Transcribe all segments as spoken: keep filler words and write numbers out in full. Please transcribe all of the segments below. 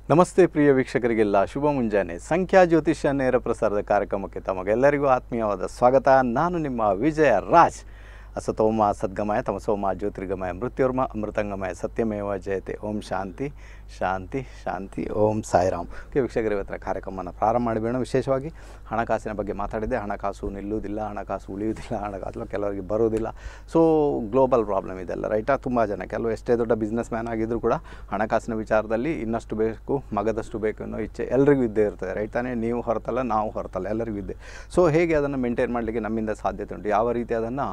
ನಮಸ್ತೆ ಪ್ರಿಯ ವೀಕ್ಷಕರಿಗೆಲ್ಲ ಶುಭ ಮುಂಜಾನೆ. ಸಂಖ್ಯಾ ಜ್ಯೋತಿಷ್ಯ ನೇರ ಪ್ರಸಾರದ ಕಾರ್ಯಕ್ರಮಕ್ಕೆ ತಮಗೆಲ್ಲರಿಗೂ ಆತ್ಮೀಯವಾದ ಸ್ವಾಗತ. ನಾನು ನಿಮ್ಮ ವಿಜಯ ರಾಜ್. ಅಸತೋಮ ಸದ್ಗಮಯ ತಮಸೋಮ ಜ್ಯೋತಿರ್ಗಮಯ ಮೃತ್ಯುರ್ಮ ಅಮೃತಂಗಮಯ ಸತ್ಯಮೇವ ಜಯತೆ. ಓಂ ಶಾಂತಿ ಶಾಂತಿ ಶಾಂತಿ. ಓಂ ಸಾಯಿರಾಮ್. ಓಕೆ ವೀಕ್ಷಕರು, ಇವತ್ತರ ಕಾರ್ಯಕ್ರಮವನ್ನು ಪ್ರಾರಂಭ ಮಾಡಿಬೇಡ. ವಿಶೇಷವಾಗಿ ಹಣಕಾಸಿನ ಬಗ್ಗೆ ಮಾತಾಡಿದೆ. ಹಣಕಾಸು ನಿಲ್ಲುವುದಿಲ್ಲ, ಹಣಕಾಸು ಉಳಿಯುವುದಿಲ್ಲ, ಹಣಕಾಸು ಕೆಲವರಿಗೆ ಬರೋದಿಲ್ಲ. ಸೊ ಗ್ಲೋಬಲ್ ಪ್ರಾಬ್ಲಮ್ ಇದೆಲ್ಲ, ರೈಟಾ? ತುಂಬ ಜನ, ಕೆಲವು ಎಷ್ಟೇ ದೊಡ್ಡ ಬಿಸ್ನೆಸ್ ಮ್ಯಾನ್ ಆಗಿದ್ದರೂ ಕೂಡ ಹಣಕಾಸಿನ ವಿಚಾರದಲ್ಲಿ ಇನ್ನಷ್ಟು ಬೇಕು, ಮಗದಷ್ಟು ಬೇಕು ಅನ್ನೋ ಇಚ್ಛೆ ಎಲ್ಲರಿಗೂ ಇದ್ದೇ ಇರ್ತದೆ, ರೈಟ್ ತಾನೇ? ನೀವು ಹೊರತಲ್ಲ, ನಾವು ಹೊರತಲ್ಲ, ಎಲ್ಲರಿಗೂ ಇದ್ದೆ. ಸೊ ಹೇಗೆ ಅದನ್ನು ಮೇಂಟೈನ್ ಮಾಡಲಿಕ್ಕೆ ನಮ್ಮಿಂದ ಸಾಧ್ಯತೆ ಉಂಟು, ಯಾವ ರೀತಿ ಅದನ್ನು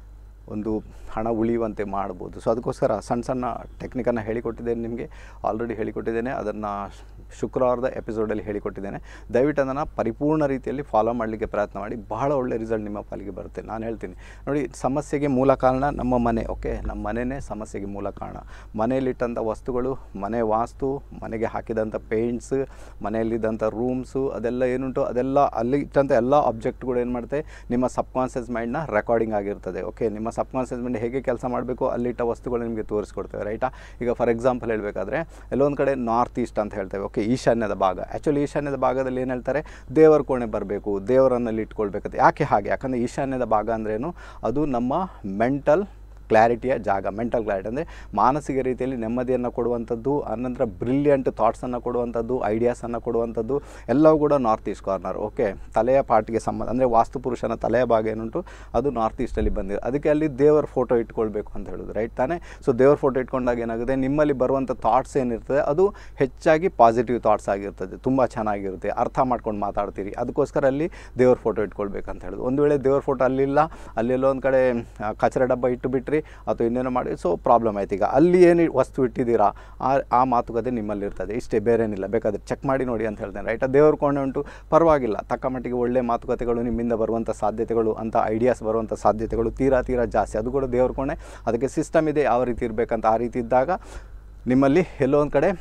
ಒಂದು ಹಣ ಉಳಿಯುವಂತೆ ಮಾಡ್ಬೋದು. ಸೊ ಅದಕ್ಕೋಸ್ಕರ ಸಣ್ಣ ಸಣ್ಣ ಟೆಕ್ನಿಕನ್ನು ಹೇಳಿಕೊಟ್ಟಿದ್ದೇನೆ, ನಿಮಗೆ ಆಲ್ರೆಡಿ ಹೇಳಿಕೊಟ್ಟಿದ್ದೇನೆ. ಅದನ್ನು ಶುಕ್ರವಾರದ ಎಪಿಸೋಡಲ್ಲಿ ಹೇಳಿಕೊಟ್ಟಿದ್ದೇನೆ. ದಯವಿಟ್ಟು ಅದನ್ನು ಪರಿಪೂರ್ಣ ರೀತಿಯಲ್ಲಿ ಫಾಲೋ ಮಾಡಲಿಕ್ಕೆ ಪ್ರಯತ್ನ ಮಾಡಿ. ಬಹಳ ಒಳ್ಳೆ ರಿಸಲ್ಟ್ ನಿಮ್ಮ ಪಾಲಿಗೆ ಬರುತ್ತೆ. ನಾನು ಹೇಳ್ತೀನಿ ನೋಡಿ, ಸಮಸ್ಯೆಗೆ ಮೂಲ ಕಾರಣ ನಮ್ಮ ಮನೆ. ಓಕೆ, ನಮ್ಮ ಮನೆಯೇ ಸಮಸ್ಯೆಗೆ ಮೂಲ ಕಾರಣ. ಮನೆಯಲ್ಲಿಟ್ಟಂಥ ವಸ್ತುಗಳು, ಮನೆ ವಾಸ್ತು, ಮನೆಗೆ ಹಾಕಿದಂಥ ಪೇಂಟ್ಸ್, ಮನೆಯಲ್ಲಿದ್ದಂಥ ರೂಮ್ಸು, ಅದೆಲ್ಲ ಏನುಂಟು ಅದೆಲ್ಲ ಅಲ್ಲಿ ಇಟ್ಟಂಥ ಎಲ್ಲ ಆಬ್ಜೆಕ್ಟ್ಗಳು ಏನು ಮಾಡುತ್ತೆ, ನಿಮ್ಮ ಸಬ್ಕಾನ್ಷಿಯಸ್ ಮೈಂಡ್ನ ರೆಕಾರ್ಡಿಂಗ್ ಆಗಿರ್ತದೆ. ಓಕೆ, ನಿಮ್ಮ ಸಬ್ಕಾನ್ಷಿಯಸ್ ಮೈಂಡ್ ಹೇಗೆ ಕೆಲಸ ಮಾಡಬೇಕು ಅಲ್ಲಿಟ್ಟ ವಸ್ತುಗಳು ನಿಮಗೆ ತೋರಿಸ್ಕೊಡ್ತೇವೆ, ರೈಟಾ? ಈಗ ಫಾರ್ ಎಕ್ಸಾಂಪಲ್ ಹೇಳಬೇಕಾದ್ರೆ, ಎಲ್ಲೊಂದು ಕಡೆ ನಾರ್ತ್ ಈಸ್ಟ್ ಅಂತ ಹೇಳ್ತೇವೆ. ಓಕೆ, ಈಶಾನ್ಯದ ಭಾಗ. ಆ್ಯಕ್ಚುಲಿ ಈಶಾನ್ಯದ ಭಾಗದಲ್ಲಿ ಏನು ಹೇಳ್ತಾರೆ, ದೇವರ ಕೋಣೆ ಬರಬೇಕು, ದೇವರನ್ನಲ್ಲಿ ಇಟ್ಕೊಳ್ಬೇಕಂತ. ಯಾಕೆ ಹಾಗೆ? ಯಾಕಂದರೆ ಈಶಾನ್ಯದ ಭಾಗ ಅಂದ್ರೇನು, ಅದು ನಮ್ಮ ಮೆಂಟಲ್ ಕ್ಲಾರಿಟಿಯ ಜಾಗ. ಮೆಂಟಲ್ ಕ್ಲಾರಿಟಿ ಅಂದರೆ ಮಾನಸಿಕ ರೀತಿಯಲ್ಲಿ ನೆಮ್ಮದಿಯನ್ನು ಕೊಡುವಂಥದ್ದು, ಆನಂತರ ಬ್ರಿಲಿಯಂಟ್ ಥಾಟ್ಸನ್ನು ಕೊಡುವಂಥದ್ದು, ಐಡಿಯಾಸನ್ನು ಕೊಡುವಂಥದ್ದು ಎಲ್ಲವೂ ಕೂಡ ನಾರ್ತ್ ಈಸ್ಟ್ ಕಾರ್ನರ್. ಓಕೆ, ತಲೆಯ ಪಾರ್ಟಿಗೆ ಸಂಬಂಧ ಅಂದರೆ ವಾಸ್ತುಪುರುಷನ ತಲೆಯ ಭಾಗ ಏನುಂಟು ಅದು ನಾರ್ತ್ ಈಸ್ಟಲ್ಲಿ ಬಂದಿದೆ. ಅದಕ್ಕೆ ಅಲ್ಲಿ ದೇವರ ಫೋಟೋ ಇಟ್ಕೊಳ್ಬೇಕು ಅಂತ ಹೇಳೋದು, ರೈಟ್ ತಾನೇ? ಸೊ ದೇವರ ಫೋಟೋ ಇಟ್ಕೊಂಡಾಗ ಏನಾಗುತ್ತೆ, ನಿಮ್ಮಲ್ಲಿ ಬರುವಂಥ ಥಾಟ್ಸ್ ಏನಿರ್ತದೆ ಅದು ಹೆಚ್ಚಾಗಿ ಪಾಸಿಟಿವ್ ಥಾಟ್ಸ್ ಆಗಿರ್ತದೆ, ತುಂಬ ಚೆನ್ನಾಗಿರುತ್ತೆ, ಅರ್ಥ ಮಾಡ್ಕೊಂಡು ಮಾತಾಡ್ತೀರಿ. ಅದಕ್ಕೋಸ್ಕರ ಅಲ್ಲಿ ದೇವ್ರ ಫೋಟೋ ಇಟ್ಕೊಳ್ಬೇಕಂತ ಹೇಳೋದು. ಒಂದು ವೇಳೆ ದೇವ್ರ ಫೋಟೋ ಅಲ್ಲಿಲ್ಲ, ಅಲ್ಲೆಲ್ಲೋ ಒಂದು ಕಡೆ ಕಚರ ಡಬ್ಬ ಇಟ್ಟು ಬಿಟ್ರಿ ಅಥವಾ ಇನ್ನೇನೋ ಮಾಡಿ, ಸೊ ಪ್ರಾಬ್ಲಮ್ ಆಯ್ತು. ಈಗ ಅಲ್ಲಿ ಏನು ವಸ್ತು ಇಟ್ಟಿದ್ದೀರಾ ಆ ಆ ಮಾತುಕತೆ ನಿಮ್ಮಲ್ಲಿರ್ತದೆ, ಇಷ್ಟೇ, ಬೇರೇನಿಲ್ಲ. ಬೇಕಾದರೆ ಚೆಕ್ ಮಾಡಿ ನೋಡಿ ಅಂತ ಹೇಳ್ತೇನೆ, ರೈಟ್? ದೇವ್ರ ಕೋಣೆ ಉಂಟು, ಪರವಾಗಿಲ್ಲ, ತಕ್ಕ ಮಟ್ಟಿಗೆ ಒಳ್ಳೆ ಮಾತುಕತೆಗಳು ನಿಮ್ಮಿಂದ ಬರುವಂಥ ಸಾಧ್ಯತೆಗಳು, ಅಂಥ ಐಡಿಯಾಸ್ ಬರುವಂಥ ಸಾಧ್ಯತೆಗಳು ತೀರಾ ತೀರಾ ಜಾಸ್ತಿ. ಅದು ಕೂಡ ದೇವ್ರ ಕೋಣೆ, ಅದಕ್ಕೆ ಸಿಸ್ಟಮ್ ಇದೆ, ಯಾವ ರೀತಿ ಇರಬೇಕಂತ. ಆ ರೀತಿ ಇದ್ದಾಗ ನಿಮ್ಮಲ್ಲಿ ಎಲ್ಲೋ ಒಂದು ಕಡೆ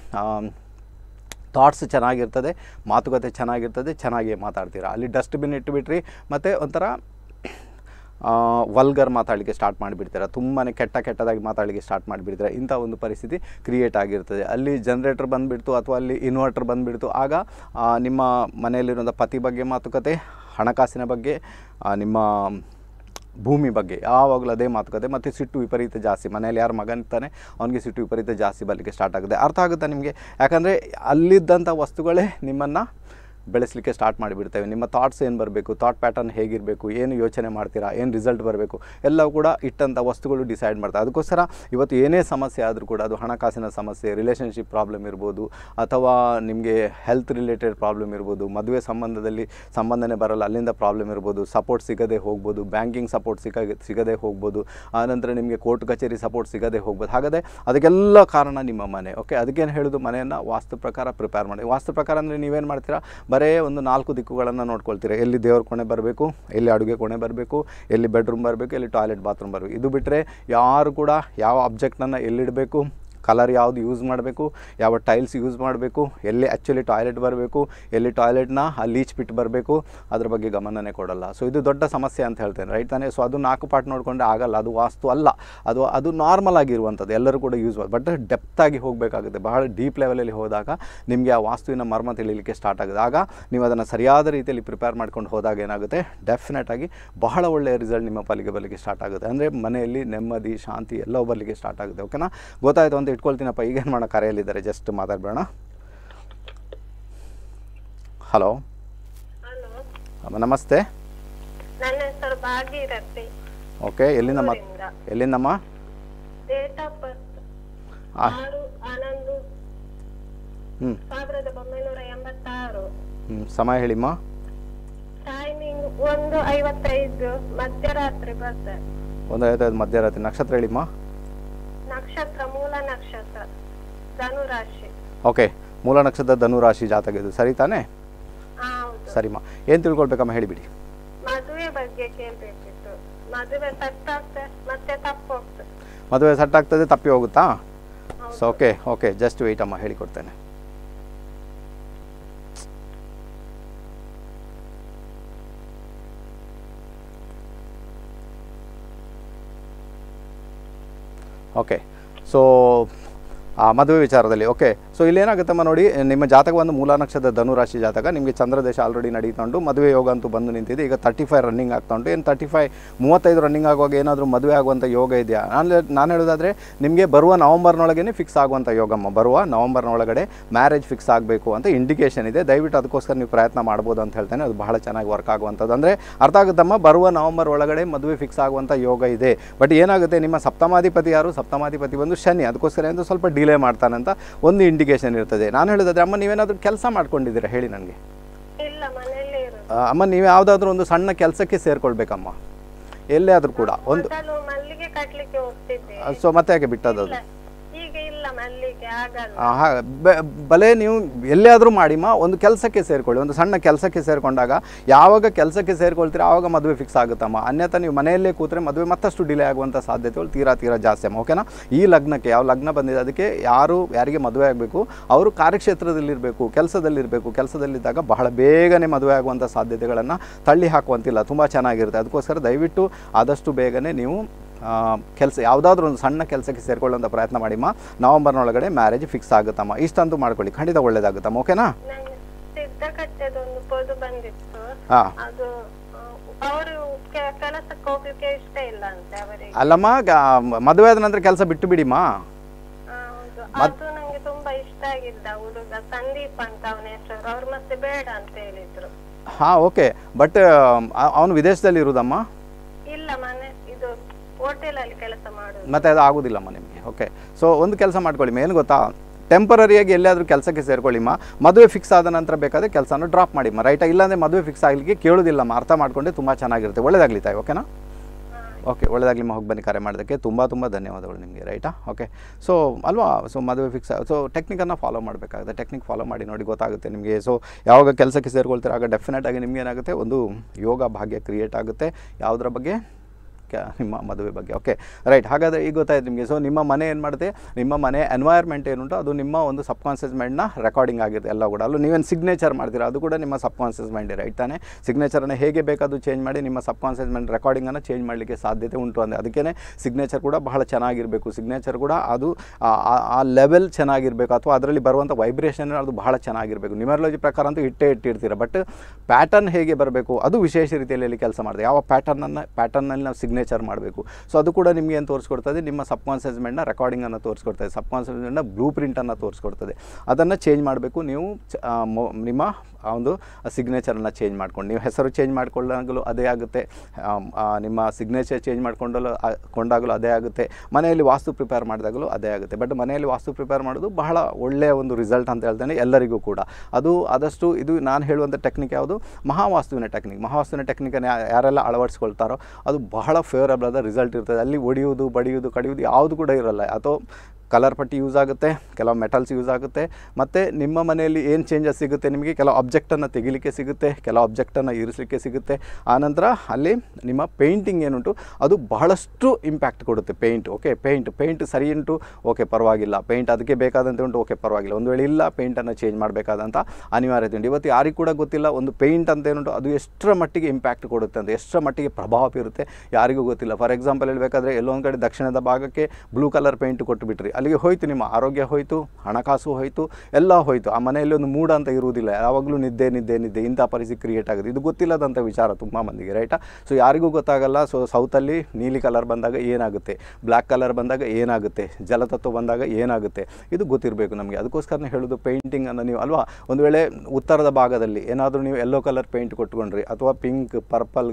ಥಾಟ್ಸ್ ಚೆನ್ನಾಗಿರ್ತದೆ, ಮಾತುಕತೆ ಚೆನ್ನಾಗಿರ್ತದೆ, ಚೆನ್ನಾಗಿ ಮಾತಾಡ್ತೀರಾ. ಅಲ್ಲಿ ಡಸ್ಟ್ಬಿನ್ ಇಟ್ಟುಬಿಟ್ರಿ ಮತ್ತು ಒಂಥರ ವಲ್ಗರ್ ಮಾತಾಡಲಿಕ್ಕೆ ಸ್ಟಾರ್ಟ್ ಮಾಡಿಬಿಡ್ತೀರ, ತುಂಬಾ ಕೆಟ್ಟ ಕೆಟ್ಟದಾಗಿ ಮಾತಾಡಲಿಕ್ಕೆ ಸ್ಟಾರ್ಟ್ ಮಾಡಿಬಿಡ್ತೀರ. ಇಂಥ ಒಂದು ಪರಿಸ್ಥಿತಿ ಕ್ರಿಯೇಟ್ ಆಗಿರ್ತದೆ. ಅಲ್ಲಿ ಜನ್ರೇಟರ್ ಬಂದುಬಿಡ್ತು ಅಥವಾ ಅಲ್ಲಿ ಇನ್ವರ್ಟರ್ ಬಂದುಬಿಡ್ತು, ಆಗ ನಿಮ್ಮ ಮನೆಯಲ್ಲಿರುವಂಥ ಪತಿ ಬಗ್ಗೆ ಮಾತುಕತೆ, ಹಣಕಾಸಿನ ಬಗ್ಗೆ, ನಿಮ್ಮ ಭೂಮಿ ಬಗ್ಗೆ ಯಾವಾಗಲೂ ಅದೇ ಮಾತುಕತೆ, ಮತ್ತು ಸಿಟ್ಟು ವಿಪರೀತ ಜಾಸ್ತಿ. ಮನೆಯಲ್ಲಿ ಯಾರು ಮಗ ಇರ್ತಾನೆ ಅವನಿಗೆ ಸಿಟ್ಟು ವಿಪರೀತ ಜಾಸ್ತಿ ಬರಲಿಕ್ಕೆ ಸ್ಟಾರ್ಟ್ ಆಗುತ್ತೆ. ಅರ್ಥ ಆಗುತ್ತಾ ನಿಮಗೆ? ಯಾಕಂದರೆ ಅಲ್ಲಿದ್ದಂಥ ವಸ್ತುಗಳೇ ನಿಮ್ಮನ್ನು ಬೆಳೆಸಲಿಕ್ಕೆ ಸ್ಟಾರ್ಟ್ ಮಾಡಿಬಿಡ್ತೇವೆ. ನಿಮ್ಮ ಥಾಟ್ಸ್ ಏನು ಬರಬೇಕು, ಥಾಟ್ ಪ್ಯಾಟರ್ನ್ ಹೇಗಿರಬೇಕು, ಏನು ಯೋಚನೆ ಮಾಡ್ತೀರಾ, ಏನು ರಿಸಲ್ಟ್ ಬರಬೇಕು, ಎಲ್ಲವೂ ಕೂಡ ಇಟ್ಟಂಥ ವಸ್ತುಗಳು ಡಿಸೈಡ್ ಮಾಡ್ತಾರೆ. ಅದಕ್ಕೋಸ್ಕರ ಇವತ್ತು ಏನೇ ಸಮಸ್ಯೆ ಆದರೂ ಕೂಡ, ಅದು ಹಣಕಾಸಿನ ಸಮಸ್ಯೆ, ರಿಲೇಷನ್ಶಿಪ್ ಪ್ರಾಬ್ಲಮ್ ಇರ್ಬೋದು, ಅಥವಾ ನಿಮಗೆ ಹೆಲ್ತ್ ರಿಲೇಟೆಡ್ ಪ್ರಾಬ್ಲಮ್ ಇರ್ಬೋದು, ಮದುವೆ ಸಂಬಂಧದಲ್ಲಿ ಸಂಬಂಧನೇ ಬರಲ್ಲ ಅಲ್ಲಿಂದ ಪ್ರಾಬ್ಲಮ್ ಇರ್ಬೋದು, ಸಪೋರ್ಟ್ ಸಿಗದೆ ಹೋಗ್ಬೋದು, ಬ್ಯಾಂಕಿಂಗ್ ಸಪೋರ್ಟ್ ಸಿಗ ಸಿಗದೆ ಹೋಗ್ಬೋದು, ಆನಂತರ ನಿಮಗೆ ಕೋರ್ಟ್ ಕಚೇರಿ ಸಪೋರ್ಟ್ ಸಿಗದೆ ಹೋಗ್ಬೋದು. ಹಾಗಾದರೆ ಅದಕ್ಕೆಲ್ಲ ಕಾರಣ ನಿಮ್ಮ ಮನೆ. ಓಕೆ, ಅದಕ್ಕೇನು ಹೇಳೋದು, ಮನೆಯನ್ನು ವಾಸ್ತು ಪ್ರಕಾರ ಪ್ರಿಪೇರ್ ಮಾಡಿ. ವಾಸ್ತು ಪ್ರಕಾರ ಅಂದರೆ ನೀವೇನು ಮಾಡ್ತೀರಾ, ಬರೇ ಒಂದು ನಾಲ್ಕು ದಿಕ್ಕುಗಳನ್ನು ನೋಡ್ಕೊಳ್ತೀರಾ. ಎಲ್ಲಿ ದೇವ್ರ ಕೋಣೆ ಬರಬೇಕು, ಎಲ್ಲಿ ಅಡುಗೆ ಕೋಣೆ ಬರಬೇಕು, ಎಲ್ಲಿ ಬೆಡ್ರೂಮ್ ಬರಬೇಕು, ಎಲ್ಲಿ ಟಾಯ್ಲೆಟ್ ಬಾತ್ರೂಮ್ ಬರಬೇಕು. ಇದು ಬಿಟ್ಟರೆ ಯಾರು ಕೂಡ ಯಾವ ಆಬ್ಜೆಕ್ಟನ್ನು ಎಲ್ಲಿಡಬೇಕು, ಕಲರ್ ಯಾವುದು ಯೂಸ್ ಮಾಡಬೇಕು, ಯಾವ ಟೈಲ್ಸ್ ಯೂಸ್ ಮಾಡಬೇಕು, ಎಲ್ಲಿ ಆ್ಯಕ್ಚುಲಿ ಟಾಯ್ಲೆಟ್ ಬರಬೇಕು, ಎಲ್ಲಿ ಟಾಯ್ಲೆಟ್ನ ಅಲ್ಲಿ ಈಚ್ ಬಿಟ್ಟು ಬರಬೇಕು, ಅದ್ರ ಬಗ್ಗೆ ಗಮನನೇ ಕೊಡಲ್ಲ. ಸೊ ಇದು ದೊಡ್ಡ ಸಮಸ್ಯೆ ಅಂತ ಹೇಳ್ತೇನೆ, ರೈಟ್ ತಾನೇ? ಸೊ ಅದು ನಾಲ್ಕು ಪಾರ್ಟ್ ನೋಡಿಕೊಂಡ್ರೆ ಆಗಲ್ಲ, ಅದು ವಾಸ್ತು ಅಲ್ಲ, ಅದು ಅದು ನಾರ್ಮಲ್ ಆಗಿರುವಂಥದ್ದು, ಎಲ್ಲರೂ ಕೂಡ ಯೂಸ್ ಮಾಡಿ. ಬಟ್ ಡೆಪ್ತಾಗಿ ಹೋಗಬೇಕಾಗುತ್ತೆ. ಬಹಳ ಡೀಪ್ ಲೆವೆಲಲ್ಲಿ ಹೋದಾಗ ನಿಮಗೆ ಆ ವಾಸ್ತುವಿನ ಮರ್ಮ ತಿಳಿಯಲಿಕ್ಕೆ ಸ್ಟಾರ್ಟ್ ಆಗುತ್ತೆ. ಆಗ ನೀವು ಅದನ್ನು ಸರಿಯಾದ ರೀತಿಯಲ್ಲಿ ಪ್ರಿಪೇರ್ ಮಾಡ್ಕೊಂಡು ಹೋದಾಗ ಏನಾಗುತ್ತೆ, ಡೆಫಿನೆಟಾಗಿ ಬಹಳ ಒಳ್ಳೆಯ ರಿಸಲ್ಟ್ ನಿಮ್ಮ ಪಾಲಿಗೆ ಬರಲಿಕ್ಕೆ ಸ್ಟಾರ್ಟ್ ಆಗುತ್ತೆ. ಅಂದರೆ ಮನೆಯಲ್ಲಿ ನೆಮ್ಮದಿ, ಶಾಂತಿ ಎಲ್ಲವೂ ಬರಲಿಕ್ಕೆ ಸ್ಟಾರ್ಟ್ ಆಗುತ್ತೆ. ಓಕೆನಾ? ಗೊತ್ತಾಯಿತು ಅಂತ ಇಟ್ಕೊಳ್ತೀನಪ್ಪ. ಈಗೇನು ಮಾಡೋ ಕರೆಯಲ್ಲಿದ್ದಾರೆ, ಜಸ್ಟ್ ಮಾತಾಡಬೇಡ. ಹಲೋ, ನಮಸ್ತೆ. ನನ್ನ ಹೆಸರು ಭಾಗೀರಥಿ. ಓಕೆ, ಎಲ್ಲಿಂದ ಮಾ ಎಲ್ಲಿಂದಮ್ಮ? ಡೇಟ್ ಆಫ್ ಬರ್ತ್ ಆರು ಹನ್ನೊಂದು ಹ್ಞೂ ಸಾವಿರದ ಒಂಬೈನೂರ ಎಂಬತ್ತಾರು. ಹ್ಞೂ ಸಮಯ ಹೇಳಿಮ್ಮ. ಟೈಮಿಂಗ್ ಒಂದು ಐವತ್ತೈದು ಮಧ್ಯರಾತ್ರಿ ಬರ್ತದೆ. ಒಂದು ಐವತ್ತೈದು ಮಧ್ಯರಾತ್ರಿ. ನಕ್ಷತ್ರ ಹೇಳಿಮ್ಮ. ನಕ್ಷತ್ರ ಮೂಲ ನಕ್ಷತ್ರ ಧನುರಾಶಿ. ಓಕೆ, ಮೂಲ ನಕ್ಷತ್ರ ಧನುರಾಶಿ ಜಾತಕ ಇದು, ಸರಿ ತಾನೇ? ಹೌದು. ಸರಿಮ್ಮ, ಏನು ತಿಳ್ಕೊಳ್ಬೇಕಮ್ಮ ಹೇಳಿಬಿಡಿ. ಮದುವೆ ಬಗ್ಗೆ ಕೇಳ್ಬೇಕಿತ್ತು. ಮದುವೆ ಸೆಟ್ ಆಗ್ತದೆ ಮತ್ತೆ ತಪ್ಪು ಹೋಗ್ತದೆ. ಮದುವೆ ಸೆಟ್ ಆಗ್ತದೆ, ತಪ್ಪಿ ಹೋಗುತ್ತಾ? So okay okay just wait ಅಮ್ಮ, ಹೇಳಿಕೊಡ್ತೇನೆ. ಓಕೆ, ಸೊ ಮದುವೆ ವಿಚಾರದಲ್ಲಿ ಓಕೆ ಸೊ ಇಲ್ಲೇನಾಗುತ್ತಮ್ಮ ನೋಡಿ, ನಿಮ್ಮ ಜಾತಕ ಒಂದು ಮೂಲ ನಕ್ಷತ್ರದ ಧನುರಾಶಿ ಜಾತಕ, ನಿಮಗೆ ಚಂದ್ರದೇಶ ಆಲ್ರೆಡಿ ನಡೀತುಂಟು, ಮದುವೆ ಯೋಗ ಅಂತೂ ಬಂದು ನಿಂತಿದೆ. ಈಗ ತರ್ಟಿ ಫೈವ್ ರನ್ನಿಂಗ್ ಆಗ್ತಾ ಉಂಟು. ಏನು ತರ್ಟಿ ಫೈವ್ ಮೂವತ್ತೈದು ರನ್ನಿಂಗ್ ಆಗುವಾಗ ಏನಾದರೂ ಮದುವೆ ಆಗುವಂಥ ಯೋಗ ಇದೆಯಾ? ನಾನು ನಾನು ಹೇಳೋದಾದರೆ ನಿಮಗೆ ಬರುವ ನವಂಬರ್ನೊಳಗೇ ಫಿಕ್ಸ್ ಆಗುವಂಥ ಯೋಗಮ್ಮ, ಬರುವ ನವಂಬರ್ನೊಳಗಡೆ ಮ್ಯಾರೇಜ್ ಫಿಕ್ಸ್ ಆಗಬೇಕು ಅಂತ ಇಂಡಿಕೇಷನ್ ಇದೆ. ದಯವಿಟ್ಟು ಅದಕ್ಕೋಸ್ಕರ ನೀವು ಪ್ರಯತ್ನ ಮಾಡ್ಬೋದು ಅಂತ ಹೇಳ್ತೇನೆ. ಅದು ಬಹಳ ಚೆನ್ನಾಗಿ ವರ್ಕ್ ಆಗುವಂಥದ್ದು. ಅಂದರೆ ಅರ್ಥ ಆಗುತ್ತಮ್ಮ, ಬರುವ ನವಂಬರ್ ಒಳಗಡೆ ಮದುವೆ ಫಿಕ್ಸ್ ಆಗುವಂಥ ಯೋಗ ಇದೆ. ಬಟ್ ಏನಾಗುತ್ತೆ, ನಿಮ್ಮ ಸಪ್ತಮಾಧಿಪತಿ ಯಾರು? ಸಪ್ತಮಾಧಿಪತಿ ಬಂದು ಶನಿ. ಅದಕ್ಕೋಸ್ಕರ ಎಂದು ಸ್ವಲ್ಪ ಡಿಲೇ ಮಾಡ್ತಾನಂತ ಒಂದು ಇಂಡಿಕೇಶನ್ ಇರ್ತದೆ. ನಾನು ಹೇಳೋದಾದ್ರೆ ಅಮ್ಮ, ನೀವೇನಾದರೂ ಕೆಲಸ ಮಾಡ್ಕೊಂಡಿದ್ದೀರಾ ಹೇಳಿ ನನಗೆ? ಇಲ್ಲ, ಮನೆಯಲ್ಲೇ ಇರೋದು. ಅಮ್ಮ, ನೀವು ಯಾವುದಾದ್ರೂ ಒಂದು ಸಣ್ಣ ಕೆಲಸಕ್ಕೆ ಸೇರ್ಕೊಳ್ಬೇಕಮ್ಮ, ಎಲ್ಲೇ ಆದರೂ ಕೂಡ ಒಂದು. ಮೊದಲು ಮಲ್ಲಿಗೆ ಕಟ್ಲಿಕ್ಕೆ ಹೋಗ್ತಿದ್ದೆ. ಸೊ ಮತ್ತೆ ಯಾಕೆ ಬಿಟ್ಟದ್ದು ಅದು? ಈಗ ಇಲ್ಲ, ಮಲ್ಲಿಗೆ ಆಗಲ್ಲ. ಹಾಂ, ಬಲೆ ನೀವು ಎಲ್ಲೇ ಆದರೂ ಮಾಡಿಮ್ಮ, ಒಂದು ಕೆಲಸಕ್ಕೆ ಸೇರಿಕೊಳ್ಳಿ. ಒಂದು ಸಣ್ಣ ಕೆಲಸಕ್ಕೆ ಸೇರಿಕೊಂಡಾಗ ಯಾವಾಗ ಕೆಲಸಕ್ಕೆ ಸೇರಿಕೊಳ್ತೀರ ಆವಾಗ ಮದುವೆ ಫಿಕ್ಸ್ ಆಗುತ್ತಮ್ಮ. ಅನ್ಯथा ನೀವು ಮನೆಯಲ್ಲೇ ಕೂತ್ರೆ ಮದುವೆ ಮತ್ತಷ್ಟು ಡಿಲೇ ಆಗುವಂಥ ಸಾಧ್ಯತೆಗಳು ತೀರಾ ತೀರಾ ಜಾಸ್ತಿ ಅಮ್ಮ. ಓಕೆನಾ? ಈ ಲಗ್ನಕ್ಕೆ ಯಾವ ಲಗ್ನ ಬಂದಿದೆ ಅದಕ್ಕೆ ಯಾರು ಯಾರಿಗೆ ಮದುವೆ ಆಗಬೇಕು ಅವರು ಕಾರ್ಯಕ್ಷೇತ್ರದಲ್ಲಿರಬೇಕು, ಕೆಲಸದಲ್ಲಿರಬೇಕು. ಕೆಲಸದಲ್ಲಿದ್ದಾಗ ಬಹಳ ಬೇಗನೆ ಮದುವೆ ಆಗುವಂಥ ಸಾಧ್ಯತೆಗಳನ್ನು ತಳ್ಳಿ ಹಾಕುವಂತಿಲ್ಲ, ತುಂಬ ಚೆನ್ನಾಗಿರುತ್ತೆ. ಅದಕ್ಕೋಸ್ಕರ ದಯವಿಟ್ಟು ಆದಷ್ಟು ಬೇಗನೆ ನೀವು ಕೆಲಸ ಯಾವುದಾದ್ರೂ ಒಂದು ಸಣ್ಣ ಕೆಲಸಕ್ಕೆ ಸೇರಿಕೊಳ್ಳುವಂಥ ಪ್ರಯತ್ನ ಮಾಡಿಮ್ಮ. ನವಂಬರ್ನೊಳಗಡೆ ಮ್ಯಾರೇಜ್ ಫಿಕ್ಸ್ ಆಗುತ್ತಮ್ಮ. ಇಷ್ಟಂತೂ ಮಾಡ್ಕೊಳ್ಳಿ, ಖಂಡಿತ ಒಳ್ಳೇದಾಗುತ್ತಮ್ಮ. ಓಕೆನಾ? ಸಿದ್ಧಕಟ್ಟೆದೊಂದು ಪೊದು ಬಂದಿತ್ತು. ಹಾಂ, ಅದು ಅವರು ಕೆಲಸಕ್ಕೆ ಹೋಗ್ಲಿಕ್ಕೆ ಇಷ್ಟ ಇಲ್ಲ ಅಂತ ಅವರಿಗೆ. ಅಲ್ಲಮ್ಮ, ಮದುವೆ ಆದ ನಂತರ ಕೆಲಸ ಬಿಟ್ಟು ಬಿಡಿಮ್ಮ. ಹೌದು, ಅದು ನಂಗೆ ತುಂಬಾ ಇಷ್ಟ ಆಗಿದ್ದ ಹುಡುಗ ಸಂದೀಪ್ ಅಂತ ಅವನ ಹೆಸರು. ಅವ್ರು ಮತ್ತೆ ಬೇಡ ಅಂತ ಹೇಳಿದ್ರು. ಹಾಂ, ಓಕೆ. ಬಟ್ ಅವನು ವಿದೇಶದಲ್ಲಿ ಇರುವುದಮ್ಮ? ಇಲ್ಲ, ಮನೆ ಇದು ಹೋಟೆಲ್ ಅಲ್ಲಿ ಕೆಲಸ ಮಾಡೋದು. ಮತ್ತೆ ಅದು ಆಗೋದಿಲ್ಲಮ್ಮ ನಿಮಗೆ. ಓಕೆ, ಸೊ ಒಂದು ಕೆಲಸ ಮಾಡ್ಕೊಳ್ಳಿಮ್ಮ, ಏನು ಗೊತ್ತಾ, ಟೆಂಪರರಿಯಾಗಿ ಎಲ್ಲಾದರೂ ಕೆಲಸಕ್ಕೆ ಸೇರ್ಕೊಳ್ಳಿಮ್ಮ. ಮದುವೆ ಫಿಕ್ಸ್ ಆದ ನಂತರ ಬೇಕಾದರೆ ಕೆಲಸನ ಡ್ರಾಪ್ ಮಾಡಿಮ್ಮ, ರೈಟಾ? ಇಲ್ಲಾಂದರೆ ಮದುವೆ ಫಿಕ್ಸ್ ಆಗಲಿಕ್ಕೆ ಕೇಳೋದಿಲ್ಲಮ್ಮ. ಅರ್ಥ ಮಾಡ್ಕೊಂಡೆ ತುಂಬ ಚೆನ್ನಾಗಿರುತ್ತೆ. ಒಳ್ಳೇದಾಗಲಿ ತಾಯಿ. ಓಕೆನಾ? ಓಕೆ, ಒಳ್ಳೆದಾಗಲಿಮ್ಮ. ಹೋಗಿ ಬನ್ನಿ, ಕರೆ ಮಾಡೋದಕ್ಕೆ ತುಂಬ ತುಂಬ ಧನ್ಯವಾದಗಳು ನಿಮಗೆ, ರೈಟಾ? ಓಕೆ, ಸೊ ಅಲ್ವಾ, ಸೊ ಮದುವೆ ಫಿಕ್ಸ್. ಸೊ ಟೆಕ್ನಿಕನ್ನು ಫಾಲೋ ಮಾಡಬೇಕಾಗುತ್ತೆ. ಟೆಕ್ನಿಕ್ ಫಾಲೋ ಮಾಡಿ ನೋಡಿ, ಗೊತ್ತಾಗುತ್ತೆ ನಿಮಗೆ. ಸೊ ಯಾವಾಗ ಕೆಲಸಕ್ಕೆ ಸೇರ್ಕೊಳ್ತೀರ ಆಗ ಡೆಫಿನೆಟಾಗಿ ನಿಮ್ಗೆ ಏನಾಗುತ್ತೆ, ಒಂದು ಯೋಗ ಭಾಗ್ಯ ಕ್ರಿಯೇಟ್ ಆಗುತ್ತೆ. ಯಾವುದರ ಬಗ್ಗೆ? ನಿಮ್ಮ ಮದುವೆ ಬಗ್ಗೆ. Okay, right. ಹಾಗಾದರೆ ಈಗ ಗೊತ್ತಾಯ್ತು ನಿಮಗೆ. ಸೊ ನಿಮ್ಮ ಮನೆ ಏನು ಮಾಡುತ್ತೆ, ನಿಮ್ಮ ಮನೆ ಎನ್ವೈರ್ಮೆಂಟ್ ಏನುಂಟು ಅದು ನಿಮ್ಮ ಒಂದು ಸಬ್ ಕಾನ್ಷಿಯಸ್ ಮೈಂಡ್ನ ರೆಕಾರ್ಡಿಂಗ್ ಆಗಿರುತ್ತೆ ಎಲ್ಲ ಕೂಡ. ಅಲ್ಲೂ ನೀವೇನು ಸಿಗ್ನೇಚರ್ ಮಾಡ್ತೀರಾ ಅದು ಕೂಡ ನಿಮ್ಮ ಸಬ್ ಕಾನ್ಷಿಯಸ್ ಮೈಂಡ್, ರೈಟ್ ತಾನೆ? ಸಿಗ್ನೇಚರನ್ನು ಹೇಗೆ ಬೇಕಾದರೂ ಚೇಂಜ್ ಮಾಡಿ ನಿಮ್ಮ ಸಬ್ ಕಾನ್ಷಿಯಸ್ ಮೈಂಡ್ ರೆಕಾರ್ಡಿಂಗನ್ನು ಚೇಂಜ್ ಮಾಡಲಿಕ್ಕೆ ಸಾಧ್ಯತೆ ಉಂಟು. ಅಂದರೆ ಅದಕ್ಕೇ ಸಿಗ್ನೇಚರ್ ಕೂಡ ಬಹಳ ಚೆನ್ನಾಗಿರಬೇಕು. ಸಿಗ್ನೇಚರ್ ಕೂಡ ಅದು ಆ ಲೆವೆಲ್ ಚೆನ್ನಾಗಿರಬೇಕು, ಅಥವಾ ಅದರಲ್ಲಿ ಬರುವಂಥ ವೈಬ್ರೇಷನ್ ಅದು ಬಹಳ ಚೆನ್ನಾಗಿರಬೇಕು. ನ್ಯೂಮರಾಲಜಿ ಪ್ರಕಾರ ಅಂತೂ ಇಟ್ಟೇ ಇಟ್ಟಿರ್ತೀರ. ಬಟ್ ಪ್ಯಾಟರ್ನ್ ಹೇಗೆ ಬರಬೇಕು ಅದು ವಿಶೇಷ ರೀತಿಯಲ್ಲಿ ಕೆಲಸ ಮಾಡಿದೆ. ಯಾವ ಪ್ಯಾಟರ್ನನ್ನು ಪ್ಯಾಟರ್ನಲ್ಲಿ ನಾವು ಸಿಗ್ನೇಚರ್ ಮಾಡಬೇಕು. ಸೊ ಅದು ಕೂಡ ನಿಮಗೆ ಏನು ತೋರಿಸ್ಕೊಡ್ತದೆ, ನಿಮ್ಮ ಸಬ್ ಕಾನ್ಷಿಯಸ್ ಮೈಂಡ್ನ ರೆಕಾರ್ಡಿಂಗನ್ನು ತೋರಿಸ್ಕೊಡ್ತದೆ, ಸಬ್ ಕಾನ್ಷಿಯಸ್ ಮೈಂಡ್ನ ಬ್ಲೂ ಪ್ರಿಂಟನ್ನು ತೋರಿಸ್ಕೊಡ್ತದೆ. ಅದನ್ನು ಚೇಂಜ್ ಮಾಡಬೇಕು ನೀವು. ನಿಮ್ಮ ಒಂದು ಸಿಗ್ನೇಚರನ್ನು ಚೇಂಜ್ ಮಾಡ್ಕೊಂಡು, ನೀವು ಹೆಸರು ಚೇಂಜ್ ಮಾಡ್ಕೊಂಡಾಗಲೂ ಅದೇ ಆಗುತ್ತೆ, ನಿಮ್ಮ ಸಿಗ್ನೇಚರ್ ಚೇಂಜ್ ಮಾಡ್ಕೊಂಡಲು ಕೊಂಡಾಗಲೂ ಅದೇ ಆಗುತ್ತೆ, ಮನೆಯಲ್ಲಿ ವಾಸ್ತು ಪ್ರಿಪೇರ್ ಮಾಡಿದಾಗಲೂ ಅದೇ ಆಗುತ್ತೆ. ಬಟ್ ಮನೆಯಲ್ಲಿ ವಾಸ್ತು ಪ್ರಿಪೇರ್ ಮಾಡೋದು ಬಹಳ ಒಳ್ಳೆಯ ಒಂದು ರಿಸಲ್ಟ್ ಅಂತ ಹೇಳ್ತೇನೆ ಎಲ್ಲರಿಗೂ ಕೂಡ. ಅದು ಆದಷ್ಟು ಇದು ನಾನು ಹೇಳುವಂಥ ಟೆಕ್ನಿಕ್ ಯಾವುದು, ಮಹಾವಾಸ್ತುವಿನ ಟೆಕ್ನಿಕ್. ಮಹಾವಾಸ್ತುವಿನ ಟೆಕ್ನಿಕನ್ನು ಯಾರೆಲ್ಲ ಅಳವಡಿಸ್ಕೊಳ್ತಾರೋ ಅದು ಬಹಳ ಫೇವರಬಲ್ ಆದ ರಿಸಲ್ಟ್ ಇರ್ತದೆ. ಅಲ್ಲಿ ಒಡೆಯುವುದು, ಬಡಿಯುವುದು, ಕಡಿಯುವುದು ಯಾವುದು ಕೂಡ ಇರೋಲ್ಲ. ಅಥವಾ ಕಲರ್ ಪಟ್ಟಿ ಯೂಸ್ ಆಗುತ್ತೆ, ಕೆಲವು ಮೆಟಲ್ಸ್ ಯೂಸ್ ಆಗುತ್ತೆ. ಮತ್ತು ನಿಮ್ಮ ಮನೆಯಲ್ಲಿ ಏನು ಚೇಂಜಸ್ ಸಿಗುತ್ತೆ ನಿಮಗೆ, ಕೆಲವು ಆಬ್ಜೆಕ್ಟನ್ನು ತೆಗಿಲಿಕ್ಕೆ ಸಿಗುತ್ತೆ, ಕೆಲವು ಆಬ್ಜೆಕ್ಟನ್ನು ಇರಿಸಲಿಕ್ಕೆ ಸಿಗುತ್ತೆ. ಆನಂತರ ಅಲ್ಲಿ ನಿಮ್ಮ ಪೇಂಟಿಂಗ್ ಏನುಂಟು ಅದು ಬಹಳಷ್ಟು ಇಂಪ್ಯಾಕ್ಟ್ ಕೊಡುತ್ತೆ. ಪೇಂಟ್ ಓಕೆ, ಪೇಂಟ್ ಪೇಂಟ್ ಸರಿ ಉಂಟು, ಓಕೆ ಪರವಾಗಿಲ್ಲ. ಪೇಂಟ್ ಅದಕ್ಕೆ ಬೇಕಾದಂತೆ ಉಂಟು, ಓಕೆ ಪರವಾಗಿಲ್ಲ. ಒಂದು ವೇಳೆ ಇಲ್ಲ, ಪೇಂಟನ್ನು ಚೇಂಜ್ ಮಾಡಬೇಕಾದಂಥ ಅನಿವಾರ್ಯತೆ ಉಂಟು. ಇವತ್ತು ಯಾರಿಗೂ ಕೂಡ ಗೊತ್ತಿಲ್ಲ ಒಂದು ಪೇಂಟ್ ಅಂತ ಏನುಂಟು ಅದು ಎಷ್ಟರ ಮಟ್ಟಿಗೆ ಇಂಪ್ಯಾಕ್ಟ್ ಕೊಡುತ್ತೆ ಅಂತ, ಎಷ್ಟರ ಮಟ್ಟಿಗೆ ಪ್ರಭಾವ ಬೀರುತ್ತೆ ಯಾರಿಗೂ ಗೊತ್ತಿಲ್ಲ. ಫಾರ್ ಎಕ್ಸಾಂಪಲ್ ಹೇಳಬೇಕಾದ್ರೆ ಎಲ್ಲೊಂದು ಕಡೆ ದಕ್ಷಿಣದ ಭಾಗಕ್ಕೆ ಬ್ಲೂ ಕಲರ್ ಪೇಂಟ್ ಕೊಟ್ಟುಬಿಟ್ರಿ, ಅಲ್ಲಿಗೆ ಹೋಯ್ತು ನಿಮ್ಮ ಆರೋಗ್ಯ ಹೋಯಿತು, ಹಣಕಾಸು ಹೋಯಿತು, ಎಲ್ಲ ಹೋಯಿತು. ಆ ಮನೆಯಲ್ಲಿ ಒಂದು ಮೂಡ ಅಂತ ಇರುವುದಿಲ್ಲ, ಯಾವಾಗಲೂ ನಿದ್ದೆ ನಿದ್ದೆ ನಿದ್ದೆ ಇಂಥ ಪರಿಸ್ಥಿತಿ ಕ್ರಿಯೇಟ್ ಆಗುತ್ತೆ. ಇದು ಗೊತ್ತಿಲ್ಲದಂಥ ವಿಚಾರ ತುಂಬ ಮಂದಿಗೆ, ರೈಟಾ? ಸೊ ಯಾರಿಗೂ ಗೊತ್ತಾಗಲ್ಲ. ಸೊ ಸೌತಲ್ಲಿ ನೀಲಿ ಕಲರ್ ಬಂದಾಗ ಏನಾಗುತ್ತೆ, ಬ್ಲ್ಯಾಕ್ ಕಲರ್ ಬಂದಾಗ ಏನಾಗುತ್ತೆ, ಜಲತತ್ವ ಬಂದಾಗ ಏನಾಗುತ್ತೆ, ಇದು ಗೊತ್ತಿರಬೇಕು ನಮಗೆ. ಅದಕ್ಕೋಸ್ಕರ ಹೇಳೋದು ಪೇಂಟಿಂಗನ್ನು ನೀವು ಅಲ್ವಾ, ಒಂದು ವೇಳೆ ಉತ್ತರದ ಭಾಗದಲ್ಲಿ ಏನಾದರೂ ನೀವು ಯೆಲ್ಲೋ ಕಲರ್ ಪೇಂಟ್ ಕೊಟ್ಕೊಂಡ್ರಿ, ಅಥವಾ ಪಿಂಕ್, ಪರ್ಪಲ್,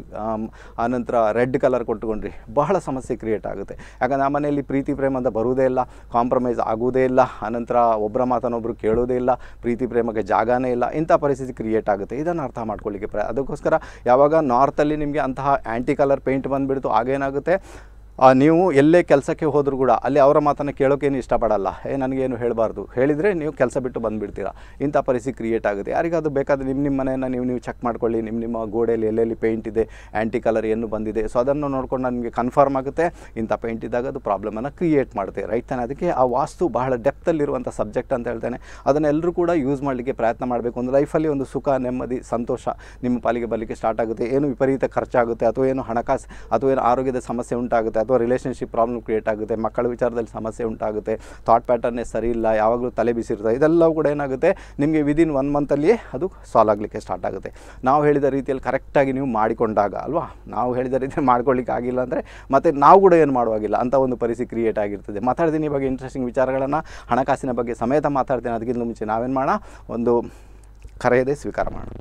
ಆನಂತರ ರೆಡ್ ಕಲರ್ ಕೊಟ್ಕೊಂಡ್ರಿ, ಬಹಳ ಸಮಸ್ಯೆ ಕ್ರಿಯೇಟ್ ಆಗುತ್ತೆ. ಯಾಕಂದರೆ ಆ ಮನೆಯಲ್ಲಿ ಪ್ರೀತಿ ಪ್ರೇಮ ಅಂತ ಬರುವುದೇ ಇಲ್ಲ, ಕಾಂಪ್ರಮೈಸ್ ಆಗುವುದೇ ಇಲ್ಲ, ಅನಂತರ ಒಬ್ಬರ ಮಾತನ್ನೊಬ್ಬರು ಕೇಳೋದೇ ಇಲ್ಲ, ಪ್ರೀತಿ ಪ್ರೇಮಕ್ಕೆ ಜಾಗನೇ ಇಲ್ಲ, ಇಂಥ ಪರಿಸ್ಥಿತಿ ಕ್ರಿಯೇಟ್ ಆಗುತ್ತೆ. ಇದನ್ನು ಅರ್ಥ ಮಾಡ್ಕೊಳ್ಳಿಕ್ಕೆ ಪ್ರ ಅದಕ್ಕೋಸ್ಕರ ಯಾವಾಗ ನಾರ್ತಲ್ಲಿ ನಿಮಗೆ ಅಂತಹ ಆ್ಯಂಟಿ ಕಲರ್ ಪೇಂಟ್ ಬಂದುಬಿಡ್ತು ಆಗೇನಾಗುತ್ತೆ, ನೀವು ಎಲ್ಲೇ ಕೆಲಸಕ್ಕೆ ಹೋದರೂ ಕೂಡ ಅಲ್ಲಿ ಅವರ ಮಾತನ್ನು ಕೇಳೋಕ್ಕೇನು ಇಷ್ಟಪಡಲ್ಲ. ಏ ನನಗೇನು ಹೇಳಬಾರ್ದು, ಹೇಳಿದರೆ ನೀವು ಕೆಲಸ ಬಿಟ್ಟು ಬಂದುಬಿಡ್ತೀರಾ, ಇಂಥ ಪರಿಸ್ಥಿತಿ ಕ್ರಿಯೇಟ್ ಆಗುತ್ತೆ. ಯಾರಿಗಾದರೂ ಬೇಕಾದರೆ ನಿಮ್ಮ ನಿಮ್ಮ ಮನೆಯನ್ನು ನೀವು ನೀವು ಚೆಕ್ ಮಾಡ್ಕೊಳ್ಳಿ, ನಿಮ್ಮ ನಿಮ್ಮ ಗೋಡೆಯಲ್ಲಿ ಎಲ್ಲೆಲ್ಲಿ ಪೇಂಟ್ ಇದೆ, ಆ್ಯಂಟಿ ಕಲರ್ ಏನು ಬಂದಿದೆ, ಸೊ ಅದನ್ನು ನೋಡ್ಕೊಂಡು ನಿಮಗೆ ಕನ್ಫರ್ಮ್ ಆಗುತ್ತೆ ಇಂಥ ಪೇಂಟ್ ಇದ್ದಾಗ ಅದು ಪ್ರಾಬ್ಲಮನ್ನು ಕ್ರಿಯೇಟ್ ಮಾಡುತ್ತೆ, ರೈಟ್ ತಾನೆ? ಅದಕ್ಕೆ ಆ ವಾಸ್ತು ಬಹಳ ಡೆಪ್ತಲ್ಲಿರುವಂಥ ಸಬ್ಜೆಕ್ಟ್ ಅಂತ ಹೇಳ್ತೇನೆ. ಅದನ್ನು ಎಲ್ಲರೂ ಕೂಡ ಯೂಸ್ ಮಾಡಲಿಕ್ಕೆ ಪ್ರಯತ್ನ ಮಾಡಬೇಕು. ಒಂದು ಲೈಫಲ್ಲಿ ಒಂದು ಸುಖ, ನೆಮ್ಮದಿ, ಸಂತೋಷ ನಿಮ್ಮ ಪಾಲಿಗೆ ಬರಲಿಕ್ಕೆ ಸ್ಟಾರ್ಟ್ ಆಗುತ್ತೆ. ಏನು ವಿಪರೀತ ಖರ್ಚಾಗುತ್ತೆ, ಅಥವಾ ಏನು ಹಣಕಾಸು ಅಥವಾ ಏನು ಆರೋಗ್ಯದ ಸಮಸ್ಯೆ ಉಂಟಾಗುತ್ತೆ, ಅಥವಾ ರಿಲೇಷನ್ಶಿಪ್ ಪ್ರಾಬ್ಲಮ್ ಕ್ರಿಯೇಟ್ ಆಗುತ್ತೆ, ಮಕ್ಕಳ ವಿಚಾರದಲ್ಲಿ ಸಮಸ್ಯೆ ಉಂಟಾಗುತ್ತೆ, ಥಾಟ್ ಪ್ಯಾಟರ್ನೇ ಸರಿ ಇಲ್ಲ, ಯಾವಾಗಲೂ ತಲೆ ಬಿಸಿರ್ತದೆ, ಇದೆಲ್ಲವೂ ಕೂಡ ಏನಾಗುತ್ತೆ ನಿಮಗೆ ವಿದಿನ್ ಒನ್ ಮಂತಲ್ಲಿಯೇ ಅದು ಸಾಲ್ವ್ ಆಗಲಿಕ್ಕೆ ಸ್ಟಾರ್ಟ್ ಆಗುತ್ತೆ. ನಾವು ಹೇಳಿದ ರೀತಿಯಲ್ಲಿ ಕರೆಕ್ಟಾಗಿ ನೀವು ಮಾಡಿಕೊಂಡಾಗ ಅಲ್ವಾ, ನಾವು ಹೇಳಿದ ರೀತಿಯಲ್ಲಿ ಮಾಡ್ಕೊಳ್ಳಿಕ್ಕೆ ಆಗಿಲ್ಲ ಅಂದರೆ ಮತ್ತು ನಾವು ಕೂಡ ಏನು ಮಾಡುವಾಗಿಲ್ಲ ಅಂಥ ಒಂದು ಪರಿಸ್ಥಿತಿ ಕ್ರಿಯೇಟ್ ಆಗಿರ್ತದೆ. ಮಾತಾಡ್ತೀನಿ ಈ ಬಗ್ಗೆ ಇಂಟ್ರೆಸ್ಟಿಂಗ್ ವಿಚಾರಗಳನ್ನು, ಹಣಕಾಸಿನ ಬಗ್ಗೆ ಸಮೇತ ಮಾತಾಡ್ತೀನಿ. ಅದಕ್ಕಿಂತ ಮುಂಚೆ ನಾವೇನು ಮಾಡೋಣ, ಒಂದು ಕರೆಯದೇ ಸ್ವೀಕಾರ ಮಾಡೋಣ.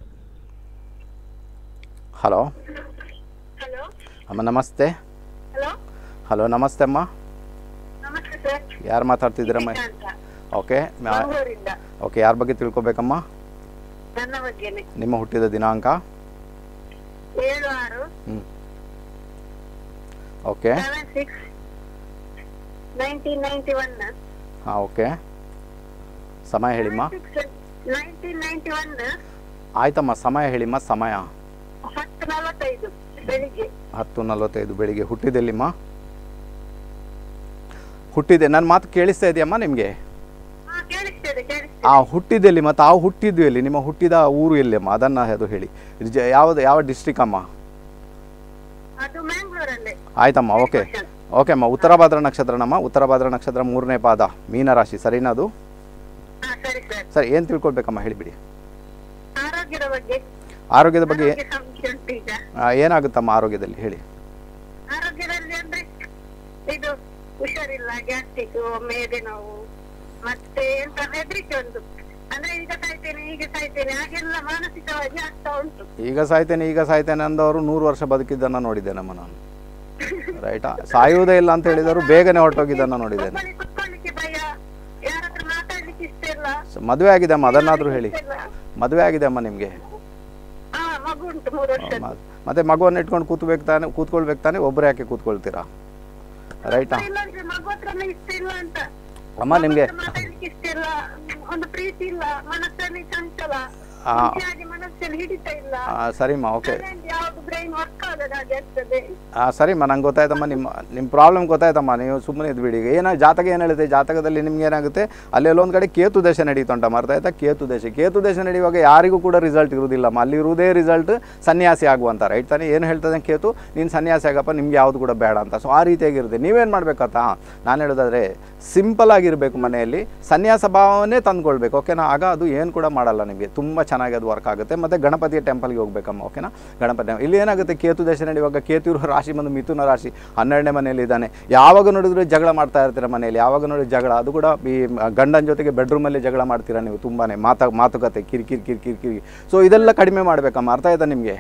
ಹಲೋ ಹಲೋ ಅಮ್ಮ ನಮಸ್ತೆ. ಹಲೋ ಹಲೋ ನಮಸ್ತೆ ಅಮ್ಮ, ನಮಸ್ತೆ ಸರ್. ಯಾರು ಮಾತಾಡ್ತಿದ್ದೀರಮ್ಮ? ಓಕೆ ಮಂಗಳೂರಿಂದ. ಓಕೆ, ಯಾರ ಬಗ್ಗೆ ತಿಳ್ಕೊಬೇಕಮ್ಮ? ನನ್ನ ಬಗ್ಗೆನೇ. ನಿಮ್ಮ ಹುಟ್ಟಿದ ದಿನಾಂಕ? ಏಳು ಆರು ಹ್ಞೂ okay seven six nineteen ninety one. ಹಾಂ ಓಕೆ, ಸಮಯ ಹೇಳಿಮ್ಮ. ನೈನ್ಟೀನ್ ನೈನ್ಟಿ ಒನ್ ಆಯ್ತಮ್ಮ, ಸಮಯ ಹೇಳಿಮ್ಮ. ಸಮಯ ಹತ್ತು ನಲವತ್ತೈದು ಬೆಳಿಗ್ಗೆ. ಹತ್ತು ನಲ್ವತ್ತೈದು ಬೆಳಿಗ್ಗೆ. ಹುಟ್ಟಿದೆಲ್ಲಿಮ್ಮ? ಹುಟ್ಟಿದೆ. ನನ್ನ ಮಾತು ಕೇಳಿಸ್ತಾ ಇದೆಯಮ್ಮ ನಿಮಗೆ? ಹಾ ಕೇಳಿಸ್ತೇನೆ ಕೇಳಿಸ್ತೇನೆ. ಆ ಹುಟ್ಟಿದೆಲ್ಲಿ ಮತ್ತು ಆ ಹುಟ್ಟಿದ್ದು ಎಲ್ಲಿ? ನಿಮ್ಮ ಹುಟ್ಟಿದ ಊರು ಎಲ್ಲಿಯಮ್ಮ ಅದನ್ನು ಅದು ಹೇಳಿ. ಜ- ಯಾವುದು ಯಾವ ಡಿಸ್ಟ್ರಿಕ್ ಅಮ್ಮ? ಅದು ಮ್ಯಾಂಗ್ಳೂರಲ್ಲೇ. ಆಯ್ತಮ್ಮ, ಓಕೆ ಓಕೆ ಅಮ್ಮ. ಉತ್ತರ ಭಾದ್ರ ನಕ್ಷತ್ರನಮ್ಮ. ಉತ್ತರ ಭಾದ್ರ ನಕ್ಷತ್ರ ಮೂರನೇ ಪಾದ, ಮೀನರಾಶಿ, ಸರಿನಾ ಅದು? ಹಾ ಸರಿ ಸರ್. ಸರಿ, ಏನು ತಿಳ್ಕೊಳ್ಬೇಕಮ್ಮ ಹೇಳಿಬಿಡಿ. ಆರೋಗ್ಯದ ಬಗ್ಗೆ. ಆರೋಗ್ಯದ ಬಗ್ಗೆ ಆರೋಗ್ಯ ಸಮಸ್ಯೆ ಉಂಟು ಈಗ. ಆ, ಏನಾಗುತ್ತಮ್ಮ ಆರೋಗ್ಯದಲ್ಲಿ ಹೇಳಿ. ಆರೋಗ್ಯದಲ್ಲಿ ಅಂದ್ರೆ ಇದು ಹುಷಾರಿಲ್ಲ, ಗ್ಯಾಸ್ಟ್ರಿಕ್, ಒಮ್ಮೆ ಎದೆ ನೋವು, ಮತ್ತೆ ಎಂತ ಹೆದರಿಕೆ ಒಂದು, ಅಂದ್ರೆ ಈಗ ಸಾಯ್ತೇನೆ ಈಗ ಸಾಯ್ತೇನೆ ಹಾಗೆಲ್ಲ ಮಾನಸಿಕವಾಗಿ ಆಗ್ತಾ ಉಂಟು. ಈಗ ಸಾಯ್ತೇನೆ ಈಗ ಸಾಯ್ತೇನೆ ಅಂದವರು ನೂರು ವರ್ಷ ಬದುಕಿದ್ದನ್ನು ನೋಡಿದ್ದೇನಮ್ಮ ನಾನು. ರೈಟಾ? ಸಾಯುವುದೇ ಇಲ್ಲ ಅಂತ ಹೇಳಿದವರು ಬೇಗನೆ ಹೊರಟೋಗಿದ್ದನ್ನು ನೋಡಿದ್ದೇನೆ. ಒಬ್ಬನೇ ಕುತ್ಕೊಳ್ಳಿಕ್ಕೆ ಭಯ, ಯಾರ ಹತ್ರ ಮಾತಾಡ್ಲಿಕ್ಕೆ ಇಷ್ಟ ಇಲ್ಲ. ಮದುವೆ ಆಗಿದೆ ಅಮ್ಮ, ಅದನ್ನಾದರೂ ಹೇಳಿ. ಇಷ್ಟ ಇಲ್ಲ. ಮದುವೆ ಆಗಿದೆ ಅಮ್ಮ ನಿಮಗೆ? ಹಾ ಮಗು ಉಂಟು, ಮೂರು ವರ್ಷ. ಮತ್ತೆ ಮಗುವನ್ನು ಇಟ್ಕೊಂಡು ಕೂತ್ಬೇಕು ತಾನೆ, ಕೂತ್ಕೊಳ್ಬೇಕು ತಾನೆ, ಒಬ್ಬರೇ ಯಾಕೆ ಕೂತ್ಕೊಳ್ತೀರಾ? ರೈಟಾ? ಇಲ್ಲಾಂದ್ರೆ ಮಗು ಹತ್ರನೇ ಇಷ್ಟ ಇಲ್ಲ ಅಂತ. ಅಮ್ಮ ನಿಮಗೆ ಮಾತಾಡ್ಲಿಕ್ಕೆ ಇಷ್ಟ ಇಲ್ಲ, ಒಂದು ಪ್ರೀತಿ ಇಲ್ಲ, ಮನಸ್ಸಲ್ಲಿ ಚಂಚಲ, ಆ, ಹಾಗೆ ಮನಸ್ಸಲ್ಲಿ ಹಿಡಿತಾ ಇಲ್ಲ. ಆ, ಸರಿಮ್ಮ, ಓಕೆ. ಯಾವ್ದು ಬ್ರೈನ್ ವರ್ಕ್ ಆಗದ ಹಾಗೆ ಆಗ್ತದೆ. ಹಾಂ ಸರಿಮ್ಮ, ನಂಗೆ ಗೊತ್ತಾಯ್ತಮ್ಮ. ನಿಮ್ಮ ನಿಮ್ಮ ಪ್ರಾಬ್ಲಮ್ ಗೊತ್ತಾಯ್ತಮ್ಮ. ನೀವು ಸುಮ್ಮನೆ ಇದ್ಬಿಡಿ. ಈಗ ಏನೋ ಜಾತಕ ಏನು ಹೇಳುತ್ತೆ, ಜಾತಕದಲ್ಲಿ ನಿಮ್ಗೆ ಏನಾಗುತ್ತೆ, ಅಲ್ಲೆಲ್ಲೊಂದು ಕಡೆ ಕೇತು ದೇಶ ನಡೀತುಂಟಮ್ಮ, ಅರ್ಥ ಆಯ್ತಾ? ಕೇತು ದೇಶ ಕೇತು ದೇಶ ನಡೆಯುವಾಗ ಯಾರಿಗೂ ಕೂಡ ರಿಸಲ್ಟ್ ಇರುವುದಿಲ್ಲಮ್ಮ. ಅಲ್ಲಿ ಇರುವುದೇ ರಿಸಲ್ಟ್ ಸನ್ಯಾಸಿ ಆಗುವಂಥ, ರೈಟ್ ತಾನೇ? ಏನು ಹೇಳ್ತದೆ ಕೇತು, ನೀನು ಸನ್ಯಾಸಿ ಆಗಪ್ಪ, ನಿಮ್ಗೆ ಯಾವುದು ಕೂಡ ಬೇಡ ಅಂತ. ಸೊ ಆ ರೀತಿಯಾಗಿರುತ್ತೆ. ನೀವೇನು ಮಾಡಬೇಕಂತ ನಾನು ಹೇಳೋದಾದರೆ, ಸಿಂಪಲ್ ಆಗಿರಬೇಕು ಮನೆಯಲ್ಲಿ, ಸನ್ಯಾಸ ಭಾವನೆ ತಂದುಕೊಳ್ಬೇಕು, ಓಕೆನಾ? ಆಗ ಅದು ಏನು ಕೂಡ ಮಾಡಲ್ಲ ನಿಮಗೆ, ತುಂಬ ಚೆನ್ನಾಗಿ ಅದು ವರ್ಕ್ ಆಗುತ್ತೆ. ಮತ್ತು ಗಣಪತಿಯ ಟೆಂಪಲ್ಗೆ ಹೋಗ್ಬೇಕಮ್ಮ, ಓಕೆನಾ? ಗಣಪತಿ ಇಲ್ಲಿ ಏನಾಗುತ್ತೆ, ಕೇತು ದೇಶ ನಡೆಯುವಾಗ ಕೇತು ಇರೋ ರಾಶಿ ಬಂದು ಮಿಥುನ ರಾಶಿ, ಹನ್ನೆರಡನೇ ಮನೆಯಲ್ಲಿ ಇದ್ದಾನೆ. ಯಾವಾಗ ನೋಡಿದ್ರು ಜಗಳ ಮಾಡ್ತಾ ಇರ್ತೀರ ಮನೆಯಲ್ಲಿ, ಯಾವಾಗ ನೋಡಿದ್ರು ಜಗಳ, ಅದು ಕೂಡ ಈ ಗಂಡನ ಜೊತೆಗೆ ಬೆಡ್ರೂಮಲ್ಲಿ ಜಗಳ ಮಾಡ್ತೀರಾ ನೀವು, ತುಂಬಾ ಮಾತಾ ಮಾತುಕತೆ, ಕಿರಿಕಿರಿ ಕಿರಿಕಿರಿ ಕಿರಿ. ಸೊ ಇದೆಲ್ಲ ಕಡಿಮೆ ಮಾಡಬೇಕಮ್ಮ, ಅರ್ಥ ಆಯ್ತಾ ನಿಮಗೆ?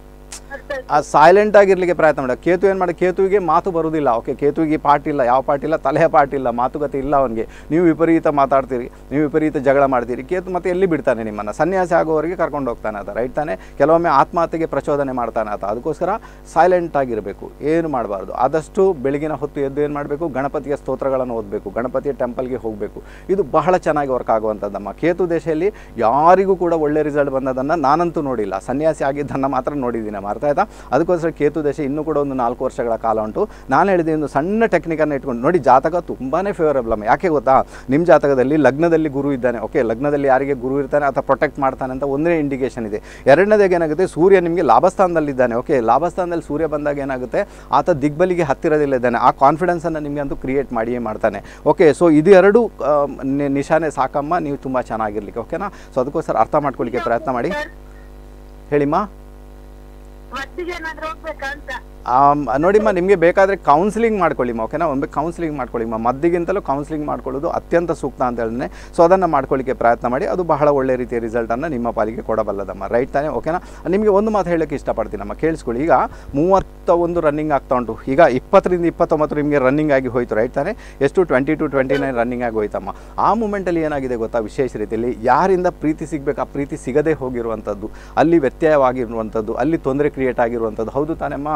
ಆ ಸೈಲೆಂಟ್ ಆಗಿರ್ಲಿಕ್ಕೆ ಪ್ರಯತ್ನ ಮಾಡಿ. ಕೇತು ಏನು ಮಾಡಿ, ಕೇತುವಿಗೆ ಮಾತು ಬರುವುದಿಲ್ಲ, ಓಕೆ? ಕೇತುವಿಗೆ ಪಾಠ ಇಲ್ಲ, ಯಾವ ಪಾಠ ಇಲ್ಲ, ತಲೆಯ ಪಾಠ ಇಲ್ಲ, ಮಾತುಕತೆ ಇಲ್ಲ ಅವನಿಗೆ. ನೀವು ವಿಪರೀತ ಮಾತಾಡ್ತೀರಿ, ನೀವು ವಿಪರೀತ ಜಗಳ ಮಾಡ್ತೀರಿ. ಕೇತು ಮತ್ತೆ ಎಲ್ಲಿ ಬಿಡ್ತಾನೆ ನಿಮ್ಮನ್ನು? ಸನ್ಯಾಸಿ ಆಗೋವರೆಗೆ ಕರ್ಕೊಂಡು ಹೋಗ್ತಾನೆ ಆತ, ರೈಟ್ ತಾನೆ? ಕೆಲವೊಮ್ಮೆ ಆತ್ಮಹತ್ಯೆಗೆ ಪ್ರಚೋದನೆ ಮಾಡ್ತಾನೆ ಆತ. ಅದಕ್ಕೋಸ್ಕರ ಸೈಲೆಂಟ್ ಆಗಿರಬೇಕು, ಏನು ಮಾಡಬಾರ್ದು. ಆದಷ್ಟು ಬೆಳಗಿನ ಹೊತ್ತು ಎದ್ದು ಏನು ಮಾಡಬೇಕು, ಗಣಪತಿಯ ಸ್ತೋತ್ರಗಳನ್ನು ಓದಬೇಕು, ಗಣಪತಿಯ ಟೆಂಪಲ್ಗೆ ಹೋಗಬೇಕು. ಇದು ಬಹಳ ಚೆನ್ನಾಗಿ ವರ್ಕ್ ಆಗುವಂಥದ್ದಮ್ಮ. ಕೇತು ದೇಶದಲ್ಲಿ ಯಾರಿಗೂ ಕೂಡ ಒಳ್ಳೆ ರಿಸಲ್ಟ್ ಬಂದದನ್ನು ನಾನಂತೂ ನೋಡಿಲ್ಲ, ಸನ್ಯಾಸಿ ಆಗಿದ್ದನ್ನು ಮಾತ್ರ ನೋಡಿದ್ದೀನಿ, ಅರ್ಥ ಆಯ್ತಾ? ಅದಕ್ಕೋಸ್ಕರ ಕೇತು ದೇಶ ಇನ್ನೂ ಕೂಡ ಒಂದು ನಾಲ್ಕು ವರ್ಷಗಳ ಕಾಲ ಉಂಟು. ನಾನು ಹೇಳಿದೆ ಒಂದು ಸಣ್ಣ ಟೆಕ್ನಿಕನ್ನು ಇಟ್ಕೊಂಡು ನೋಡಿ. ಜಾತಕ ತುಂಬಾ ಫೇವರಬಲ್ ಅಮ್ಮ. ಯಾಕೆ ಗೊತ್ತಾ, ನಿಮ್ಮ ಜಾತಕದಲ್ಲಿ ಲಗ್ನದಲ್ಲಿ ಗುರು ಇದ್ದಾನೆ, ಓಕೆ? ಲಗ್ನದಲ್ಲಿ ಯಾರಿಗೆ ಗುರು ಇರ್ತಾನೆ ಅಥವಾ ಪ್ರೊಟೆಕ್ಟ್ ಮಾಡ್ತಾನೆ ಅಂತ ಒಂದೇ ಇಂಡಿಕೇಶನ್ ಇದೆ. ಎರಡನೇದಾಗಿ ಏನಾಗುತ್ತೆ, ಸೂರ್ಯ ನಿಮಗೆ ಲಾಭಸ್ಥಾನದಲ್ಲಿದ್ದಾನೆ, ಓಕೆ? ಲಾಭಸ್ಥಾನದಲ್ಲಿ ಸೂರ್ಯ ಬಂದಾಗ ಏನಾಗುತ್ತೆ, ಆತ ದಿಗ್ಬಲಿಗೆ ಹತ್ತಿರದಲ್ಲಿದ್ದಾನೆ. ಆ ಕಾನ್ಫಿಡೆನ್ಸನ್ನು ನಿಮಗೆ ಅಂತೂ ಕ್ರಿಯೇಟ್ ಮಾಡಿಯೇ ಮಾಡ್ತಾನೆ, ಓಕೆ? ಸೊ ಇದು ಎರಡು ನಿಶಾನೆ ಸಾಕಮ್ಮ, ನೀವು ತುಂಬ ಚೆನ್ನಾಗಿರ್ಲಿಕ್ಕೆ, ಓಕೆನಾ? ಸೊ ಅದಕ್ಕೋಸ್ಕರ ಅರ್ಥ ಮಾಡ್ಕೊಳ್ಳಿಕ್ಕೆ ಪ್ರಯತ್ನ ಮಾಡಿ. ಹೇಳಿಮ್ಮ. ಮದ್ದಿಗೆ ಏನಾದ್ರು ಹೋಗ್ಬೇಕಾ ಅಂತ. ನೋಡಿಮ್ಮ, ನಿಮಗೆ ಬೇಕಾದರೆ ಕೌನ್ಸಿಲಿಂಗ್ ಮಾಡ್ಕೊಳ್ಳಿಮ್ಮ, ಓಕೆನಾ? ಒಮ್ಮೆ ಕೌನ್ಸಿಲಿಂಗ್ ಮಾಡ್ಕೊಳ್ಳಿಮ್ಮ. ಮದ್ದಿಗಿಂತಲೂ ಕೌನ್ಸಿಲಿಂಗ್ ಮಾಡ್ಕೊಳ್ಳೋದು ಅತ್ಯಂತ ಸೂಕ್ತ ಅಂತ ಹೇಳಿದ್ರೆ, ಸೊ ಅದನ್ನು ಮಾಡ್ಕೊಳ್ಳಿಕ್ಕೆ ಪ್ರಯತ್ನ ಮಾಡಿ. ಅದು ಬಹಳ ಒಳ್ಳೆ ರೀತಿಯ ರಿಸಲ್ಟನ್ನು ನಿಮ್ಮ ಪಾಲಿಗೆ ಕೊಡಬಲ್ಲದಮ್ಮ, ರೈಟ್ ತಾನೇ? ಓಕೆನಾ? ನಿಮಗೆ ಒಂದು ಮಾತು ಹೇಳೋಕ್ಕೆ ಇಷ್ಟಪಡ್ತೀನಮ್ಮ, ಕೇಳಿಸ್ಕೊಳ್ಳಿ. ಈಗ ಮೂವತ್ತ ಒಂದು ರನ್ನಿಂಗ್ ಆಗ್ತಾ ಉಂಟು. ಈಗ ಇಪ್ಪತ್ತರಿಂದ ಇಪ್ಪತ್ತೊಂಬತ್ತು ನಿಮಗೆ ರನ್ನಿಂಗ್ ಆಗಿ ಹೋಯ್ತು, ರೈಟ್ ತಾನೇ? ಎಷ್ಟು? Twenty two twenty nine running ಆಗಿ ಹೋಯ್ತಮ್ಮ. ಆ ಮೂಮೆಂಟಲ್ಲಿ ಏನಾಗಿದೆ ಗೊತ್ತಾ, ವಿಶೇಷ ರೀತಿಯಲ್ಲಿ ಯಾರಿಂದ ಪ್ರೀತಿ ಸಿಗಬೇಕು ಆ ಪ್ರೀತಿ ಸಿಗದೇ ಹೋಗಿರುವಂಥದ್ದು, ಅಲ್ಲಿ ವ್ಯತ್ಯಯವಾಗಿರುವಂಥದ್ದು, ಅಲ್ಲಿ ತೊಂದರೆ ಕ್ರಿಯೇಟ್ ಆಗಿರುವಂಥದ್ದು, ಹೌದು ತಾನೇಮ್ಮ?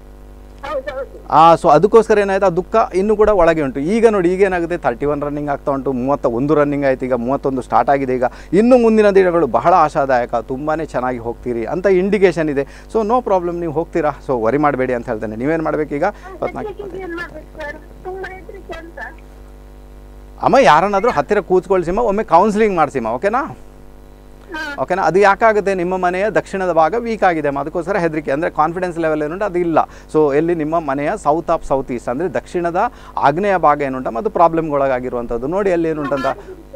ಆ ಸೊ ಅದಕ್ಕೋಸ್ಕರ ಏನಾಯ್ತು, ಆ ದುಃಖ ಇನ್ನೂ ಕೂಡ ಒಳಗೆ ಉಂಟು. ಈಗ ನೋಡಿ, ಈಗ ಏನಾಗುತ್ತೆ, ತರ್ಟಿ ಒನ್ ರನ್ನಿಂಗ್ ಆಗ್ತಾ ಉಂಟು, ಮೂವತ್ತ ಒಂದು ರನ್ನಿಂಗ್ ಆಯ್ತು, ಈಗ ಮೂವತ್ತೊಂದು ಸ್ಟಾರ್ಟ್ ಆಗಿದೆ. ಈಗ ಇನ್ನು ಮುಂದಿನ ದಿನಗಳು ಬಹಳ ಆಶಾದಾಯಕ, ತುಂಬಾ ಚೆನ್ನಾಗಿ ಹೋಗ್ತೀರಿ ಅಂತ ಇಂಡಿಕೇಶನ್ ಇದೆ. ಸೊ ನೋ ಪ್ರಾಬ್ಲಮ್, ನೀವು ಹೋಗ್ತೀರಾ. ಸೊ ವರಿ ಮಾಡಬೇಡಿ ಅಂತ ಹೇಳ್ತೇನೆ. ನೀವೇನು ಮಾಡಬೇಕು ಈಗ? ಅಮ್ಮ ಯಾರನ್ನಾದರೂ ಹತ್ತಿರ ಕೂತ್ಕೊಳ್ಸಿಮ್ಮ, ಒಮ್ಮೆ ಕೌನ್ಸಿಲಿಂಗ್ ಮಾಡಿಸಿಮ್ಮ, ಓಕೆನಾ? ಓಕೆನಾ. ಅದು ಯಾಕಾಗುತ್ತೆ, ನಿಮ್ಮ ಮನೆಯ ದಕ್ಷಿಣದ ಭಾಗ ವೀಕ್ ಆಗಿದೆ, ಅದಕ್ಕೋಸ್ಕರ ಹೆದರಿಕೆ, ಅಂದರೆ ಕಾನ್ಫಿಡೆನ್ಸ್ ಲೆವೆಲ್ ಏನುಂಟು ಅದು ಇಲ್ಲ. ಸೊ ಎಲ್ಲಿ ನಿಮ್ಮ ಮನೆಯ ಸೌತ್ ಆಫ್ ಸೌತ್ ಈಸ್ಟ್ ಅಂದರೆ ದಕ್ಷಿಣದ ಆಗ್ನೇಯ ಭಾಗ ಏನುಂಟ ಅದು ಪ್ರಾಬ್ಲಮ್ಗೊಳಗಾಗಿರುವಂಥದ್ದು. ನೋಡಿ ಅಲ್ಲಿ ಏನುಂಟಂತ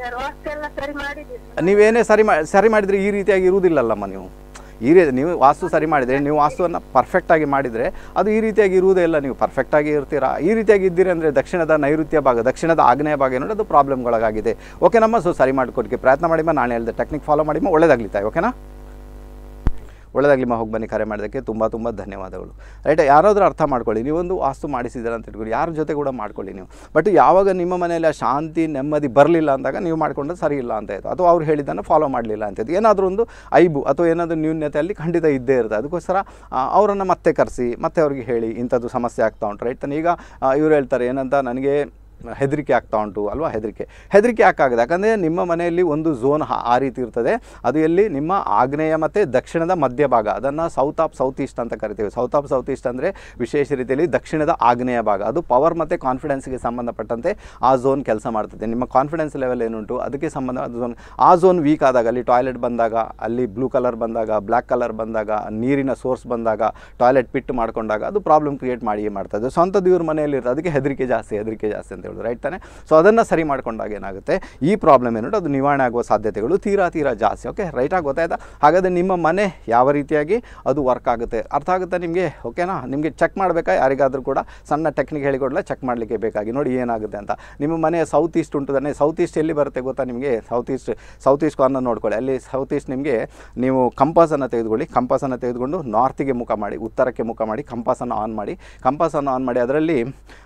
ನೀವೇನೇ ಸರಿ ಮಾ ಸರಿ ಮಾಡಿದರೆ ಈ ರೀತಿಯಾಗಿ ಇರುವುದಿಲ್ಲಲ್ಲಮ್ಮ. ನೀವು ಈ ರೀತಿ ನೀವು ವಾಸ್ತು ಸರಿ ಮಾಡಿದರೆ, ನೀವು ವಾಸ್ತುವನ್ನು ಪರ್ಫೆಕ್ಟಾಗಿ ಮಾಡಿದರೆ ಅದು ಈ ರೀತಿಯಾಗಿ ಇರುವುದೇ ಇಲ್ಲ. ನೀವು ಪರ್ಫೆಕ್ಟಾಗಿ ಇರ್ತೀರಾ, ಈ ರೀತಿಯಾಗಿ ಇದ್ದೀರಿ ಅಂದರೆ ದಕ್ಷಿಣದ ನೈಋತ್ಯ ಭಾಗ, ದಕ್ಷಿಣದ ಆಗ್ನೇಯ ಭಾಗ ಏನೋ ಅದು ಪ್ರಾಬ್ಲಮ್ಗೊಳಗಾಗಿದೆ. ಓಕೆ ನಮ್ಮ. ಸೊ ಸರಿ ಮಾಡಿಕೊಡಕ್ಕೆ ಪ್ರಯತ್ನ ಮಾಡಿಮ್ಮ. ನಾನು ಹೇಳಿದೆ ಟೆಕ್ನಿಕ್ ಫಾಲೋ ಮಾಡಿಮ್ಮ, ಒಳ್ಳೇದಾಗ್ಲಿತ್ತಾಯಿ. ಓಕೆನಾ, ಒಳ್ಳೆದಾಗಲಿಮ್ಮ. ಹೋಗಿ ಬನ್ನಿ. ಕರೆ ಮಾಡೋದಕ್ಕೆ ತುಂಬ ತುಂಬ ಧನ್ಯವಾದಗಳು. ರೈಟ್, ಯಾರಾದರೂ ಅರ್ಥ ಮಾಡ್ಕೊಳ್ಳಿ. ನೀವೊಂದು ವಾಸ್ತು ಮಾಡಿಸಿದ್ದೀರ ಅಂತ ಇಟ್ಕೊಳ್ಳಿ, ಯಾರ ಜೊತೆ ಕೂಡ ಮಾಡ್ಕೊಳ್ಳಿ ನೀವು. ಬಟ್ ಯಾವಾಗ ನಿಮ್ಮ ಮನೆಯಲ್ಲಿ ಆ ಶಾಂತಿ ನೆಮ್ಮದಿ ಬರಲಿಲ್ಲ ಅಂದಾಗ ನೀವು ಮಾಡ್ಕೊಂಡ್ರೆ ಸರಿ ಇಲ್ಲ ಅಂತ ಇತ್ತು, ಅಥವಾ ಅವ್ರು ಹೇಳಿದ್ದನ್ನು ಫಾಲೋ ಮಾಡಲಿಲ್ಲ ಅಂತ ಇತ್ತು, ಏನಾದರೂ ಒಂದು ಐಬು ಅಥವಾ ಏನಾದರೂ ನ್ಯೂನ್ಯತೆ ಅಲ್ಲಿ ಖಂಡಿತ ಇದ್ದೇ ಇರುತ್ತೆ. ಅದಕ್ಕೋಸ್ಕರ ಅವರನ್ನು ಮತ್ತೆ ಕರೆಸಿ ಮತ್ತೆ ಅವ್ರಿಗೆ ಹೇಳಿ ಇಂಥದ್ದು ಸಮಸ್ಯೆ ಆಗ್ತಾ ಉಂಟು. ರೈಟ್ ತಾನೆ. ಈಗ ಇವ್ರು ಹೇಳ್ತಾರೆ ಏನಂತ, ನನಗೆ ಹೆದರಿಕೆ ಆಗ್ತಾ ಉಂಟು ಅಲ್ವಾ. ಹೆದರಿಕೆ ಹೆದರಿಕೆ ಯಾಕಾಗಿದೆ, ಯಾಕಂದರೆ ನಿಮ್ಮ ಮನೆಯಲ್ಲಿ ಒಂದು ಝೋನ್ ಆ ರೀತಿ ಇರ್ತದೆ. ಅದು ಎಲ್ಲಿ ನಿಮ್ಮ ಆಗ್ನೇಯ ಮತ್ತು ದಕ್ಷಿಣದ ಮಧ್ಯಭಾಗ, ಅದನ್ನು ಸೌತ್ ಆಫ್ ಸೌತ್ ಈಸ್ಟ್ ಅಂತ ಕರಿತೀವಿ. ಸೌತ್ ಆಫ್ ಸೌತ್ ಈಸ್ಟ್ ಅಂದರೆ ವಿಶೇಷ ರೀತಿಯಲ್ಲಿ ದಕ್ಷಿಣದ ಆಗ್ನೇಯ ಭಾಗ, ಅದು ಪವರ್ ಮತ್ತು ಕಾನ್ಫಿಡೆನ್ಸ್ಗೆ ಸಂಬಂಧಪಟ್ಟಂತೆ ಆ ಝೋನ್ ಕೆಲಸ ಮಾಡ್ತದೆ. ನಿಮ್ಮ ಕಾನ್ಫಿಡೆನ್ಸ್ ಲೆವೆಲ್ ಏನುಂಟು ಅದಕ್ಕೆ ಸಂಬಂಧ ಝೋನ್ ಆ ಝೋನ್ ವೀಕ್ ಆದಾಗ, ಅಲ್ಲಿ ಟಾಯ್ಲೆಟ್ ಬಂದಾಗ, ಅಲ್ಲಿ ಬ್ಲೂ ಕಲರ್ ಬಂದಾಗ, ಬ್ಲ್ಯಾಕ್ ಕಲರ್ ಬಂದಾಗ, ನೀರಿನ ಸೋರ್ಸ್ ಬಂದಾಗ, ಟಾಯ್ಲೆಟ್ ಪಿಟ್ ಮಾಡ್ಕೊಂಡಾಗ ಅದು ಪ್ರಾಬ್ಲಮ್ ಕ್ರಿಯೇಟ್ ಮಾಡಿಯೇ ಮಾಡ್ತದೆ. ಸ್ವಂತದ್ದು ಇವ್ರ ಮನೆಯಲ್ಲಿ ಇರ್ತದೆ, ಅದಕ್ಕೆ ಹೆದರಿಕೆ ಜಾಸ್ತಿ ಹೆದರಿಕೆ ಜಾಸ್ತಿ ಅಂತ ಹೇಳೋದು. ರೈಟ್ ತಾನೆ. ಸೊ ಅದನ್ನು ಸರಿ ಮಾಡ್ಕೊಂಡಾಗ ಏನಾಗುತ್ತೆ, ಈ ಪ್ರಾಬ್ಲಮ್ ಏನುಂಟು ಅದು ನಿವಾರಣೆ ಆಗುವ ಸಾಧ್ಯತೆಗಳು ತೀರಾ ತೀರಾ ಜಾಸ್ತಿ. ಓಕೆ, ರೈಟಾಗಿ ಗೊತ್ತಾಯ್ತಾ. ಹಾಗಾದರೆ ನಿಮ್ಮ ಮನೆ ಯಾವ ರೀತಿಯಾಗಿ ಅದು ವರ್ಕ್ ಆಗುತ್ತೆ ಅರ್ಥ ಆಗುತ್ತೆ ನಿಮಗೆ. ಓಕೆನಾ, ನಿಮಗೆ ಚೆಕ್ ಮಾಡಬೇಕಾ, ಯಾರಿಗಾದರೂ ಕೂಡ ಸಣ್ಣ ಟೆಕ್ನಿಕ್ ಹೇಳಿಕೊಡಲ್ಲ, ಚೆಕ್ ಮಾಡಲಿಕ್ಕೆ ಬೇಕಾಗಿ ನೋಡಿ ಏನಾಗುತ್ತೆ ಅಂತ. ನಿಮ್ಮ ಮನೆ ಸೌತ್ ಈಸ್ಟ್ ಉಂಟು ತಾನೆ, ಸೌತ್ ಈಸ್ಟ್ ಎಲ್ಲಿ ಬರುತ್ತೆ ಗೊತ್ತಾ ನಿಮಗೆ. South east south east corner ನೋಡ್ಕೊಳ್ಳಿ. ಅಲ್ಲಿ ಸೌತ್ ಈಸ್ಟ್ ನಿಮಗೆ ನೀವು ಕಂಪಾಸನ್ನು ತೆಗೆದುಕೊಳ್ಳಿ. ಕಂಪಾಸನ್ನು ತೆಗೆದುಕೊಂಡು ನಾರ್ತಿಗೆ ಮುಖ ಮಾಡಿ, ಉತ್ತರಕ್ಕೆ ಮುಖ ಮಾಡಿ, ಕಂಪಾಸನ್ನು ಆನ್ ಮಾಡಿ. ಕಂಪಾಸನ್ನು ಆನ್ ಮಾಡಿ ಅದರಲ್ಲಿ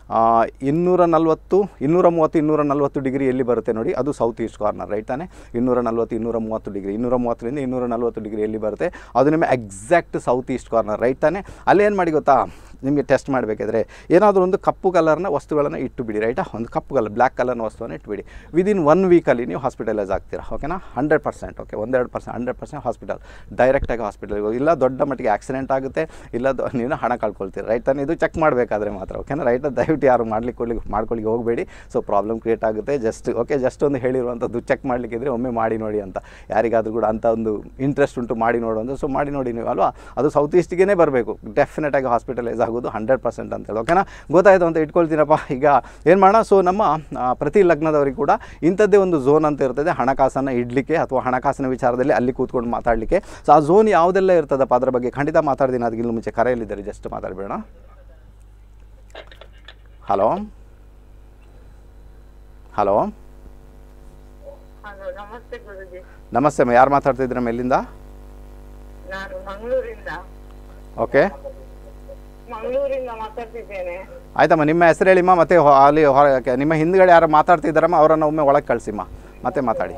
ಇನ್ನೂರ ನಲ್ವತ್ತು ಇನ್ನೂರ ಮೂವತ್ತು ಇನ್ನೂರ ನಲ್ವತ್ತು ಡಿಗ್ರಿ ಎಲ್ಲಿ ಬರುತ್ತೆ ನೋಡಿ, ಅದು ಸೌತ್ ಈಸ್ಟ್ ಕಾರ್ನರ್. ರೈಟ್ ತಾನೆ. ಇನ್ನೂರ ನಲ್ವತ್ತು ಇನ್ನೂರ ಮೂವತ್ತು ಡಿಗ್ರಿ ಇನ್ನೂರ ಮೂವತ್ತರಿಂದ ಇನ್ನೂರ ನಲ್ವತ್ತು ಡಿಗ್ರಿ ಎಲ್ಲಿ ಬರುತ್ತೆ ಅದು ನಿಮ್ಮ exact south east corner. Right ತಾನೆ. ಅಲ್ಲಿ ಏನು ಮಾಡಿ ಗೊತ್ತಾ, ನಿಮಗೆ ಟೆಸ್ಟ್ ಮಾಡಬೇಕಾದ್ರೆ ಏನಾದರೂ ಒಂದು ಕಪ್ಪು ಕಲರ್ನ ವಸ್ತುಗಳನ್ನು ಇಟ್ಟು ಬಿಡಿ. ರೈಟಾ, ಒಂದು ಕಪ್ಪು ಕಲರ್ ಬ್ಲ್ಯಾಕ್ ಕಲರ್ನ ವಸ್ತುವನ್ನು ಇಟ್ಟುಬಿಡಿ. ವಿದಿನ್ ಒನ್ ವೀಕಲ್ಲಿ ನೀವು ಹಾಸ್ಪಿಟಲೈಸ್ ಆಗ್ತೀರಾ. ಓಕೆನಾ, ಹಂಡ್ರೆಡ್ ಪರ್ಸೆಂಟ್. ಓಕೆ, ಒಂದೆರಡು ಪರ್ಸೆಂಟ್ ಹಂಡ್ರೆಡ್ ಪರ್ಸೆಂಟ್ ಹಾಸ್ಪಿಟಲ್, ಡೈರೆಕ್ಟಾಗಿ ಹಾಸ್ಪಿಟಲ್ಗೆ ಹೋಗಿ. ಇಲ್ಲ ದೊಡ್ಡ ಮಟ್ಟಿಗೆ ಆಕ್ಸಿಡೆಂಟ್ ಆಗುತ್ತೆ, ಇಲ್ಲ ನೀವು ಹಣ ಕಳ್ಕೊಳ್ತೀರಿ. ರೈಟ್ ತಾನೆ. ಇದು ಚೆಕ್ ಮಾಡಬೇಕಾದ್ರೆ ಮಾತ್ರ. ಓಕೆನಾ, ರೈಟ್. ದಯವಿಟ್ಟು ಯಾರು ಮಾಡ್ಲಿಕ್ಕೆ ಕೊಡ್ಲಿಕ್ಕೆ ಮಾಡ್ಕೊಳ್ಳಿಕ್ಕೆ ಹೋಗಬೇಡಿ. ಸೊ ಪ್ರಾಬ್ಲಮ್ ಕ್ರಿಯೇಟ್ ಆಗುತ್ತೆ. ಜಸ್ಟ್ ಓಕೆ, ಜಸ್ಟ್ ಒಂದು ಹೇಳಿರುವಂಥದ್ದು ಚೆಕ್ ಮಾಡಲಿಕ್ಕಿದ್ರೆ ಒಮ್ಮೆ ಮಾಡಿ ನೋಡಿ ಅಂತ. ಯಾರಿಗಾದರೂ ಕೂಡ ಅಂಥ ಒಂದು ಇಂಟ್ರೆಸ್ಟ್ ಉಂಟು ಮಾಡಿ ನೋಡುವಂಥ, ಸೊ ಮಾಡಿ ನೋಡಿ ನೀವು ಅಲ್ವಾ. ಅದು ಸೌತ್ ಈಸ್ಟಿಗೆ ಬರಬೇಕು, ಡೆಫಿನೆಟಾಗಿ ಹಾಸ್ಪಿಟಲೈಸ್ ಆಗೋದು ಹಂಡ್ರೆಡ್ ಪರ್ಸೆಂಟ್ ಅಂತೇಳಿ. ಓಕೆನಾ, ಗೊತ್ತಾಯಿತು ಅಂತ ಇಟ್ಕೊಳ್ತೀನಪ್ಪ. ಈಗ ಏನು ಮಾಡೋಣ, ಸೊ ನಮ್ಮ ಪ್ರತಿ ಲಗ್ನದವರಿಗೆ ಕೂಡ ಇಂಥದ್ದೇ ಒಂದು ಝೋನ್ ಅಂತ ಇರ್ತದೆ, ಹಣಕಾಸನ್ನು ಇಡಲಿಕ್ಕೆ ಅಥವಾ ಹಣಕಾಸಿನ ವಿಚಾರದಲ್ಲಿ ಅಲ್ಲಿ ಕೂತ್ಕೊಂಡು ಮಾತಾಡಲಿಕ್ಕೆ. ಸೊ ಆ ಝೋನ್ ಯಾವುದೆಲ್ಲ ಇರ್ತದಪ್ಪ ಅದ್ರ ಬಗ್ಗೆ ಖಂಡಿತ ಮಾತಾಡ್ತೀನಿ. ಅದಕ್ಕಿಂತ ಮುಂಚೆ ಕರೆಯಲ್ಲಿದ್ದಾರೆ, ಜಸ್ಟ್ ಮಾತಾಡಬೇಡ. ಹಲೋ ಹಲೋ ನಮಸ್ತೆ ಗುರುಜಿ. ನಮಸ್ತೆ ಅಮ್ಮ, ಯಾರು ಮಾತಾಡ್ತಿದ್ದೀರಮ್ಮ, ಎಲ್ಲಿಂದ? ನಾನು ಮಂಗಳೂರಿಂದ. ಓಕೆ, ಮಂಗಳೂರಿಂದ ಮಾತಾಡ್ತಿದ್ದೇನೆ. ಆಯ್ತಮ್ಮ, ನಿಮ್ಮ ಹೆಸರು ಹೇಳಿಮ್ಮ, ಮತ್ತೆ ಅಲ್ಲಿ ಹೊರ ನಿಮ್ಮ ಹಿಂದ್ಗಡೆ ಯಾರು ಮಾತಾಡ್ತಿದ್ದಾರಮ್ಮ ಅವರನ್ನು ಒಮ್ಮೆ ಒಳಗೆ ಕಳಿಸಿಮ್ಮ, ಮತ್ತೆ ಮಾತಾಡಿ.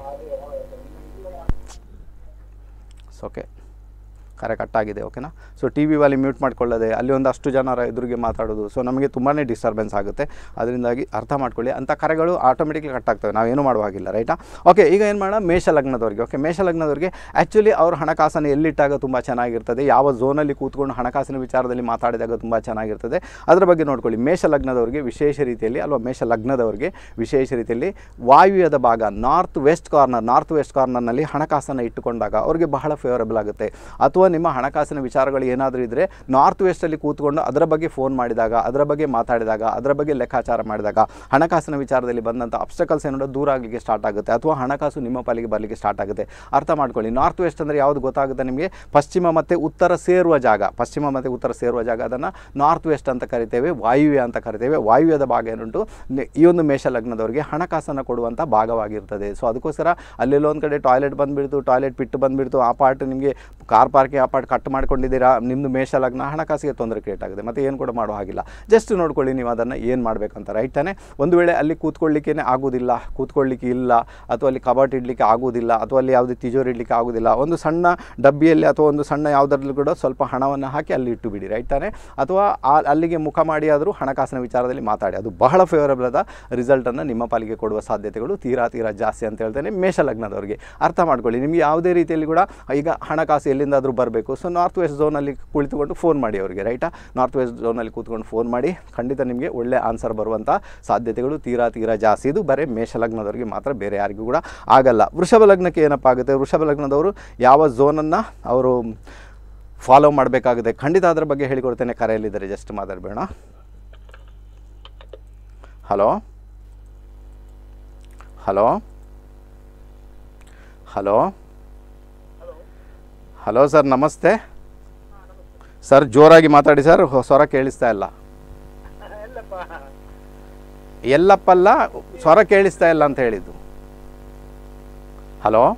ಓಕೆ, ಕರೆ ಕಟ್ಟಾಗಿದೆ. ಓಕೆನಾ. ಸೊ ಟಿ ವಿ ವಾಲಿ ಮ್ಯೂಟ್ ಮಾಡ್ಕೊಳ್ಳೋದೆ, ಅಲ್ಲಿ ಒಂದಷ್ಟು ಜನರ ಎದುರಿಗೆ ಮಾತಾಡೋದು, ಸೊ ನಮಗೆ ತುಂಬಾ ಡಿಸ್ಟರ್ಬೆನ್ಸ್ ಆಗುತ್ತೆ. ಅದರಿಂದಾಗಿ ಅರ್ಥ ಮಾಡ್ಕೊಳ್ಳಿ, ಅಂಥ ಕರೆಗಳು ಆಟೋಮೆಟಿಕ್ಲಿ ಕಟ್ ಆಗ್ತವೆ, ನಾವೇನು ಮಾಡುವಾಗಿಲ್ಲ. ರೈಟಾ. ಓಕೆ, ಈಗ ಏನು ಮಾಡೋಣ, ಮೇಷ ಲಗ್ನದವ್ರಿಗೆ. ಓಕೆ, ಮೇಷ ಲಗ್ನದವ್ರಿಗೆ ಆ್ಯಕ್ಚುಲಿ ಅವ್ರ ಹಣಕಾಸನ್ನು ಎಲ್ಲಿಟ್ಟಾಗ ತುಂಬ ಚೆನ್ನಾಗಿರ್ತದೆ, ಯಾವ ಝೋನಲ್ಲಿ ಕೂತ್ಕೊಂಡು ಹಣಕಾಸಿನ ವಿಚಾರದಲ್ಲಿ ಮಾತಾಡಿದಾಗ ತುಂಬ ಚೆನ್ನಾಗಿರ್ತದೆ, ಅದರ ಬಗ್ಗೆ ನೋಡ್ಕೊಳ್ಳಿ. ಮೇಷ ಲಗ್ನದವ್ರಿಗೆ ವಿಶೇಷ ರೀತಿಯಲ್ಲಿ ಅಲ್ವಾ, ಮೇಷ ಲಗ್ನದವ್ರಿಗೆ ವಿಶೇಷ ರೀತಿಯಲ್ಲಿ ವಾಯುವ್ಯದ ಭಾಗ, north west corner north west ಕಾರ್ನರ್ನಲ್ಲಿ ಹಣಕಾಸನ್ನು ಇಟ್ಟುಕೊಂಡಾಗ ಅವ್ರಿಗೆ ಬಹಳ ಫೇವರಬಲ್ ಆಗುತ್ತೆ. ಅಥವಾ ನಿಮ್ಮ ಹಣಕಾಸಿನ ವಿಚಾರಗಳು ಏನಾದರೂ ಇದ್ದರೆ ನಾರ್ತ್ ವೆಸ್ಟಲ್ಲಿ ಕೂತ್ಕೊಂಡು ಅದರ ಬಗ್ಗೆ ಫೋನ್ ಮಾಡಿದಾಗ, ಅದರ ಬಗ್ಗೆ ಮಾತಾಡಿದಾಗ, ಅದರ ಬಗ್ಗೆ ಲೆಕ್ಕಾಚಾರ ಮಾಡಿದಾಗ ಹಣಕಾಸಿನ ವಿಚಾರದಲ್ಲಿ ಬಂದಂಥ ಅಬ್ಸ್ಟಕಲ್ಸ್ ಏನೋ ದೂರ ಆಗಲಿಕ್ಕೆ ಸ್ಟಾರ್ಟ್ ಆಗುತ್ತೆ, ಅಥವಾ ಹಣಕಾಸು ನಿಮ್ಮ ಪಾಲಿಗೆ ಬರಲಿಕ್ಕೆ ಸ್ಟಾರ್ಟ್ ಆಗುತ್ತೆ. ಅರ್ಥ ಮಾಡ್ಕೊಳ್ಳಿ. ನಾರ್ತ್ ವೆಸ್ಟ್ ಅಂದರೆ ಯಾವುದು ಗೊತ್ತಾಗುತ್ತೆ ನಿಮಗೆ, ಪಶ್ಚಿಮ ಮತ್ತು ಉತ್ತರ ಸೇರುವ ಜಾಗ. ಪಶ್ಚಿಮ ಮತ್ತು ಉತ್ತರ ಸೇರುವ ಜಾಗ, ಅದನ್ನು ನಾರ್ತ್ ವೆಸ್ಟ್ ಅಂತ ಕರಿತೇವೆ, ವಾಯುವ್ಯ ಅಂತ ಕರಿತೇವೆ. ವಾಯುವ್ಯದ ಭಾಗ ಏನುಂಟು ಈ ಒಂದು ಮೇಷ ಲಗ್ನದವರಿಗೆ ಹಣಕಾಸನ್ನು ಕೊಡುವಂಥ ಭಾಗವಾಗಿರ್ತದೆ. ಸೊ ಅದಕ್ಕೋಸ್ಕರ ಅಲ್ಲೆಲ್ಲೋ ಒಂದು ಕಡೆ ಟಾಯ್ಲೆಟ್ ಬಂದುಬಿಡ್ತು, ಟಾಯ್ಲೆಟ್ ಪಿಟ್ಟು ಬಂದುಬಿಡ್ತು, ಆ ಪಾರ್ಟ್ ನಿಮಗೆ ಕಾರ್ ಪಾರ್ಕಿಂಗ್ ಆ ಪಾರ್ಟ್ ಕಟ್ ಮಾಡ್ಕೊಂಡಿದ್ದೀರಾ, ನಿಮ್ಮದು ಮೇಷ ಲಗ್ನ, ಹಣಕಾಸಿಗೆ ತೊಂದರೆ ಕ್ರಿಯೇಟ್ ಆಗಿದೆ, ಮತ್ತು ಏನು ಕೂಡ ಮಾಡೋ ಹಾಗಿಲ್ಲ. ಜಸ್ಟ್ ನೋಡ್ಕೊಳ್ಳಿ ನೀವು ಅದನ್ನು ಏನು ಮಾಡಬೇಕಂತ. ರೈಟ್ ತಾನೆ. ಒಂದು ವೇಳೆ ಅಲ್ಲಿ ಕೂತ್ಕೊಳ್ಳಿಕ್ಕೇ ಆಗೋದಿಲ್ಲ, ಕೂತ್ಕೊಳ್ಳಿಕ್ಕೆ ಇಲ್ಲ, ಅಥವಾ ಅಲ್ಲಿ ಕಬಾಟ್ ಇಡಲಿಕ್ಕೆ ಆಗೋದಿಲ್ಲ, ಅಥವಾ ಅಲ್ಲಿ ಯಾವುದೇ ತಿಜೋರಿ ಇಡಲಿಕ್ಕೆ ಆಗೋದಿಲ್ಲ, ಒಂದು ಸಣ್ಣ ಡಬ್ಬಿಯಲ್ಲಿ ಅಥವಾ ಒಂದು ಸಣ್ಣ ಯಾವುದರಲ್ಲೂ ಕೂಡ ಸ್ವಲ್ಪ ಹಣವನ್ನು ಹಾಕಿ ಅಲ್ಲಿ ಇಟ್ಟು ಬಿಡಿ. ರೈಟ್ ತಾನೆ. ಅಥವಾ ಅಲ್ಲಿಗೆ ಮುಖ ಮಾಡಿ ಆದರೂ ಹಣಕಾಸಿನ ವಿಚಾರದಲ್ಲಿ ಮಾತಾಡಿ, ಅದು ಬಹಳ ಫೇವರಬಲ್ ಆದ ರಿಸಲ್ಟನ್ನು ನಿಮ್ಮ ಪಾಲಿಗೆ ಕೊಡುವ ಸಾಧ್ಯತೆಗಳು ತೀರಾ ತೀರಾ ಜಾಸ್ತಿ ಅಂತ ಹೇಳ್ತೇನೆ ಮೇಷ ಲಗ್ನದವರಿಗೆ. ಅರ್ಥ ಮಾಡ್ಕೊಳ್ಳಿ. ನಿಮಗೆ ಯಾವುದೇ ರೀತಿಯಲ್ಲಿ ಕೂಡ ಈಗ ಹಣಕಾಸು ಎಲ್ಲಿಂದಾದರೂ ಬರಬೇಕು. ಸೊ ನಾರ್ತ್ ವೆಸ್ಟ್ ಝೋನಲ್ಲಿ ಕುಳಿತುಕೊಂಡು ಫೋನ್ ಮಾಡಿ ಅವರಿಗೆ, ರೈಟಾ. ನಾರ್ತ್ ವೆಸ್ಟ್ ಝೋನಲ್ಲಿ ಕೂತ್ಕೊಂಡು ಫೋನ್ ಮಾಡಿ, ಖಂಡಿತ ನಿಮಗೆ ಒಳ್ಳೆ ಆನ್ಸರ್ ಬರುವಂಥ ಸಾಧ್ಯತೆಗಳು ತೀರಾ ತೀರಾ ಜಾಸ್ತಿ. ಇದು ಬರೀ ಮೇಷಲಗ್ನದವರಿಗೆ ಮಾತ್ರ, ಬೇರೆ ಯಾರಿಗೂ ಕೂಡ ಆಗಲ್ಲ. ವೃಷಭ ಲಗ್ನಕ್ಕೆ ಏನಪ್ಪ ಆಗುತ್ತೆ, ವೃಷಭ ಲಗ್ನದವರು ಯಾವ ಝೋನನ್ನು ಅವರು ಫಾಲೋ ಮಾಡಬೇಕಾಗುತ್ತೆ, ಖಂಡಿತ ಅದರ ಬಗ್ಗೆ ಹೇಳಿಕೊಡ್ತೇನೆ. ಕರೆಯಲ್ಲಿದ್ದಾರೆ, ಜಸ್ಟ್ ಮಾತಾಡಬೇಡ. Hello hello hello hello sir, ನಮಸ್ತೆ ಸರ್. ಜೋರಾಗಿ ಮಾತಾಡಿ ಸರ್, ಸ್ವರ ಕೇಳಿಸ್ತಾ ಇಲ್ಲ. ಎಲ್ಲಪ್ಪಲ್ಲ, ಸ್ವರ ಕೇಳಿಸ್ತಾ ಇಲ್ಲ ಅಂತ ಹೇಳಿದ್ದು. ಹಲೋ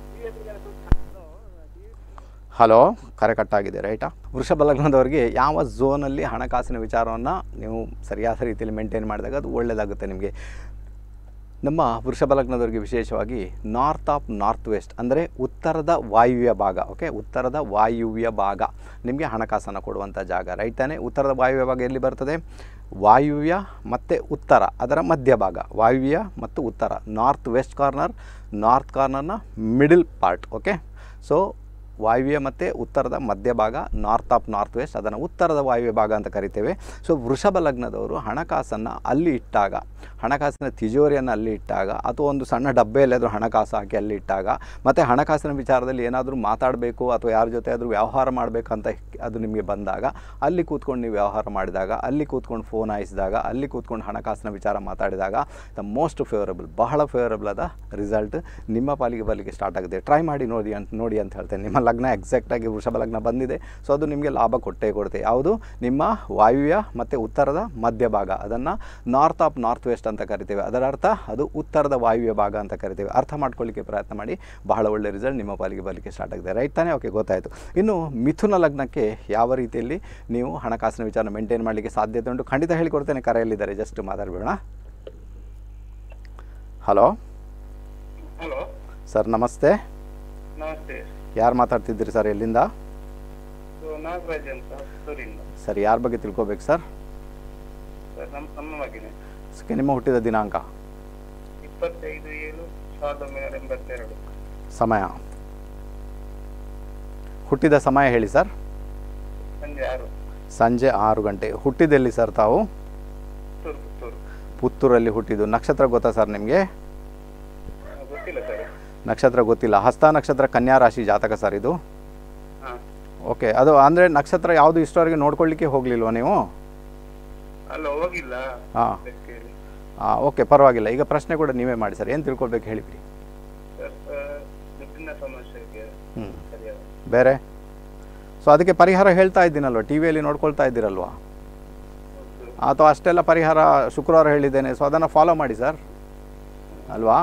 ಹಲೋ ಕರೆ ಕಟ್ಟಾಗಿದೆ, ರೈಟಾ. ವೃಷಭ ಲಗ್ನದವರಿಗೆ ಯಾವ ಝೋನಲ್ಲಿ ಹಣಕಾಸಿನ ವಿಚಾರವನ್ನು ನೀವು ಸರಿಯಾದ ರೀತಿಯಲ್ಲಿ ಮೇಂಟೈನ್ ಮಾಡಿದಾಗ ಅದು ಒಳ್ಳೆಯದಾಗುತ್ತೆ ನಿಮಗೆ. ನಮ್ಮ ವೃಷಭ ಲಗ್ನದವರಿಗೆ ವಿಶೇಷವಾಗಿ ನಾರ್ತ್ ಆಫ್ ನಾರ್ತ್ ವೆಸ್ಟ್ ಅಂದರೆ ಉತ್ತರದ ವಾಯುವ್ಯ ಭಾಗ, ಓಕೆ, ಉತ್ತರದ ವಾಯುವ್ಯ ಭಾಗ ನಿಮಗೆ ಹಣಕಾಸನ್ನು ಕೊಡುವಂಥ ಜಾಗ, ರೈಟ್ ತಾನೇ. ಉತ್ತರದ ವಾಯುವ್ಯ ಭಾಗ ಎಲ್ಲಿ ಬರ್ತದೆ, ವಾಯುವ್ಯ ಮತ್ತು ಉತ್ತರ ಅದರ ಮಧ್ಯಭಾಗ, ವಾಯುವ್ಯ ಮತ್ತು ಉತ್ತರ, ನಾರ್ತ್ ವೆಸ್ಟ್ ಕಾರ್ನರ್, ನಾರ್ತ್ ಕಾರ್ನರ್ನ ಮಿಡಲ್ ಪಾರ್ಟ್, ಓಕೆ. ಸೊ ವಾಯುವ್ಯ ಮತ್ತು ಉತ್ತರದ ಮಧ್ಯಭಾಗ, ನಾರ್ತ್ ಆಫ್ ನಾರ್ತ್ ವೆಸ್ಟ್, ಅದನ್ನು ಉತ್ತರದ ವಾಯುವ್ಯ ಭಾಗ ಅಂತ ಕರಿತೇವೆ. ಸೊ ವೃಷಭ ಲಗ್ನದವರು ಹಣಕಾಸನ್ನು ಅಲ್ಲಿ ಇಟ್ಟಾಗ, ಹಣಕಾಸಿನ ತಿಜೋರಿಯನ್ನು ಅಲ್ಲಿ ಇಟ್ಟಾಗ, ಅಥವಾ ಒಂದು ಸಣ್ಣ ಡಬ್ಬೆಯಲ್ಲಾದರೂ ಹಣಕಾಸು ಹಾಕಿ ಅಲ್ಲಿ ಇಟ್ಟಾಗ, ಮತ್ತು ಹಣಕಾಸಿನ ವಿಚಾರದಲ್ಲಿ ಏನಾದರೂ ಮಾತಾಡಬೇಕು ಅಥವಾ ಯಾರ ಜೊತೆ ಆದರೂ ವ್ಯವಹಾರ ಮಾಡಬೇಕಂತ ಅದು ನಿಮಗೆ ಬಂದಾಗ, ಅಲ್ಲಿ ಕೂತ್ಕೊಂಡು ನೀವು ವ್ಯವಹಾರ ಮಾಡಿದಾಗ, ಅಲ್ಲಿ ಕೂತ್ಕೊಂಡು ಫೋನ್ ಹಾಯಿಸಿದಾಗ, ಅಲ್ಲಿ ಕೂತ್ಕೊಂಡು ಹಣಕಾಸಿನ ವಿಚಾರ ಮಾತಾಡಿದಾಗ ದ ಮೋಸ್ಟ್ ಫೇವರಬಲ್, ಬಹಳ ಫೇವರಬಲ್ ಆದ ರಿಸಲ್ಟ್ ನಿಮ್ಮ ಪಾಲಿಗೆ ಬರಲಿಕ್ಕೆ ಸ್ಟಾರ್ಟ್ ಆಗುತ್ತೆ. ಟ್ರೈ ಮಾಡಿ ನೋಡಿ ಅಂತ ನೋಡಿ ಅಂತ ಹೇಳ್ತೇನೆ. ನಿಮ್ಮ ಲಗ್ನ ಎಕ್ಸಾಕ್ಟಾಗಿ ವೃಷಭ ಲಗ್ನ ಬಂದಿದೆ, ಸೊ ಅದು ನಿಮಗೆ ಲಾಭ ಕೊಟ್ಟೇ ಕೊಡುತ್ತೆ. ಯಾವುದು, ನಿಮ್ಮ ವಾಯುವ್ಯ ಮತ್ತು ಉತ್ತರದ ಮಧ್ಯಭಾಗ, ಅದನ್ನು ನಾರ್ತ್ ಆಫ್ ನಾರ್ತ್ ವೆಸ್ಟ್ ಅಂತ ಕರಿತೇವೆ. ಅದರ ಅರ್ಥ ಅದು ಉತ್ತರದ ವಾಯುವ್ಯ ಭಾಗ ಅಂತ ಕರಿತೇವೆ. ಅರ್ಥ ಮಾಡ್ಕೊಳ್ಳಿಕ್ಕೆ ಪ್ರಯತ್ನ ಮಾಡಿ, ಬಹಳ ಒಳ್ಳೆ ರಿಸಲ್ಟ್ ನಿಮ್ಮ ಪಾಲಿಗೆ ಬರಲಿಕ್ಕೆ ಸ್ಟಾರ್ಟ್ ಆಗಿದೆ, ರೈಟ್ ತಾನೇ. ಓಕೆ, ಗೊತ್ತಾಯಿತು. ಇನ್ನು ಮಿಥುನ ಲಗ್ನಕ್ಕೆ ಯಾವ ರೀತಿಯಲ್ಲಿ ನೀವು ಹಣಕಾಸಿನ ವಿಚಾರ ಮೇಂಟೈನ್ ಮಾಡಲಿಕ್ಕೆ ಸಾಧ್ಯತೆ ಉಂಟು, ಖಂಡಿತ ಹೇಳಿಕೊಡ್ತೇನೆ. ಕರೆಯಲ್ಲಿದ್ದಾರೆ, ಜಸ್ಟ್ ಮಾತಾಡಬೇಡ. ಹಲೋ ಹಲೋ ಸರ್, ನಮಸ್ತೆ. ನಮಸ್ತೆ. ಯಾರು ಮಾತಾಡ್ತಿದ್ದೀರಿ ಸರ್, ಎಲ್ಲಿಂದ? ನಾಗರಾಜ್ ಅಂತ ಪುತ್ತೂರಿಂದ. ಸರ್, ಯಾರ ಬಗ್ಗೆ ತಿಳ್ಕೊಬೇಕು ಸರ್? ಸರ್, ನಮ್ಮ ನಮ್ಮ ಮಗನೇ. ನಿಮ್ಮ ಹುಟ್ಟಿದ ದಿನಾಂಕ? ಇಪ್ಪತ್ತೈದು ಏಳು ಸಾವಿರದ ಒಂಬೈನೂರ ಎಂಬತ್ತೆರಡು. ಸಮಯ? ಹುಟ್ಟಿದ ಸಮಯ ಹೇಳಿ ಸರ್. ಸಂಜೆ ಆರು. ಸಂಜೆ ಆರು ಗಂಟೆ. ಹುಟ್ಟಿದೆಲ್ಲಿ ಸರ್ ತಾವು? ಪುತ್ತೂರು. ಪುತ್ತೂರು ಪುತ್ತೂರಲ್ಲಿ ಹುಟ್ಟಿದ್ದು. ನಕ್ಷತ್ರ ಗೊತ್ತಾ ಸರ್ ನಿಮಗೆ? ಗೊತ್ತಿಲ್ಲ ಸರ್. ನಕ್ಷತ್ರ ಗೊತ್ತಿಲ್ಲ. ಹಸ್ತ ನಕ್ಷತ್ರ, ಕನ್ಯಾ ರಾಶಿ ಜಾತಕ ಸರ್ ಇದು. ಹಾಂ, ಓಕೆ. ಅದು ಅಂದರೆ ನಕ್ಷತ್ರ ಯಾವುದು ಇಷ್ಟವರೆಗೆ ನೋಡ್ಕೊಳ್ಳಿಕ್ಕೆ ಹೋಗಲಿಲ್ವಾ ನೀವು? ಅಲ್ಲ, ಹೋಗಿಲ್ಲ. ಹಾಂ ಹಾಂ ಓಕೆ, ಪರವಾಗಿಲ್ಲ. ಈಗ ಪ್ರಶ್ನೆ ಕೂಡ ನೀವೇ ಮಾಡಿ ಸರ್, ಏನು ತಿಳ್ಕೊಳ್ಬೇಕು ಹೇಳಿಬಿಡಿ. ದುಡ್ಡಿನ ಸಮಸ್ಯೆಗೆ ಹ್ಞೂ ಬೇರೆ. ಸೊ ಅದಕ್ಕೆ ಪರಿಹಾರ ಹೇಳ್ತಾ ಇದ್ದೀನಲ್ವ, ಟಿ ವಿಯಲ್ಲಿ ನೋಡ್ಕೊಳ್ತಾ ಇದ್ದೀರಲ್ವಾ, ಅಥವಾ ಅಷ್ಟೆಲ್ಲ ಪರಿಹಾರ ಶುಕ್ರವಾರ ಹೇಳಿದ್ದೇನೆ. ಸೊ ಅದನ್ನು ಫಾಲೋ ಮಾಡಿ ಸರ್, ಅಲ್ವಾ?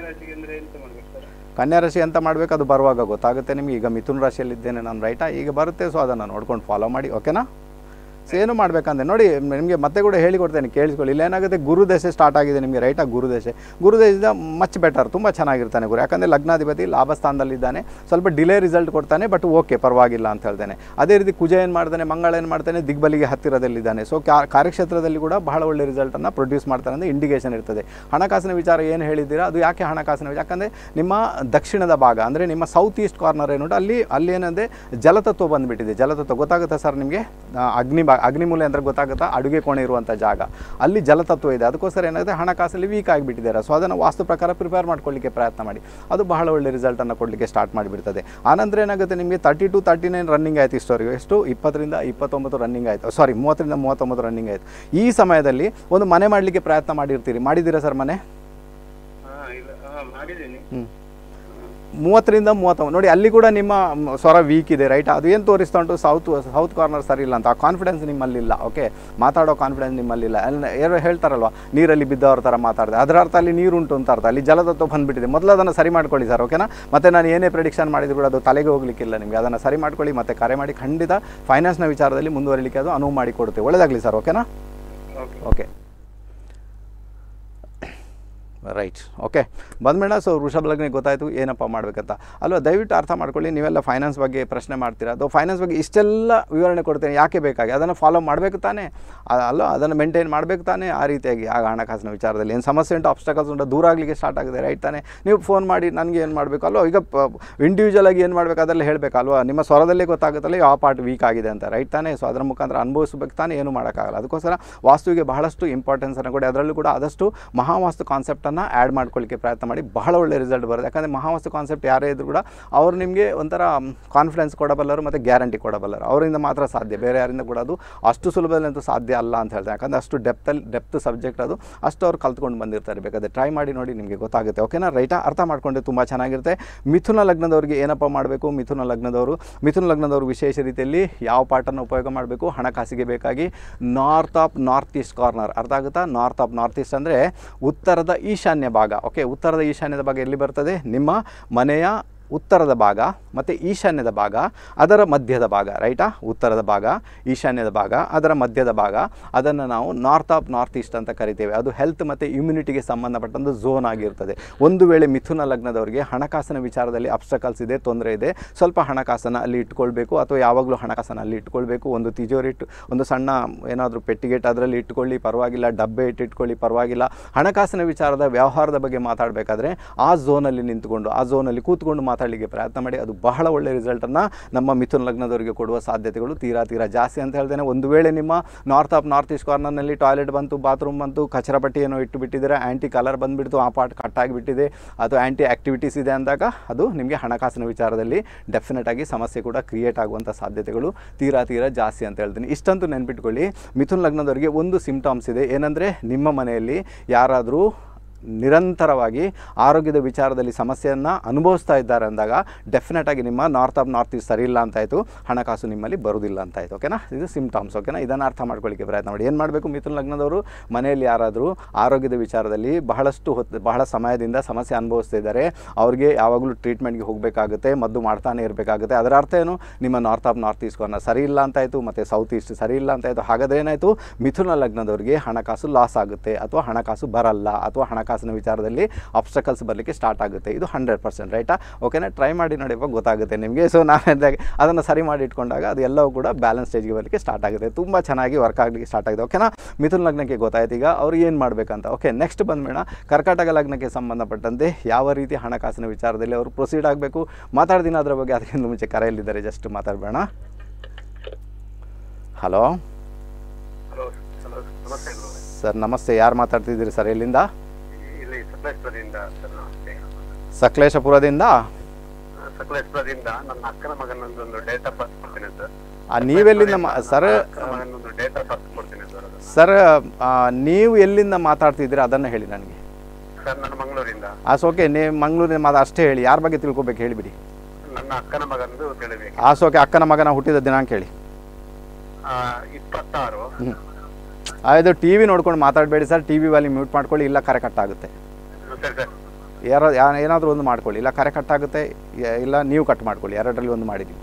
ಕನ್ಯಾ ರಾಶಿ ಎಂತ ಮಾಡಬೇಕು ಅದು ಬರುವಾಗ ಗೊತ್ತಾಗುತ್ತೆ ನಿಮಗೆ. ಈಗ ಮಿಥುನ ರಾಶಿಯಲ್ಲಿದ್ದೇನೆ ನಾನು, ರೈಟಾ. ಈಗ ಬರುತ್ತೆ, ಸೊ ಅದನ್ನು ನೋಡ್ಕೊಂಡು ಫಾಲೋ ಮಾಡಿ, ಓಕೆನಾ. ಸೊ ಏನು ಮಾಡಬೇಕಂದ್ರೆ ನೋಡಿ, ನಿಮಗೆ ಮತ್ತೆ ಕೂಡ ಹೇಳಿಕೊಡ್ತೇನೆ, ಕೇಳಿಸ್ಕೊಳ್ಳಿ. ಇಲ್ಲ ಏನಾಗುತ್ತೆ, ಗುರುದಶೆ ಸ್ಟಾರ್ಟ್ ಆಗಿದೆ ನಿಮಗೆ, ರೈಟಾ. ಗುರುದಶೆ ಗುರುದಶೆಯಿಂದ ಮಚ್ ಬೆಟರ್, ತುಂಬ ಚೆನ್ನಾಗಿರ್ತಾನೆ ಗುರು. ಯಾಕಂದರೆ ಲಗ್ನಾಧಿಪತಿ ಲಾಭಸ್ಥಾನದಲ್ಲಿದ್ದಾನೆ, ಸ್ವಲ್ಪ ಡಿಲೇ ರಿಸಲ್ಟ್ ಕೊಡ್ತಾನೆ, ಬಟ್ ಓಕೆ ಪರವಾಗಿಲ್ಲ ಅಂತ ಹೇಳ್ತೇನೆ. ಅದೇ ರೀತಿ ಕುಜ ಏನು ಮಾಡ್ತಾನೆ, ಮಂಗಳ ಏನು ಮಾಡ್ತಾನೆ, ದಿಗ್ಬಲಿಗೆ ಹತ್ತಿರದಲ್ಲಿದ್ದಾನೆ. ಸೊ ಕಾರ್ಯಕ್ಷೇತ್ರದಲ್ಲಿ ಕೂಡ ಬಹಳ ಒಳ್ಳೆ ರಿಸಲ್ಟನ್ನು ಪ್ರೊಡ್ಯೂಸ್ ಮಾಡ್ತಾನೆ ಅಂತ ಇಂಡಿಕೇಶನ್ ಇರ್ತದೆ. ಹಣಕಾಸಿನ ವಿಚಾರ ಏನು ಹೇಳಿದ್ದೀರಾ, ಅದು ಯಾಕೆ ಹಣಕಾಸಿನ ವಿಚಾರ, ಯಾಕಂದರೆ ನಿಮ್ಮ ದಕ್ಷಿಣದ ಭಾಗ ಅಂದರೆ ನಿಮ್ಮ ಸೌತ್ ಈಸ್ಟ್ ಕಾರ್ನರ್ ಏನುಂಟು, ಅಲ್ಲಿ ಅಲ್ಲಿ ಏನಂದರೆ ಜಲತತ್ವ ಬಂದುಬಿಟ್ಟಿದೆ. ಜಲತತ್ವ ಗೊತ್ತಾಗುತ್ತಾ ಸರ್ ನಿಮಗೆ? ಅಗ್ನಿ ಬಾ ಅಗ್ನಿಮೂಲೆ ಅಂದರೆ ಗೊತ್ತಾಗುತ್ತಾ, ಅಡುಗೆ ಕೋಣೆ ಇರುವಂಥ ಜಾಗ, ಅಲ್ಲಿ ಜಲತತ್ವ ಇದೆ. ಅದಕ್ಕೋಸ್ಕರ ಏನಾಗುತ್ತೆ, ಹಣಕಾಸಲ್ಲಿ ವೀಕ್ ಆಗಿಬಿಟ್ಟಿದ್ದಾರೆ. ಸೊ ಅದನ್ನು ವಾಸ್ತು ಪ್ರಕಾರ ಪ್ರಿಪೇರ್ ಮಾಡ್ಕೊಳ್ಳಿಕ್ಕೆ ಪ್ರಯತ್ನ ಮಾಡಿ, ಅದು ಬಹಳ ಒಳ್ಳೆ ರಿಸಲ್ಟನ್ನು ಕೊಡಲಿಕ್ಕೆ ಸ್ಟಾರ್ಟ್ ಮಾಡಿಬಿಡ್ತದೆ. ಆನಂತರ ಏನಾಗುತ್ತೆ, ನಿಮಗೆ thirty two thirty nine running ಆಯಿತು ಇಷ್ಟವರೆಗೂ. ಎಷ್ಟು? ಇಪ್ಪತ್ತರಿಂದ ಇಪ್ಪತ್ತೊಂಬತ್ತು ರನ್ನಿಂಗ್ ಆಯಿತು, ಸಾರಿ ಮೂವತ್ತರಿಂದ ಮೂವತ್ತೊಂಬತ್ತು ರನ್ನಿಂಗ್ ಆಯಿತು. ಈ ಸಮಯದಲ್ಲಿ ಒಂದು ಮನೆ ಮಾಡಲಿಕ್ಕೆ ಪ್ರಯತ್ನ ಮಾಡಿರ್ತೀರಿ, ಮಾಡಿದ್ದೀರಾ ಸರ್ ಮನೆ? ಹ್ಞೂ ಮೂವತ್ತರಿಂದ ಮೂವತ್ತೊಂಬತ್ತು ನೋಡಿ, ಅಲ್ಲಿ ಕೂಡ ನಿಮ್ಮ ಸ್ವರ ವೀಕ್ ಇದೆ, ರೈಟ್. ಅದು ಏನು ತೋರಿಸ್ತಾ ಉಂಟು, ಸೌತ್ ಸೌತ್ ಕಾರ್ನರ್ ಸರಿ ಇಲ್ಲ ಅಂತ. ಆ ಕಾನ್ಫಿಡೆನ್ಸ್ ನಿಮ್ಮಲ್ಲಿಲ್ಲ, ಓಕೆ. ಮಾತಾಡೋ ಕಾನ್ಫಿಡೆನ್ಸ್ ನಿಮ್ಮಲ್ಲಿಲ್ಲ. ಅಲ್ಲಿ ಯಾರು ಹೇಳ್ತಾರಲ್ವ, ನೀರಲ್ಲಿ ಬಿದ್ದವ್ರ ಥರ ಮಾತಾಡಿದೆ, ಅದರ ಅರ್ಥ ಅಲ್ಲಿ ನೀರು ಉಂಟು ಅಂತ ಅರ್ಥ, ಅಲ್ಲಿ ಜಲತತ್ವ ಬಂದುಬಿಟ್ಟಿದೆ. ಮೊದಲು ಅದನ್ನು ಸರಿ ಮಾಡ್ಕೊಳ್ಳಿ ಸರ್, ಓಕೆನಾ. ಮತ್ತು ನಾನು ಏನೇ ಪ್ರೆಡಿಕ್ಷನ್ ಮಾಡಿದ್ರು ಕೂಡ ಅದು ತಲೆಗೆ ಹೋಗ್ಲಿಕ್ಕಿಲ್ಲ ನಿಮಗೆ. ಅದನ್ನು ಸರಿ ಮಾಡ್ಕೊಳ್ಳಿ, ಮತ್ತು ಕರೆ ಮಾಡಿ, ಖಂಡಿತ ಫೈನಾನ್ಸ್ನ ವಿಚಾರದಲ್ಲಿ ಮುಂದುವರಿಲಿಕ್ಕೆ ಅದು ಅನುವು ಮಾಡಿ ಕೊಡುತ್ತೆ. ಒಳ್ಳೆಯದಾಗಲಿ ಸರ್, ಓಕೆನಾ. ಓಕೆ. ರೈಟ್ ಓಕೆ ಬಂದ್ಮೇಡ. ಸೊ ವೃಷಭ ಲಗ್ನಕ್ಕೆ ಗೊತ್ತಾಯಿತು ಏನಪ್ಪ ಮಾಡಬೇಕಂತ ಅಲ್ವಾ. ದಯವಿಟ್ಟು ಅರ್ಥ ಮಾಡ್ಕೊಳ್ಳಿ. ನೀವೆಲ್ಲ ಫೈನಾನ್ಸ್ ಬಗ್ಗೆ ಪ್ರಶ್ನೆ ಮಾಡ್ತೀರಾ ಅಥವಾ ಫೈನಾನ್ಸ್ ಬಗ್ಗೆ ಇಷ್ಟೆಲ್ಲ ವಿವರಣೆ ಕೊಡ್ತೇನೆ ಯಾಕೆ ಬೇಕಾಗಿ, ಅದನ್ನು ಫಾಲೋ ಮಾಡಬೇಕು ತಾನೇ ಅಲ್ವಾ, ಅದನ್ನು ಮೇಂಟೈನ್ ಮಾಡಬೇಕು ತಾನೇ. ಆ ರೀತಿಯಾಗಿ ಆಗ ಹಣಕಾಸಿನ ವಿಚಾರದಲ್ಲಿ ಏನು ಸಮಸ್ಯೆ ಉಂಟು, ಅಬ್ಸ್ಟಕಲ್ಸ್ ಉಂಟು, ದೂರ ಆಗಲಿಕ್ಕೆ ಸ್ಟಾರ್ಟ್ ಆಗಿದೆ ರೈಟ್ ತಾನೇ. ನೀವು ಫೋನ್ ಮಾಡಿ ನನಗೆ ಏನು ಮಾಡಬೇಕು ಅಲ್ವಾ, ಈಗ ಇಂಡಿವಿಜುವಲ್ ಆಗಿ ಏನು ಮಾಡಬೇಕು ಅದೆಲ್ಲ ಹೇಳಬೇಕಲ್ವಾ. ನಿಮ್ಮ ಸ್ವರದಲ್ಲೇ ಗೊತ್ತಾಗುತ್ತಲ್ಲ ಯಾವ ಪಾರ್ಟ್ ವೀಕ್ ಆಗಿದೆ ಅಂತ ರೈಟ್ ತಾನೇ. ಸೊ ಅದರ ಮುಖಾಂತರ ಅನುಭವಿಸಬೇಕು ತಾನೇ, ಏನು ಮಾಡೋಕ್ಕಾಗಲ್ಲ. ಅದಕ್ಕೋಸ್ಕರ ವಾಸ್ತುವಿಗೆ ಬಹಳಷ್ಟು ಇಂಪಾರ್ಟೆನ್ಸನ್ನು ಕೊಡಿ. ಅದರಲ್ಲೂ ಕೂಡ ಆದಷ್ಟು ಮಹಾವಾಸ್ತು ಕಾನ್ಸೆಪ್ಟನ್ನು ಆ್ಯಡ್ ಮಾಡ್ಕೊಳ್ಳಿಕ್ಕೆ ಪ್ರಯತ್ನ ಮಾಡಿ, ಬಹಳ ಒಳ್ಳೆ ರಿಸಲ್ಟ್ ಬರುತ್ತೆ. ಯಾಕಂದರೆ ಮಹಾವಾಸ್ತು ಕಾನ್ಸೆಪ್ಟ್ ಯಾರೇ ಇದ್ದರೂ ಕೂಡ ಅವರು ನಿಮಗೆ ಒಂಥರ ಕಾನ್ಫಿಡೆನ್ಸ್ ಕೊಡಬಲ್ಲರು ಮತ್ತು ಗ್ಯಾರಂಟಿ ಕೊಡಬಲ್ಲರು. ಅವರಿಂದ ಮಾತ್ರ ಸಾಧ್ಯ, ಬೇರೆ ಯಾರಿಂದ ಕೂಡ ಅದು ಅಷ್ಟು ಸುಲಭದಲ್ಲಂತೂ ಸಾಧ್ಯ ಅಲ್ಲ ಅಂತ ಹೇಳ್ತಾರೆ. ಯಾಕಂದರೆ ಅಷ್ಟು ಡೆಪ್ತಲ್ಲಿ ಡೆಪ್ತ್ ಸಬ್ಜೆಕ್ಟ್ ಅದು, ಅಷ್ಟು ಅವ್ರು ಕಲ್ತ್ಕೊಂಡು ಬಂದಿರ್ತಾರೆ. ಬೇಕಾದರೆ ಟ್ರೈ ಮಾಡಿ ನೋಡಿ, ನಿಮಗೆ ಗೊತ್ತಾಗುತ್ತೆ. ಓಕೆನಾ ರೈಟಾ, ಅರ್ಥ ಮಾಡ್ಕೊಂಡ್ರೆ ತುಂಬ ಚೆನ್ನಾಗಿರುತ್ತೆ. ಮಿಥುನ ಲಗ್ನದವ್ರಿಗೆ ಏನಪ್ಪ ಮಾಡಬೇಕು, ಮಿಥುನ ಲಗ್ನದವರು ಮಿಥುನ ಲಗ್ನದವರು ವಿಶೇಷ ರೀತಿಯಲ್ಲಿ ಯಾವ ಪಾರ್ಟನ್ನು ಉಪಯೋಗ ಮಾಡಬೇಕು ಹಣಕಾಸಿಗೆ ಬೇಕಾಗಿ, north of north east corner. ಅರ್ಥ ಆಗುತ್ತಾ, ನಾರ್ತ್ ಆಫ್ ನಾರ್ತ್ ಈಸ್ಟ್ ಅಂದರೆ ಉತ್ತರದ ಈಶಾನ್ಯ ಭಾಗ. ಓಕೆ, ಉತ್ತರದ ಈಶಾನ್ಯದ ಭಾಗ ಎಲ್ಲಿ ಬರ್ತದೆ, ನಿಮ್ಮ ಮನೆಯ ಉತ್ತರದ ಭಾಗ ಮತ್ತು ಈಶಾನ್ಯದ ಭಾಗ, ಅದರ ಮಧ್ಯದ ಭಾಗ ರೈಟಾ. ಉತ್ತರದ ಭಾಗ, ಈಶಾನ್ಯದ ಭಾಗ, ಅದರ ಮಧ್ಯದ ಭಾಗ, ಅದನ್ನು ನಾವು ನಾರ್ತ್ ಆಫ್ ನಾರ್ತ್ ಈಸ್ಟ್ ಅಂತ ಕರಿತೇವೆ. ಅದು ಹೆಲ್ತ್ ಮತ್ತು ಇಮ್ಯುನಿಟಿಗೆ ಸಂಬಂಧಪಟ್ಟಂಥ ಝೋನ್ ಆಗಿರ್ತದೆ. ಒಂದು ವೇಳೆ ಮಿಥುನ ಲಗ್ನದವರಿಗೆ ಹಣಕಾಸಿನ ವಿಚಾರದಲ್ಲಿ ಅಬ್ಸ್ಟಕಲ್ಸ್ ಇದೆ, ತೊಂದರೆ ಇದೆ, ಸ್ವಲ್ಪ ಹಣಕಾಸನ್ನು ಅಲ್ಲಿ ಇಟ್ಕೊಳ್ಬೇಕು ಅಥವಾ ಯಾವಾಗಲೂ ಹಣಕಾಸನ್ನು ಅಲ್ಲಿ ಇಟ್ಕೊಳ್ಬೇಕು. ಒಂದು ತಿಜೋರಿ ಇಟ್ಟು, ಒಂದು ಸಣ್ಣ ಏನಾದರೂ ಪೆಟ್ಟಿಗೆಟ್ ಅದರಲ್ಲಿ ಇಟ್ಕೊಳ್ಳಿ ಪರವಾಗಿಲ್ಲ, ಡಬ್ಬೆ ಇಟ್ಟು ಇಟ್ಕೊಳ್ಳಿ ಪರವಾಗಿಲ್ಲ. ಹಣಕಾಸಿನ ವಿಚಾರದ ವ್ಯವಹಾರದ ಬಗ್ಗೆ ಮಾತಾಡಬೇಕಾದ್ರೆ ಆ ಝೋನಲ್ಲಿ ನಿಂತುಕೊಂಡು, ಆ ಝೋನಲ್ಲಿ ಕೂತ್ಕೊಂಡು ಮಾತಾಡಲಿಕ್ಕೆ ಪ್ರಯತ್ನ ಮಾಡಿ. ಅದು ಬಹಳ ಒಳ್ಳೆಯ ರಿಸಲ್ಟನ್ನು ನಮ್ಮ ಮಿಥುನ ಲಗ್ನದವರಿಗೆ ಕೊಡುವ ಸಾಧ್ಯತೆಗಳು ತೀರಾ ತೀರಾ ಜಾಸ್ತಿ ಅಂತ ಹೇಳ್ತೇನೆ. ಒಂದು ವೇಳೆ ನಿಮ್ಮ ನಾರ್ತ್ ಆಫ್ ನಾರ್ತ್ ಈಸ್ಟ್ ಕಾರ್ನರ್ನಲ್ಲಿ ಟಾಯ್ಲೆಟ್ ಬಂತು, ಬಾತ್ರೂಮ್ ಬಂತು, ಕಚರಪಟ್ಟಿ ಏನೋ ಇಟ್ಟು ಬಿಟ್ಟಿದ್ದಾರೆ, ಆ್ಯಂಟಿ ಕಲರ್ ಬಂದುಬಿಡ್ತು, ಆ ಪಾರ್ಟ್ ಕಟ್ಟಾಗಿಬಿಟ್ಟಿದೆ ಅಥವಾ ಆ್ಯಂಟಿ ಆ್ಯಕ್ಟಿವಿಟೀಸ್ ಇದೆ ಅಂದಾಗ ಅದು ನಿಮಗೆ ಹಣಕಾಸಿನ ವಿಚಾರದಲ್ಲಿ ಡೆಫಿನೆಟ್ ಆಗಿ ಸಮಸ್ಯೆ ಕೂಡ ಕ್ರಿಯೇಟ್ ಆಗುವಂಥ ಸಾಧ್ಯತೆಗಳು ತೀರಾ ತೀರಾ ಜಾಸ್ತಿ ಅಂತ ಹೇಳ್ತೀನಿ. ಇಷ್ಟಂತೂ ನೆನ್ಪಿಟ್ಕೊಳ್ಳಿ, ಮಿಥುನ ಲಗ್ನದವರಿಗೆ ಒಂದು ಸಿಂಪ್ಟಮ್ಸ್ ಇದೆ. ಏನಂದರೆ ನಿಮ್ಮ ಮನೆಯಲ್ಲಿ ಯಾರಾದರೂ ನಿರಂತರವಾಗಿ ಆರೋಗ್ಯದ ವಿಚಾರದಲ್ಲಿ ಸಮಸ್ಯೆಯನ್ನು ಅನುಭವಿಸ್ತಾ ಇದ್ದಾರೆ ಅಂದಾಗ ಡೆಫಿನೆಟಾಗಿ ನಿಮ್ಮ ನಾರ್ತ್ ಆಫ್ ನಾರ್ತ್ ಈಸ್ಟ್ ಸರಿ ಇಲ್ಲ ಅಂತಾಯಿತು, ಹಣಕಾಸು ನಿಮ್ಮಲ್ಲಿ ಬರೋದಿಲ್ಲ ಅಂತಾಯಿತು. ಓಕೆನಾ, ಇದು ಸಿಂಪ್ಟಮ್ಸ್. ಓಕೆನಾ, ಇದನ್ನು ಅರ್ಥ ಮಾಡ್ಕೊಳ್ಳಿಕ್ಕೆ ಪ್ರಯತ್ನ ಮಾಡಿ. ಏನು ಮಾಡಬೇಕು, ಮಿಥುನ ಲಗ್ನದವರು ಮನೆಯಲ್ಲಿ ಯಾರಾದರೂ ಆರೋಗ್ಯದ ವಿಚಾರದಲ್ಲಿ ಬಹಳಷ್ಟು ಹೊತ್ತು ಬಹಳ ಸಮಯದಿಂದ ಸಮಸ್ಯೆ ಅನುಭವಿಸ್ತಾ ಇದ್ದಾರೆ, ಅವ್ರಿಗೆ ಯಾವಾಗಲೂ ಟ್ರೀಟ್ಮೆಂಟ್ಗೆ ಹೋಗಬೇಕಾಗುತ್ತೆ, ಮದ್ದು ಮಾಡ್ತಾನೆ ಇರಬೇಕಾಗುತ್ತೆ. ಅದರ ಅರ್ಥ ಏನು, ನಿಮ್ಮ north of north east corner ಸರಿ ಇಲ್ಲ ಅಂತಾಯಿತು ಮತ್ತು ಸೌತ್ ಈಸ್ಟ್ ಸರಿ ಇಲ್ಲ ಅಂತಾಯಿತು. ಹಾಗಾದರೆ ಏನಾಯಿತು, ಮಿಥುನ ಲಗ್ನದವರಿಗೆ ಹಣಕಾಸು ಲಾಸ್ ಆಗುತ್ತೆ ಅಥವಾ ಹಣಕಾಸು ಬರಲ್ಲ ಅಥವಾ ಹಣಕಾಸಿನ ವಿಚಾರದಲ್ಲಿ ಅಬ್ಸ್ಟಕಲ್ಸ್ ಬರಲಿಕ್ಕೆ ಸ್ಟಾರ್ಟ್ ಆಗುತ್ತೆ. ಇದು ಹಂಡ್ರೆಡ್ ಪರ್ಸೆಂಟ್ ರೈಟಾ. ಓಕೆನಾ, ಟ್ರೈ ಮಾಡಿ ನೋಡಿವಾಗ ಗೊತ್ತಾಗುತ್ತೆ ನಿಮಗೆ. ಸೊ ನಾನು ಅದನ್ನು ಸರಿ ಮಾಡಿ ಇಟ್ಕೊಂಡಾಗ ಅದು ಎಲ್ಲವೂ ಕೂಡ ಬ್ಯಾಲೆನ್ಸ್ ಸ್ಟೇಜ್ಗೆ ಬರಲಿಕ್ಕೆ ಸ್ಟಾರ್ಟ್ ಆಗುತ್ತೆ, ತುಂಬ ಚೆನ್ನಾಗಿ ವರ್ಕ್ ಆಗಲಿಕ್ಕೆ ಸ್ಟಾರ್ಟ್ ಆಗಿದೆ. ಓಕೆನಾ, ಮಿಥುನ ಲಗ್ನಕ್ಕೆ ಗೊತ್ತಾಯ್ತು ಈಗ ಅವ್ರು ಏನು ಮಾಡಬೇಕಂತ. ಓಕೆ, ನೆಕ್ಸ್ಟ್ ಬಂದ್ಬೇಡ, ಕರ್ಕಾಟಕ ಲಗ್ನಕ್ಕೆ ಸಂಬಂಧಪಟ್ಟಂತೆ ಯಾವ ರೀತಿ ಹಣಕಾಸಿನ ವಿಚಾರದಲ್ಲಿ ಅವರು ಪ್ರೊಸೀಡ್ ಆಗಬೇಕು ಮಾತಾಡ್ತೀನಿ ಅದರ ಬಗ್ಗೆ. ಅದಕ್ಕಿಂತ ಮುಂಚೆ ಕರೆಯಲ್ಲಿದ್ದಾರೆ, ಜಸ್ಟ್ ಮಾತಾಡಬೇಡ. ಹಲೋ ಸರ್, ನಮಸ್ತೆ. ಯಾರು ಮಾತಾಡ್ತಿದ್ದೀರಿ ಸರ್, ಎಲ್ಲಿಂದ? ಸಕಲೇಶಪುರದಿಂದ. ಸಕಲೇಶಪುರದಿಂದ ನನ್ನ ಅಕ್ಕನ ಮಗನೊಂದು ಡೇಟ್ ಆಫ್ ಬರ್ತ್ ಕೊಡ್ತೀನಿ ಸರ್. ನೀವೆಲ್ಲಿಂದ ಸರ್? ಡೇಟ್ ಆಫ್ ಬರ್ತ್ ಕೊಡ್ತೀನಿ ಸರ್. ಸರ್ ನೀವು ಎಲ್ಲಿಂದ ಮಾತಾಡ್ತಿದ್ದೀರಿ ಅದನ್ನು ಹೇಳಿ ನನಗೆ. ಸರ್ ನಾನು ಮಂಗಳೂರಿಂದ. ಆಸ್ ಓಕೆ, ನೀವು ಮಂಗಳೂರಿನ ಮಾತು ಅಷ್ಟೇ ಹೇಳಿ, ಯಾರ ಬಗ್ಗೆ ತಿಳ್ಕೊಬೇಕು ಹೇಳಿಬಿಡಿ. ನನ್ನ ಅಕ್ಕನ ಮಗನದು ತಿಳಿಬೇಕು. ಆಸ್ ಓಕೆ, ಅಕ್ಕನ ಮಗನ ಹುಟ್ಟಿದ ದಿನಾಂಕ ಹೇಳಿ. ಇಪ್ಪತ್ತಾರು. ಹ್ಞೂ, ಅದು ಟಿ ವಿ ನೋಡ್ಕೊಂಡು ಮಾತಾಡಬೇಡಿ ಸರ್. ಟಿ ವಿ ವಾಲಿ ಮ್ಯೂಟ್ ಮಾಡ್ಕೊಳ್ಳಿ, ಇಲ್ಲ ಕರೆ ಕಟ್ಟಾಗುತ್ತೆ. ಯಾರೋ ಏನಾದರೂ ಒಂದು ಮಾಡ್ಕೊಳ್ಳಿ, ಇಲ್ಲ ಕರೆ ಕಟ್ಟಾಗುತ್ತೆ, ಇಲ್ಲ ನೀವು ಕಟ್ ಮಾಡ್ಕೊಳ್ಳಿ, ಎರಡರಲ್ಲಿ ಒಂದು ಮಾಡಿದ್ದೀವಿ.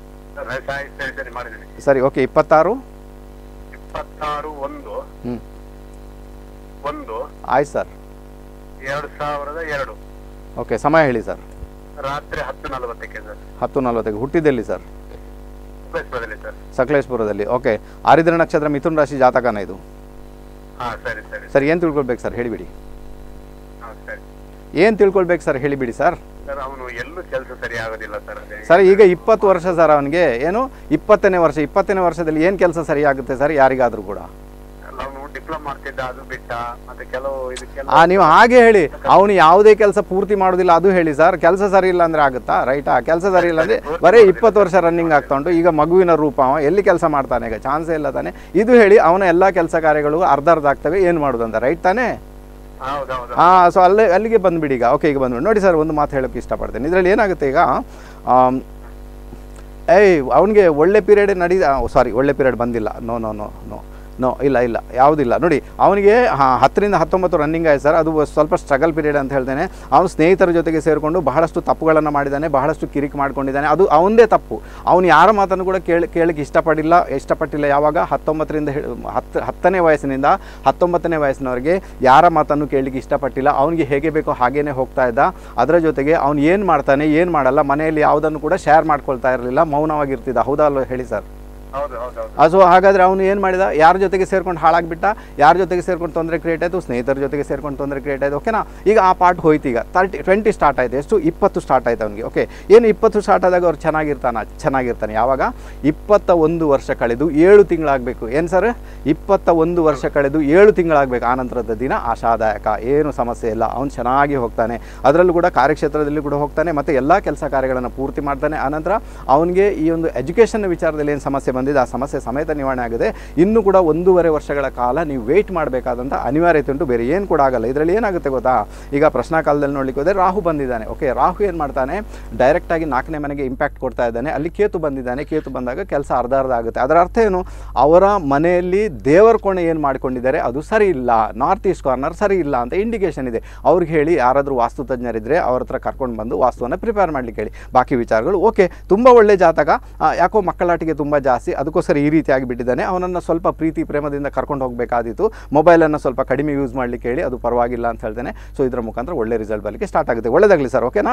ಸರಿ, ಓಕೆ. ಇಪ್ಪತ್ತಾರು ಇಪ್ಪತ್ತಾರು ಒಂದು ಹ್ಞೂ ಒಂದು ಆಯ್ತು ಸರ್. ಎರಡು ಸಾವಿರದ ಎರಡು. ಓಕೆ, ಸಮಯ ಹೇಳಿ ಸರ್. ರಾತ್ರಿ ಹತ್ತು ನಲವತ್ತಕ್ಕೆ ಸರ್. ಹತ್ತು ನಲವತ್ತಕ್ಕೆ. ಹುಟ್ಟಿದ್ದೆಲ್ಲಿ ಸರ್? ಸಕಲೇಶಪುರದಲ್ಲಿ ಸರ್. ಸಕಲೇಶಪುರದಲ್ಲಿ. ಓಕೆ, ಆರಿದ್ರ ನಕ್ಷತ್ರ, ಮಿಥುನ ರಾಶಿ ಜಾತಕನ ಇದು? ಹಾಂ ಸರಿ ಸರಿ ಸರ್. ಏನು ತಿಳ್ಕೊಳ್ಬೇಕು ಸರ್ ಹೇಳಿಬಿಡಿ. ಹಾಂ ಸರಿ. ಏನು ತಿಳ್ಕೊಳ್ಬೇಕು ಸರ್ ಹೇಳಿಬಿಡಿ ಸರ್. ಸರ್ ಅವನು ಎಲ್ಲೂ ಕೆಲಸ ಸರಿ ಆಗೋದಿಲ್ಲ ಸರ್. ಸರ್ ಈಗ ಇಪ್ಪತ್ತು ವರ್ಷ ಸರ್ ಅವನಿಗೆ, ಏನು ಇಪ್ಪತ್ತನೇ ವರ್ಷ, ಇಪ್ಪತ್ತನೇ ವರ್ಷದಲ್ಲಿ ಏನು ಕೆಲಸ ಸರಿ ಆಗುತ್ತೆ ಸರ್ ಯಾರಿಗಾದರೂ ಕೂಡ? ಅವನು ಡಿಪ್ಲೊಮಾ ಮಾಡ್ತಿದ್ದ, ಅದು ಬಿಟ್ಟ, ಮತ್ತೆ ಕೆಲವು ಇದಕ್ಕೆಲ್ಲ. ಆ ನೀವು ಹಾಗೆ ಹೇಳಿ, ಅವನು ಯಾವುದೇ ಕೆಲಸ ಪೂರ್ತಿ ಮಾಡೋದಿಲ್ಲ ಅದು ಹೇಳಿ ಸರ್. ಕೆಲಸ ಸರಿ ಇಲ್ಲ ಅಂದರೆ ಆಗುತ್ತಾ? ರೈಟಾ, ಕೆಲಸ ಸರಿ ಇಲ್ಲ ಅಂದರೆ ಬರೀ ಇಪ್ಪತ್ತು ವರ್ಷ ರನ್ನಿಂಗ್ ಆಗ್ತಾ ಉಂಟು, ಈಗ ಮಗುವಿನ ರೂಪ, ಅವ ಎಲ್ಲಿ ಕೆಲಸ ಮಾಡ್ತಾನೆ, ಈಗ ಚಾನ್ಸೇ ಇಲ್ಲ ತಾನೆ. ಇದು ಹೇಳಿ, ಅವನ ಎಲ್ಲ ಕೆಲಸ ಕಾರ್ಯಗಳು ಅರ್ಧ ಅರ್ಧ ಆಗ್ತವೆ, ಏನು ಮಾಡೋದು ಅಂತ. ರೈಟ್ ತಾನೇ? ಹಾಂ, ಸೊ ಅಲ್ಲೇ ಅಲ್ಲಿಗೆ ಬಂದುಬಿಡಿ ಈಗ. ಓಕೆ, ಈಗ ಬಂದ್ಬಿಡಿ. ನೋಡಿ ಸರ್, ಒಂದು ಮಾತು ಹೇಳೋಕ್ಕೆ ಇಷ್ಟಪಡ್ತೇನೆ. ಇದರಲ್ಲಿ ಏನಾಗುತ್ತೆ ಈಗ, ಏಯ್ ಅವನಿಗೆ ಒಳ್ಳೆ ಪೀರಿಯಡ್ ನಡೀ ಸಾರಿ ಒಳ್ಳೆ ಪೀರಿಯಡ್ ಬಂದಿಲ್ಲ. No no no no no ಇಲ್ಲ ಇಲ್ಲ ಯಾವುದಿಲ್ಲ ನೋಡಿ. ಅವನಿಗೆ ಹಾಂ ಹತ್ತರಿಂದ ಹತ್ತೊಂಬತ್ತು ರನ್ನಿಂಗ್ ಆಯ್ತು ಸರ್. ಅದು ಸ್ವಲ್ಪ ಸ್ಟ್ರಗಲ್ ಪೀರಿಯಡ್ ಅಂತ ಹೇಳ್ತೇನೆ. ಅವನು ಸ್ನೇಹಿತರ ಜೊತೆಗೆ ಸೇರಿಕೊಂಡು ಬಹಳಷ್ಟು ತಪ್ಪುಗಳನ್ನು ಮಾಡಿದ್ದಾನೆ, ಬಹಳಷ್ಟು ಕಿರಿಕ್ ಮಾಡ್ಕೊಂಡಿದ್ದಾನೆ. ಅದು ಅವನದೇ ತಪ್ಪು. ಅವನು ಯಾರ ಮಾತನ್ನು ಕೂಡ ಕೇಳಿ ಕೇಳಕ್ಕೆ ಇಷ್ಟಪಡಿಲ್ಲ ಇಷ್ಟಪಟ್ಟಿಲ್ಲ ಯಾವಾಗ ಹತ್ತೊಂಬತ್ತರಿಂದ ಹತ್ತು ಹತ್ತನೇ ವಯಸ್ಸಿನಿಂದ ಹತ್ತೊಂಬತ್ತನೇ ವಯಸ್ಸಿನವರೆಗೆ ಯಾರ ಮಾತನ್ನು ಕೇಳಲಿಕ್ಕೆ ಇಷ್ಟಪಟ್ಟಿಲ್ಲ. ಅವನಿಗೆ ಹೇಗೆ ಬೇಕೋ ಹಾಗೇ ಹೋಗ್ತಾ ಇದ್ದ. ಅದರ ಜೊತೆಗೆ ಅವನು ಏನು ಮಾಡ್ತಾನೆ ಏನು ಮಾಡಲ್ಲ ಮನೆಯಲ್ಲಿ ಯಾವುದನ್ನು ಕೂಡ ಶೇರ್ ಮಾಡ್ಕೊಳ್ತಾ ಇರಲಿಲ್ಲ, ಮೌನವಾಗಿರ್ತಿದ್ದ. ಹೌದಾ ಅಲ್ವ ಹೇಳಿ ಸರ್? ಸೊ ಹಾಗಾದರೆ ಅವನು ಏನು ಮಾಡಿದ, ಯಾರ ಜೊತೆಗೆ ಸೇರ್ಕೊಂಡು ಹಾಳಾಗಿಬಿಟ್ಟ, ಯಾರ ಜೊತೆಗೆ ಸೇರ್ಕೊಂಡು ತೊಂದರೆ ಕ್ರಿಯೇಟ್ ಆಯಿತು, ಸ್ನೇಹಿತರ ಜೊತೆಗೆ ಸೇರ್ಕೊಂಡು ತೊಂದರೆ ಕ್ರಿಯೇಟ್ ಆಯಿತು. ಓಕೆನಾ? ಈಗ ಆ ಪಾರ್ಟ್ ಹೋಯ್ತು. ಈಗ ತರ್ಟಿ ಟ್ವೆಂಟಿ ಸ್ಟಾರ್ಟ್ ಆಯಿತು. ಎಷ್ಟು? ಇಪ್ಪತ್ತು ಸ್ಟಾರ್ಟ್ ಆಯಿತು ಅವನಿಗೆ. ಓಕೆ, ಏನು ಇಪ್ಪತ್ತು ಸ್ಟಾರ್ಟ್ ಆದಾಗ ಅವ್ರು ಚೆನ್ನಾಗಿರ್ತಾನೆ ಚೆನ್ನಾಗಿರ್ತಾನೆ ಯಾವಾಗ ಇಪ್ಪತ್ತ ಒಂದು ವರ್ಷ ಕಳೆದು ಏಳು ತಿಂಗಳಾಗಬೇಕು. ಏನು ಸರ್? ಇಪ್ಪತ್ತ ಒಂದು ವರ್ಷ ಕಳೆದು ಏಳು ತಿಂಗಳಾಗಬೇಕು. ಆನಂತರದ ದಿನ ಆಶಾದಾಯಕ, ಏನು ಸಮಸ್ಯೆ ಇಲ್ಲ, ಅವನು ಚೆನ್ನಾಗಿ ಹೋಗ್ತಾನೆ. ಅದರಲ್ಲೂ ಕೂಡ ಕಾರ್ಯಕ್ಷೇತ್ರದಲ್ಲಿ ಕೂಡ ಹೋಗ್ತಾನೆ ಮತ್ತು ಎಲ್ಲ ಕೆಲಸ ಕಾರ್ಯಗಳನ್ನು ಪೂರ್ತಿ ಮಾಡ್ತಾನೆ. ಆನಂತರ ಅವನಿಗೆ ಈ ಒಂದು ಎಜುಕೇಷನ್ ವಿಚಾರದಲ್ಲಿ ಏನು ಸಮಸ್ಯೆ ಬಂದಿದೆ ಆ ಸಮಸ್ಯೆ ಸಮೇತ ನಿವಾರಣೆ ಆಗಿದೆ. ಇನ್ನೂ ಕೂಡ ಒಂದೂವರೆ ವರ್ಷಗಳ ಕಾಲ ನೀವು ವೆಯ್ಟ್ ಮಾಡಬೇಕಾದಂಥ ಅನಿವಾರ್ಯತೆ ಉಂಟು, ಬೇರೆ ಏನು ಕೂಡ ಆಗಲ್ಲ. ಇದರಲ್ಲಿ ಏನಾಗುತ್ತೆ ಗೊತ್ತಾ, ಈಗ ಪ್ರಶ್ನಾ ಕಾಲದಲ್ಲಿ ನೋಡಲಿಕ್ಕೆ ಹೋದರೆ ರಾಹು ಬಂದಿದ್ದಾನೆ. ಓಕೆ, ರಾಹು ಏನು ಮಾಡ್ತಾನೆ, ಡೈರೆಕ್ಟಾಗಿ ನಾಲ್ಕನೇ ಮನೆಗೆ ಇಂಪ್ಯಾಕ್ಟ್ ಕೊಡ್ತಾ ಇದ್ದಾನೆ. ಅಲ್ಲಿ ಕೇತು ಬಂದಿದ್ದಾನೆ. ಕೇತು ಬಂದಾಗ ಕೆಲಸ ಅರ್ಧ ಅರ್ಧ ಆಗುತ್ತೆ. ಅದರ ಅರ್ಥ ಏನು, ಅವರ ಮನೆಯಲ್ಲಿ ದೇವರ ಕೋಣೆ ಏನು ಮಾಡ್ಕೊಂಡಿದ್ದಾರೆ ಅದು ಸರಿ ಇಲ್ಲ, ನಾರ್ತ್ ಈಸ್ಟ್ ಕಾರ್ನರ್ ಸರಿ ಇಲ್ಲ ಅಂತ ಇಂಡಿಕೇಶನ್ ಇದೆ. ಅವ್ರಿಗೆ ಹೇಳಿ, ಯಾರಾದರೂ ವಾಸ್ತು ತಜ್ಞರಿದ್ದರೆ ಅವ್ರ ಹತ್ರ ಕರ್ಕೊಂಡು ಬಂದು ವಾಸ್ತುವನ್ನು ಪ್ರಿಪೇರ್ ಮಾಡಲಿಕ್ಕೆ ಹೇಳಿ. ಬಾಕಿ ವಿಚಾರಗಳು ಓಕೆ. ತುಂಬ ಒಳ್ಳೆ ಜಾತಕ, ಯಾಕೋ ಮಕ್ಕಳಾಟಿಗೆ ತುಂಬ ಜಾಸ್ತಿ, ಅದಕ್ಕೋಸ್ಕರ ಈ ರೀತಿ ಆಗಿಬಿಟ್ಟಿದ್ದಾನೆ. ಅವನನ್ನು ಸ್ವಲ್ಪ ಪ್ರೀತಿ ಪ್ರೇಮದಿಂದ ಕರ್ಕೊಂಡು ಹೋಗಬೇಕಾದಿತ್ತು. ಮೊಬೈಲನ್ನು ಸ್ವಲ್ಪ ಕಡಿಮೆ ಯೂಸ್ ಮಾಡಲಿಕ್ಕೆ ಹೇಳಿ, ಅದು ಪರವಾಗಿಲ್ಲ ಅಂತ ಹೇಳ್ತೇನೆ. ಸೊ ಇದರ ಮುಖಾಂತರ ಒಳ್ಳೆ ರಿಸಲ್ಟ್ ಬರಲಿಕ್ಕೆ ಸ್ಟಾರ್ಟ್ ಆಗುತ್ತೆ. ಒಳ್ಳೆದಾಗಲಿ ಸರ್. ಓಕೆನಾ?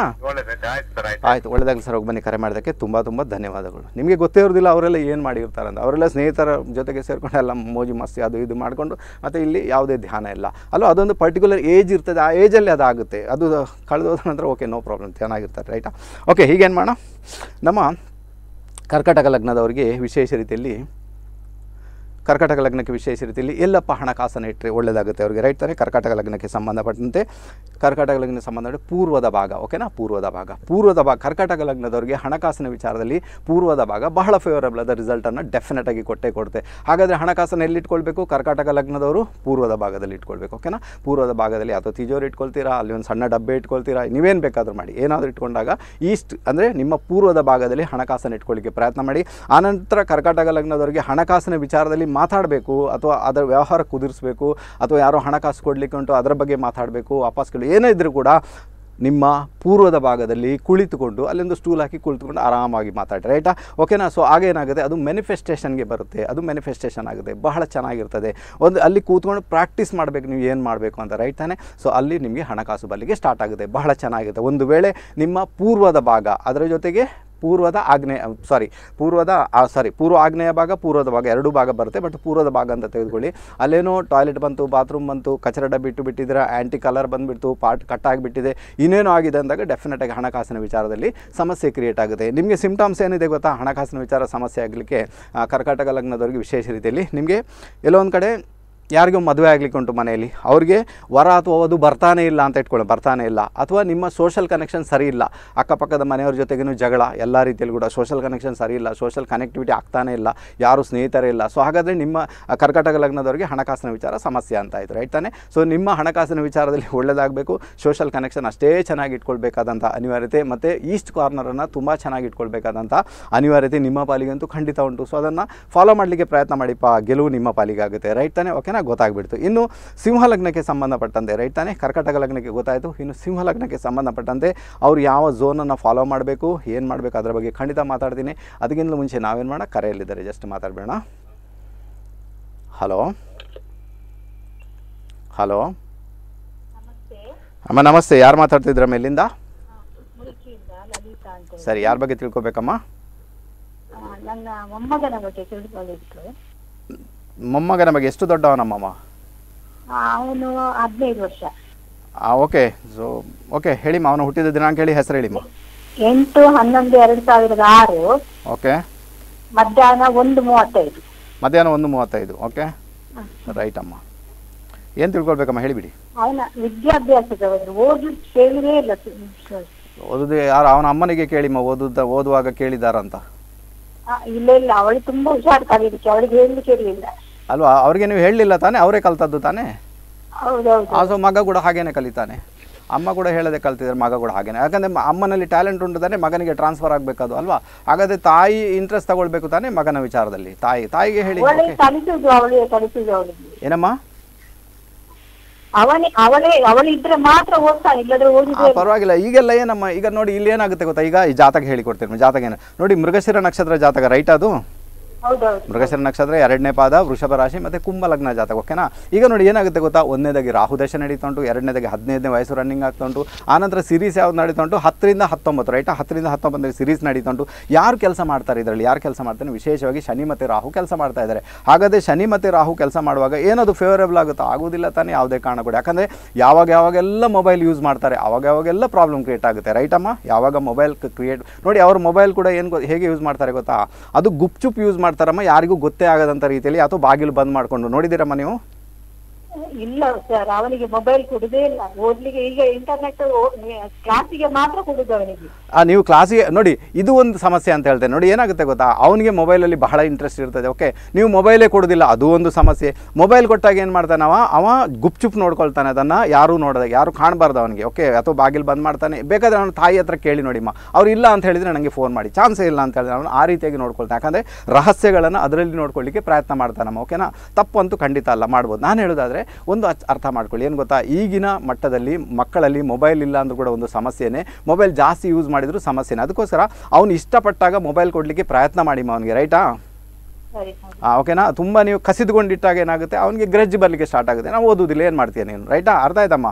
ಆಯಿತು, ಒಳ್ಳೆದಾಗಲಿ ಸರ್. ಹೋಗಿ ಬನ್ನಿ. ಕರೆ ಮಾಡೋದಕ್ಕೆ ತುಂಬ ತುಂಬ ಧನ್ಯವಾದಗಳು. ನಿಮಗೆ ಗೊತ್ತೇ ಇರೋದಿಲ್ಲ ಅವರೆಲ್ಲ ಏನು ಮಾಡಿರ್ತಾರೆ ಅಂತ. ಅವರೆಲ್ಲ ಸ್ನೇಹಿತರ ಜೊತೆಗೆ ಸೇರಿಕೊಂಡು ಎಲ್ಲ ಮೋಜು ಮಸ್ತಿ ಅದು ಇದು ಮಾಡಿಕೊಂಡು ಮತ್ತು ಇಲ್ಲಿ ಯಾವುದೇ ಧ್ಯಾನ ಇಲ್ಲ ಅಲ್ಲೋ. ಅದೊಂದು ಪರ್ಟಿಕ್ಯುಲರ್ ಏಜ್ ಇರ್ತದೆ, ಆ ಏಜಲ್ಲಿ ಅದಾಗುತ್ತೆ. ಅದು ಕಳೆದೋದ ನಂತರ ಓಕೆ, ನೋ ಪ್ರಾಬ್ಲಮ್, ಚೆನ್ನಾಗಿರ್ತಾರೆ. ರೈಟಾ? ಓಕೆ, ಹೀಗೇನು ಮಾಡೋಣ, ನಮ್ಮ ಕರ್ಕಾಟಕ ಲಗ್ನದವರಿಗೆ ವಿಶೇಷ ರೀತಿಯಲ್ಲಿ ಕರ್ಕಾಟಕ ಲಗ್ನಕ್ಕೆ ವಿಶೇಷ ರೀತಿಯಲ್ಲಿ ಎಲ್ಲಪ್ಪ ಹಣಕಾಸನ್ನು ಇಟ್ಟರೆ ಒಳ್ಳೆಯದಾಗುತ್ತೆ ಅವರಿಗೆ. ರೈಟ್ ತಾನೆ? ಕರ್ಕಾಟಕ ಲಗ್ನಕ್ಕೆ ಸಂಬಂಧಪಟ್ಟಂತೆ ಕರ್ಕಾಟಕ ಲಗ್ನಕ್ಕೆ ಸಂಬಂಧಪಟ್ಟ ಪೂರ್ವದ ಭಾಗ. ಓಕೆನಾ? ಪೂರ್ವದ ಭಾಗ ಪೂರ್ವದ ಭಾಗ ಕರ್ಕಾಟಕ ಲಗ್ನದವರಿಗೆ ಹಣಕಾಸಿನ ವಿಚಾರದಲ್ಲಿ ಪೂರ್ವದ ಭಾಗ ಬಹಳ ಫೇವರಬಲ್ ಆದ ರಿಸಲ್ಟನ್ನು ಡೆಫಿನೆಟಾಗಿ ಕೊಟ್ಟೇ ಕೊಡುತ್ತೆ. ಹಾಗಾದರೆ ಹಣಕಾಸನ್ನು ಎಲ್ಲಿಟ್ಕೊಳ್ಬೇಕು? ಕರ್ಕಾಟಕ ಲಗ್ನದವರು ಪೂರ್ವದ ಭಾಗದಲ್ಲಿ ಇಟ್ಕೊಳ್ಬೇಕು. ಓಕೆನಾ? ಪೂರ್ವದ ಭಾಗದಲ್ಲಿ ಅಥವಾ ತಿಜೋರಿ ಇಟ್ಕೊಳ್ತೀರಾ, ಅಲ್ಲಿ ಒಂದು ಸಣ್ಣ ಡಬ್ಬೆ ಇಟ್ಕೊಳ್ತೀರಾ, ನೀವೇನು ಬೇಕಾದರೂ ಮಾಡಿ. ಏನಾದರೂ ಇಟ್ಕೊಂಡಾಗ ಈಸ್ಟ್ ಅಂದರೆ ನಿಮ್ಮ ಪೂರ್ವದ ಭಾಗದಲ್ಲಿ ಹಣಕಾಸನ್ನು ಇಟ್ಕೊಳ್ಳಿಕ್ಕೆ ಪ್ರಯತ್ನ ಮಾಡಿ. ಆನಂತರ ಕರ್ಕಾಟಕ ಲಗ್ನದವರಿಗೆ ಹಣಕಾಸಿನ ವಿಚಾರದಲ್ಲಿ ಮಾತಾಡಬೇಕು, ಅಥವಾ ಅದರ ವ್ಯವಹಾರ ಕುದಿರಿಸಬೇಕು, ಅಥವಾ ಯಾರೋ ಹಣಕಾಸು ಕೊಡಲಿಕ್ಕೆ ಉಂಟು ಅದರ ಬಗ್ಗೆ ಮಾತಾಡಬೇಕು, ವಾಪಸ್ಗಳು ಏನೇ ಇದ್ದರೂ ಕೂಡ ನಿಮ್ಮ ಪೂರ್ವದ ಭಾಗದಲ್ಲಿ ಕುಳಿತುಕೊಂಡು ಅಲ್ಲೊಂದು ಸ್ಟೂಲ್ ಹಾಕಿ ಕುಳಿತುಕೊಂಡು ಆರಾಮಾಗಿ ಮಾತಾಡಿ. ರೈಟಾ? ಓಕೆನಾ? ಸೊ ಆಗೇನಾಗುತ್ತೆ, ಅದು ಮ್ಯಾನಿಫೆಸ್ಟೇಷನ್ಗೆ ಬರುತ್ತೆ. ಅದು ಮ್ಯಾನಿಫೆಸ್ಟೇಷನ್ ಆಗುತ್ತೆ, ಬಹಳ ಚೆನ್ನಾಗಿರ್ತದೆ. ಒಂದು ಅಲ್ಲಿ ಕೂತ್ಕೊಂಡು ಪ್ರಾಕ್ಟೀಸ್ ಮಾಡಬೇಕು, ನೀವು ಏನು ಮಾಡಬೇಕು ಅಂತ. ರೈಟ್ ತಾನೆ? ಸೊ ಅಲ್ಲಿ ನಿಮಗೆ ಹಣಕಾಸು ಬರಲಿಕ್ಕೆ ಸ್ಟಾರ್ಟ್ ಆಗುತ್ತೆ, ಬಹಳ ಚೆನ್ನಾಗಿರುತ್ತೆ. ಒಂದು ವೇಳೆ ನಿಮ್ಮ ಪೂರ್ವದ ಭಾಗ ಅದರ ಜೊತೆಗೆ ಪೂರ್ವದ ಆಗ್ನೇಯ ಸಾರಿ ಪೂರ್ವದ ಸಾರಿ ಪೂರ್ವ ಆಗ್ನೇಯ ಭಾಗ ಪೂರ್ವದ ಭಾಗ ಎರಡೂ ಭಾಗ ಬರುತ್ತೆ. ಬಟ್ ಪೂರ್ವದ ಭಾಗ ಅಂತ ತೆಗೆದುಕೊಳ್ಳಿ. ಅಲ್ಲೇನೋ ಟಾಯ್ಲೆಟ್ ಬಂತು, ಬಾತ್ರೂಮ್ ಬಂತು, ಕಚರ ಬಿಟ್ಟು ಬಿಟ್ಟಿದ್ರೆ, ಆ್ಯಂಟಿ ಕಲರ್ ಬಂದುಬಿಡ್ತು, ಪಾರ್ಟ್ ಕಟ್ ಆಗಿಬಿಟ್ಟಿದೆ, ಇನ್ನೇನೋ ಆಗಿದೆ ಅಂದಾಗ ಡೆಫಿನೆಟಾಗಿ ಹಣಕಾಸಿನ ವಿಚಾರದಲ್ಲಿ ಸಮಸ್ಯೆ ಕ್ರಿಯೇಟ್ ಆಗುತ್ತೆ. ನಿಮಗೆ ಸಿಂಪ್ಟಮ್ಸ್ ಏನಿದೆ ಗೊತ್ತಾ ಹಣಕಾಸಿನ ವಿಚಾರ ಸಮಸ್ಯೆ ಆಗಲಿಕ್ಕೆ? ಕರ್ಕಾಟಕ ಲಗ್ನದವರಿಗೆ ವಿಶೇಷ ರೀತಿಯಲ್ಲಿ ನಿಮಗೆ ಎಲ್ಲೋ ಒಂದು ಕಡೆ ಯಾರಿಗೂ ಮದುವೆ ಆಗಲಿಕ್ಕೆ ಉಂಟು ಮನೆಯಲ್ಲಿ, ಅವ್ರಿಗೆ ವರ ಅಥವಾ ವಧು ಬರ್ತಾನೆ ಇಲ್ಲ ಅಂತ ಇಟ್ಕೊಳ್ಳಿ, ಬರ್ತಾನೆ ಇಲ್ಲ. ಅಥವಾ ನಿಮ್ಮ ಸೋಷಲ್ ಕನೆಕ್ಷನ್ ಸರಿ ಇಲ್ಲ, ಅಕ್ಕಪಕ್ಕದ ಮನೆಯವ್ರ ಜೊತೆಗೂ ಜಗಳ, ಎಲ್ಲ ರೀತಿಯಲ್ಲಿ ಕೂಡ ಸೋಷಲ್ ಕನೆಕ್ಷನ್ ಸರಿ ಇಲ್ಲ, ಸೋಷಲ್ ಕನೆಕ್ಟಿವಿಟಿ ಆಗ್ತಾನೆ ಇಲ್ಲ, ಯಾರು ಸ್ನೇಹಿತರೇ ಇಲ್ಲ. ಸೊ ಹಾಗಾದರೆ ನಿಮ್ಮ ಕರ್ಕಾಟಕ ಲಗ್ನದವರಿಗೆ ಹಣಕಾಸಿನ ವಿಚಾರ ಸಮಸ್ಯೆ ಅಂತ ಆಯಿತು. ರೈಟ್ ತಾನೆ? ಸೊ ನಿಮ್ಮ ಹಣಕಾಸಿನ ವಿಚಾರದಲ್ಲಿ ಒಳ್ಳೆಯದಾಗಬೇಕು, ಸೋಷಲ್ ಕನೆಕ್ಷನ್ ಅಷ್ಟೇ ಚೆನ್ನಾಗಿ ಇಟ್ಕೊಳ್ಬೇಕಾದಂಥ ಅನಿವಾರ್ಯತೆ, ಮತ್ತು ಈಸ್ಟ್ ಕಾರ್ನರನ್ನು ತುಂಬ ಚೆನ್ನಾಗಿ ಇಟ್ಕೊಳ್ಬೇಕಾದಂಥ ಅನಿವಾರ್ಯತೆ ನಿಮ್ಮ ಪಾಲಿಗಂತೂ ಖಂಡಿತ ಉಂಟು. ಸೊ ಅದನ್ನು ಫಾಲೋ ಮಾಡಲಿಕ್ಕೆ ಪ್ರಯತ್ನ ಮಾಡಿಪ್ಪ, ಗೆಲುವು ನಿಮ್ಮ ಪಾಲಿಗಾಗುತ್ತೆ. ರೈಟ್ ತಾನೆ? ಓಕೆನಾ? ಗೊತ್ತಾಗ್ಬಿಡ್ತು. ಇನ್ನು ಸಿಂಹ ಲಗ್ನಕ್ಕೆ ಸಂಬಂಧಪಟ್ಟಂತೆ, ರೈಟ್ ತಾನೆ? ಕರ್ಕಾಟಕ ಲಗ್ನಕ್ಕೆ ಗೊತ್ತಾಯಿತು. ಇನ್ನು ಸಿಂಹ ಲಗ್ನಕ್ಕೆ ಸಂಬಂಧಪಟ್ಟಂತೆ ಅವ್ರು ಯಾವ ಝೋನನ್ನು ಫಾಲೋ ಮಾಡಬೇಕು, ಏನು ಮಾಡಬೇಕು ಅದರ ಬಗ್ಗೆ ಖಂಡಿತ ಮಾತಾಡ್ತೀನಿ. ಅದಕ್ಕಿಂತ ಮುಂಚೆ ನಾವೇನು ಮಾಡೋಣ, ಕರೆಯಲ್ಲಿದ್ದಾರೆ, ಜಸ್ಟ್ ಮಾತಾಡಬೇಡ. ಹಲೋ ಹಲೋ ಅಮ್ಮ ನಮಸ್ತೆ. ಯಾರು ಮಾತಾಡ್ತಿದ್ರಮ್ಮ? ಎಲ್ಲಿಂದ? ಸರಿ, ಯಾರ ಬಗ್ಗೆ ತಿಳ್ಕೊಬೇಕಮ್ಮ? ನನ್ನ ಮೊಮ್ಮಗನ ಬಗ್ಗೆ ತಿಳ್ಕೊಳ್ಳಿಕ್ಕೆ. ಮೊಮ್ಮಗನ ಬಗ್ಗೆ ಎಷ್ಟು ದೊಡ್ಡವನಮ್ಮಮ್ಮ? ಅವನು ಹದಿನೈದು ವರ್ಷ. ಓಕೆ. ಸೊ ಓಕೆ, ಹೇಳಿಮ್ಮ. ಅವನು ಹುಟ್ಟಿದ ದಿನಾಂಕ ಹೇಳಿ, ಹೆಸರು ಹೇಳಿಮ್ಮ. ಎಂಟು ಹನ್ನೊಂದು ಎರಡು ಸಾವಿರದ ಆರು. ಓಕೆ. ಮಧ್ಯಾಹ್ನ ಒಂದು ಮೂವತ್ತೈದು. ಮಧ್ಯಾಹ್ನ ಒಂದು ಮೂವತ್ತೈದು. ಓಕೆ, ರೈಟ್ ಅಮ್ಮ. ಏನು ತಿಳ್ಕೊಳ್ಬೇಕಮ್ಮ, ಹೇಳಿಬಿಡಿ. ಅವನ ವಿದ್ಯಾಭ್ಯಾಸದ ಓದು ಕೇಳಿರೇ ಇಲ್ಲ. ಓದುದು ಯಾರು? ಅವನ ಅಮ್ಮನಿಗೆ ಕೇಳಿಮ್ಮ, ಓದುದ ಓದುವಾಗ ಕೇಳಿದಾರಂತ. ಇಲ್ಲ ಇಲ್ಲ, ಅವಳು ತುಂಬಾ ಹುಷಾರು ಕಲೀಲಿಕ್ಕೆ, ಅವಳಿಗೆ ಹೇಳಲಿಕ್ಕೆ ಇರಲಿಲ್ಲ ಅಲ್ವಾ? ಅವ್ರಿಗೆ ನೀವು ಹೇಳಲಿಲ್ಲ ತಾನೇ? ಅವರೇ ಕಲ್ತದ್ದು ತಾನೇ? ಹೌದೌದು. ಸೊ ಮಗ ಕೂಡ ಹಾಗೇನೆ ಕಲಿತಾನೆ. ಅಮ್ಮ ಕೂಡ ಹೇಳದೆ ಕಲ್ತಿದ್ದಾರೆ, ಮಗ ಕೂಡ ಹಾಗೇನೆ. ಯಾಕಂದರೆ ಅಮ್ಮನಲ್ಲಿ ಟ್ಯಾಲೆಂಟ್ ಉಂಟು ತಾನೇ ಮಗನಿಗೆ ಟ್ರಾನ್ಸ್ಫರ್ ಆಗಬೇಕದು ಅಲ್ವಾ. ಹಾಗಾದರೆ ತಾಯಿ ಇಂಟ್ರೆಸ್ಟ್ ತಗೊಳ್ಬೇಕು ತಾನೇ ಮಗನ ವಿಚಾರದಲ್ಲಿ. ತಾಯಿ ತಾಯಿಗೆ ಹೇಳಿ. ಏನಮ್ಮ? ಅವನೇ ಅವಳೇ ಅವಳಿದ್ರೆ ಮಾತ್ರ ಓದ್ತಾನೆ, ಇಲ್ಲದ್ರೆ ಓದಿದ್ರೆ ಪರವಾಗಿಲ್ಲ. ಈಗೆಲ್ಲ ಏನಮ್ಮ, ಈಗ ನೋಡಿ ಇಲ್ಲಿ ಏನಾಗುತ್ತೆ ಗೊತ್ತಾ, ಈಗ ಈ ಜಾತಕ ಹೇಳಿಕೊಡ್ತೀನಿ. ಜಾತಕ ಏನು ನೋಡಿ, ಮೃಗಶಿರ ನಕ್ಷತ್ರ ಜಾತಕ ರೈಟ್ ಅದು. ಮೃಗಶಿರ ನಕ್ಷತ್ರ ಎರಡನೇ ಪಾದ, ವೃಷಭ ರಾಶಿ ಮತ್ತು ಕುಂಭ ಲಗ್ನ ಜಾತಕ, ಓಕೆನಾ. ಈಗ ನೋಡಿ ಏನಾಗುತ್ತೆ ಗೊತ್ತಾ, ಒಂದನೇದಾಗಿ ರಾಹು ದಶೆ ನಡೀತಾ ಉಂಟು, ಎರಡನೇದಾಗಿ ಹದಿನೈದನೇ ವಯಸ್ಸು ರನ್ನಿಂಗ್ ಆಗ್ತಾ ಉಂಟು. ಆನಂತರ ಸಿರೀಸ್ ಯಾವ್ದು ನಡೀತಾ ಉಂಟು, ಹತ್ತರಿಂದ ಹತ್ತೊಂಬತ್ತು ರೈಟ್, ಹತ್ತರಿಂದ ಹತ್ತೊಂಬತ್ತರಲ್ಲಿ ಸಿರೀಸ್ ನಡೀತಾ ಉಂಟು. ಯಾರು ಕೆಲಸ ಮಾಡ್ತಾರೆ ಇದರಲ್ಲಿ, ಯಾರು ಕೆಲಸ ಮಾಡ್ತಾರೆ, ವಿಶೇಷವಾಗಿ ಶನಿ ಮತ್ತು ರಾಹು ಕೆಲಸ ಮಾಡ್ತಾ ಇದ್ದಾರೆ. ಹಾಗಾದರೆ ಶನಿ ಮತ್ತು ರಾಹು ಕೆಲಸ ಮಾಡುವಾಗ ಏನದು ಫೇವರೇಬಲ್ ಆಗುತ್ತಾ, ಆಗೋದಿಲ್ಲ ತಾನೇ ಯಾವುದೇ ಕಾರಣ ಕೂಡ. ಯಾಕಂದರೆ ಯಾವಾಗ ಯಾವಾಗೆಲ್ಲ ಮೊಬೈಲ್ ಯೂಸ್ ಮಾಡ್ತಾರೆ ಆವಾಗ ಯಾವಾಗೆಲ್ಲ ಪ್ರಾಬ್ಲಮ್ ಕ್ರಿಯೇಟ್ ಆಗುತ್ತೆ ರೈಟ್ ಅಮ್ಮ. ಯಾವಾಗ ಮೊಬೈಲ್ ಕ್ರಿಯೇಟ್ ನೋಡಿ, ಅವ್ರ ಮೊಬೈಲ್ ಕೂಡ ಏನು ಹೇಗೆ ಯೂಸ್ ಮಾಡ್ತಾರೆ ಗೊತ್ತಾ, ಅದು ಗುಪ್ಚುಪ್ ಯೂಸ್ ಮಾಡ್ತಾರಮ್ಮ, ಯಾರಿಗೂ ಗೊತ್ತೇ ಆಗದಂಥ ರೀತಿಯಲ್ಲಿ, ಅಥವಾ ಬಾಗಿಲು ಬಂದ್ ಮಾಡ್ಕೊಂಡು. ನೋಡಿದ್ದೀರಮ್ಮ ನೀವು? ಇಲ್ಲ ಸರ್, ಅವನಿಗೆ ಮೊಬೈಲ್ ಕೊಡುದೇ ಇಲ್ಲ ಓದ್ಲಿಕ್ಕೆ. ಈಗ ಇಂಟರ್ನೆಟ್ ಕ್ಲಾಸಿಗೆ ಮಾತ್ರ ಕೊಡುದು ಅವನಿಗೆ. ಆ ನೀವು ಕ್ಲಾಸಿಗೆ ನೋಡಿ, ಇದು ಒಂದು ಸಮಸ್ಯೆ ಅಂತ ಹೇಳ್ತೇನೆ. ನೋಡಿ ಏನಾಗುತ್ತೆ ಗೊತ್ತಾ, ಅವನಿಗೆ ಮೊಬೈಲಲ್ಲಿ ಬಹಳ ಇಂಟ್ರೆಸ್ಟ್ ಇರ್ತದೆ, ಓಕೆ, ನೀವು ಮೊಬೈಲೇ ಕೊಡೋದಿಲ್ಲ, ಅದು ಒಂದು ಸಮಸ್ಯೆ. ಮೊಬೈಲ್ ಕೊಟ್ಟಾಗ ಏನು ಮಾಡ್ತಾನೆ ಅವ ಅವ ಗುಪ್ಚುಪ್ ನೋಡ್ಕೊಳ್ತಾನೆ, ಅದನ್ನು ಯಾರೂ ನೋಡಿದಾಗ, ಯಾರು ಕಾಣಬಾರ್ದು ಅವನಿಗೆ, ಓಕೆ, ಅಥವಾ ಬಾಗಿಲು ಬಂದ್ ಮಾಡ್ತಾನೆ. ಬೇಕಾದರೆ ಅವನ ತಾಯಿ ಹತ್ರ ಕೇಳಿ ನೋಡಿಮ್ಮ, ಅವ್ರು ಇಲ್ಲ ಅಂತ ಹೇಳಿದರೆ ನನಗೆ ಫೋನ್ ಮಾಡಿ, ಚಾನ್ಸೇ ಇಲ್ಲ ಅಂತ ಹೇಳಿದ್ರೆ ಅವನು ಆ ರೀತಿಯಾಗಿ ನೋಡ್ಕೊಳ್ತಾನೆ. ಯಾಕಂದರೆ ರಹಸ್ಯಗಳನ್ನು ಅದರಲ್ಲಿ ನೋಡ್ಕೊಳ್ಳಿಕ್ಕೆ ಪ್ರಯತ್ನ ಮಾಡ್ತಾನಮ್ಮ, ಓಕೆನಾ. ತಪ್ಪಂತೂ ಖಂಡಿತ ಅಲ್ಲ, ಮಾಡ್ಬೋದು. ನಾನು ಹೇಳೋದಾದರೆ ಒಂದು ಅರ್ಥ ಮಾಡ್ಕೊಳ್ಳಿ, ಏನು ಗೊತ್ತಾ, ಈಗಿನ ಮಟ್ಟದಲ್ಲಿ ಮಕ್ಕಳಲ್ಲಿ ಮೊಬೈಲ್ ಇಲ್ಲ ಅಂದ್ರೂ ಕೂಡ ಒಂದು ಸಮಸ್ಯೆನೇ, ಮೊಬೈಲ್ ಜಾಸ್ತಿ ಯೂಸ್ ಮಾಡಿದ್ರು ಸಮಸ್ಯೆನೇ. ಅದಕ್ಕೋಸ್ಕರ ಅವನು ಇಷ್ಟಪಟ್ಟಾಗ ಮೊಬೈಲ್ ಕೊಡಲಿಕ್ಕೆ ಪ್ರಯತ್ನ ಮಾಡಿ ಅವನಿಗೆ, ರೈಟಾ? ಹಾಂ, ಓಕೆನಾ. ತುಂಬ ನೀವು ಕಸಿದುಕೊಂಡಿಟ್ಟಾಗ ಏನಾಗುತ್ತೆ, ಅವನಿಗೆ ಗ್ರಜ್ ಬರಲಿಕ್ಕೆ ಸ್ಟಾರ್ಟ್ ಆಗುತ್ತೆ, ನಾವು ಓದೋದಿಲ್ಲ, ಏನು ಮಾಡ್ತೀಯ ನೀನು, ರೈಟಾ? ಅರ್ಥ ಆಯ್ತಮ್ಮ?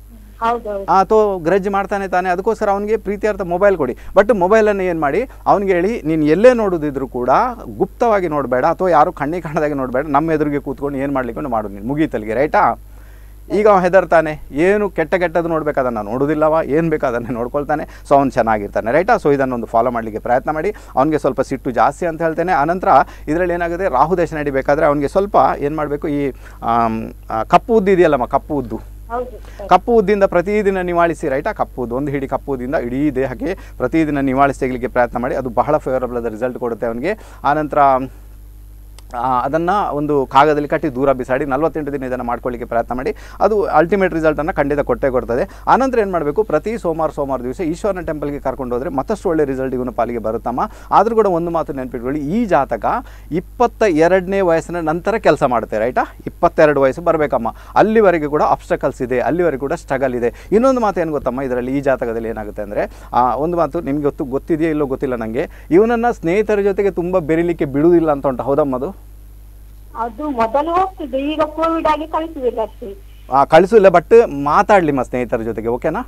ಅಥವಾ ಗ್ರಜ್ ಮಾಡ್ತಾನೆ ತಾನೆ, ಅದಕ್ಕೋಸ್ಕರ ಅವನಿಗೆ ಪ್ರೀತಿಯಾರ್ಥ ಮೊಬೈಲ್ ಕೊಡಿ. ಬಟ್ ಮೊಬೈಲನ್ನು ಏನು ಮಾಡಿ ಅವನಿಗೆ ಹೇಳಿ, ನೀನು ಎಲ್ಲೇ ನೋಡೋದಿದ್ರು ಕೂಡ ಗುಪ್ತವಾಗಿ ನೋಡಬೇಡ, ಅಥವಾ ಯಾರು ಕಣ್ಣಿಗೆ ಕಾಣದಾಗೆ ನೋಡಬೇಡ, ನಮ್ಮ ಎದುರಿಗೆ ಕೂತ್ಕೊಂಡು ಏನು ಮಾಡ್ಲಿಕ್ಕೆ ಮಾಡು, ನೀನು ಮುಗೀತಲ್ಲಿಗೆ, ರೈಟಾ? ಈಗ ಅವನು ಹೆದರ್ತಾನೆ, ಏನು ಕೆಟ್ಟ ಕೆಟ್ಟದ್ದು ನೋಡ್ಬೇಕು ಅದನ್ನು ನೋಡೋದಿಲ್ಲವ, ಏನು ಬೇಕು ಅದನ್ನೇ ನೋಡ್ಕೊಳ್ತಾನೆ. ಸೊ ಅವ್ನು ಚೆನ್ನಾಗಿರ್ತಾನೆ, ರೈಟಾ? ಸೊ ಇದನ್ನೊಂದು ಫಾಲೋ ಮಾಡಲಿಕ್ಕೆ ಪ್ರಯತ್ನ ಮಾಡಿ. ಅವನಿಗೆ ಸ್ವಲ್ಪ ಸಿಟ್ಟು ಜಾಸ್ತಿ ಅಂತ ಹೇಳ್ತೇನೆ. ಆನಂತರ ಇದರಲ್ಲಿ ಏನಾಗುತ್ತೆ, ರಾಹು ದೇಶ ನಡಿಬೇಕಾದ್ರೆ ಅವನಿಗೆ ಸ್ವಲ್ಪ ಏನು ಮಾಡಬೇಕು, ಈ ಕಪ್ಪು ಉದ್ದು ಇದೆಯಲ್ಲಮ್ಮ, ಕಪ್ಪು ಉದ್ದು ಕಪ್ಪು ಉದ್ದಿಂದ ಪ್ರತಿದಿನ ನಿವಾಳಿಸಿ, ರೈಟಾ? ಕಪ್ಪು ಉದ್ದು ಒಂದು ಹಿಡಿ ಕಪ್ಪು ಉದ್ದಿಂದ ಇಡೀ ದೇಹಕ್ಕೆ ಪ್ರತಿದಿನ ನಿವಾಳಿಸಿ ತೆಗಲಿಕ್ಕೆ ಪ್ರಯತ್ನ ಮಾಡಿ, ಅದು ಬಹಳ ಫೇವರಬಲ್ ಆದ ರಿಸಲ್ಟ್ ಕೊಡುತ್ತೆ ಅವನಿಗೆ. ಆನಂತರ ಅದನ್ನು ಒಂದು ಕಾಗದಲ್ಲಿ ಕಟ್ಟಿ ದೂರ ಬಿಸಾಡಿ ನಲ್ವತ್ತೆಂಟು ದಿನ ಇದನ್ನು ಮಾಡ್ಕೊಳ್ಳಿಕ್ಕೆ ಪ್ರಯತ್ನ ಮಾಡಿ, ಅದು ಅಲ್ಟಿಮೇಟ್ ರಿಸಲ್ಟನ್ನು ಖಂಡಿತ ಕೊಟ್ಟೇ ಕೊಡ್ತದೆ. ಆನಂತರ ಏನು ಮಾಡಬೇಕು, ಪ್ರತಿ ಸೋಮವಾರ ಸೋಮವಾರ ದಿವಸ ಈಶ್ವರನ ಟೆಂಪಲ್ಗೆ ಕರ್ಕೊಂಡು ಹೋದರೆ ಮತ್ತಷ್ಟು ಒಳ್ಳೆ ರಿಸಲ್ಟ್ ಇವನ ಪಾಲಿಗೆ ಬರುತ್ತಮ್ಮ. ಆದರೂ ಕೂಡ ಒಂದು ಮಾತು ನೆನಪಿಟ್ಕೊಳ್ಳಿ, ಈ ಜಾತಕ ಇಪ್ಪತ್ತ ಎರಡನೇ ವಯಸ್ಸಿನ ನಂತರ ಕೆಲಸ ಮಾಡುತ್ತೆ, ರೈಟಾ? ಇಪ್ಪತ್ತೆರಡು ವಯಸ್ಸು ಬರಬೇಕಮ್ಮ, ಅಲ್ಲಿವರೆಗೆ ಕೂಡ ಅಬ್ಸ್ಟಕಲ್ಸ್ ಇದೆ, ಅಲ್ಲಿವರೆಗೆ ಕೂಡ ಸ್ಟ್ರಗಲ್ ಇದೆ. ಇನ್ನೊಂದು ಮಾತು ಏನು ಗೊತ್ತಮ್ಮ, ಇದರಲ್ಲಿ ಈ ಜಾತಕದಲ್ಲಿ ಏನಾಗುತ್ತೆ ಅಂದರೆ, ಒಂದು ಮಾತು ನಿಮಗೆ ಗೊತ್ತು ಗೊತ್ತಿದೆಯೋ ಇಲ್ಲೋ ಗೊತ್ತಿಲ್ಲ ನನಗೆ, ಇವನನ್ನು ಸ್ನೇಹಿತರ ಜೊತೆಗೆ ತುಂಬ ಬೆರಿಲಿಕ್ಕೆ ಬಿಡುವುದಿಲ್ಲ ಅಂತ ಉಂಟು, ಹೌದಮ್ಮದು? ಅದು ಮೊದಲು ಹೋಗ್ತಿದೆ, ಈಗ ಕೋವಿಡ್ ಆಗಿ ಕಳಿಸಿಲ್ಲ ಅಷ್ಟೇ. ಕಳಿಸಿಲ್ಲ, ಬಟ್ ಮಾತಾಡ್ಲಿಮ್ಮ ಸ್ನೇಹಿತರ ಜೊತೆಗೆ, ಓಕೆನಾ?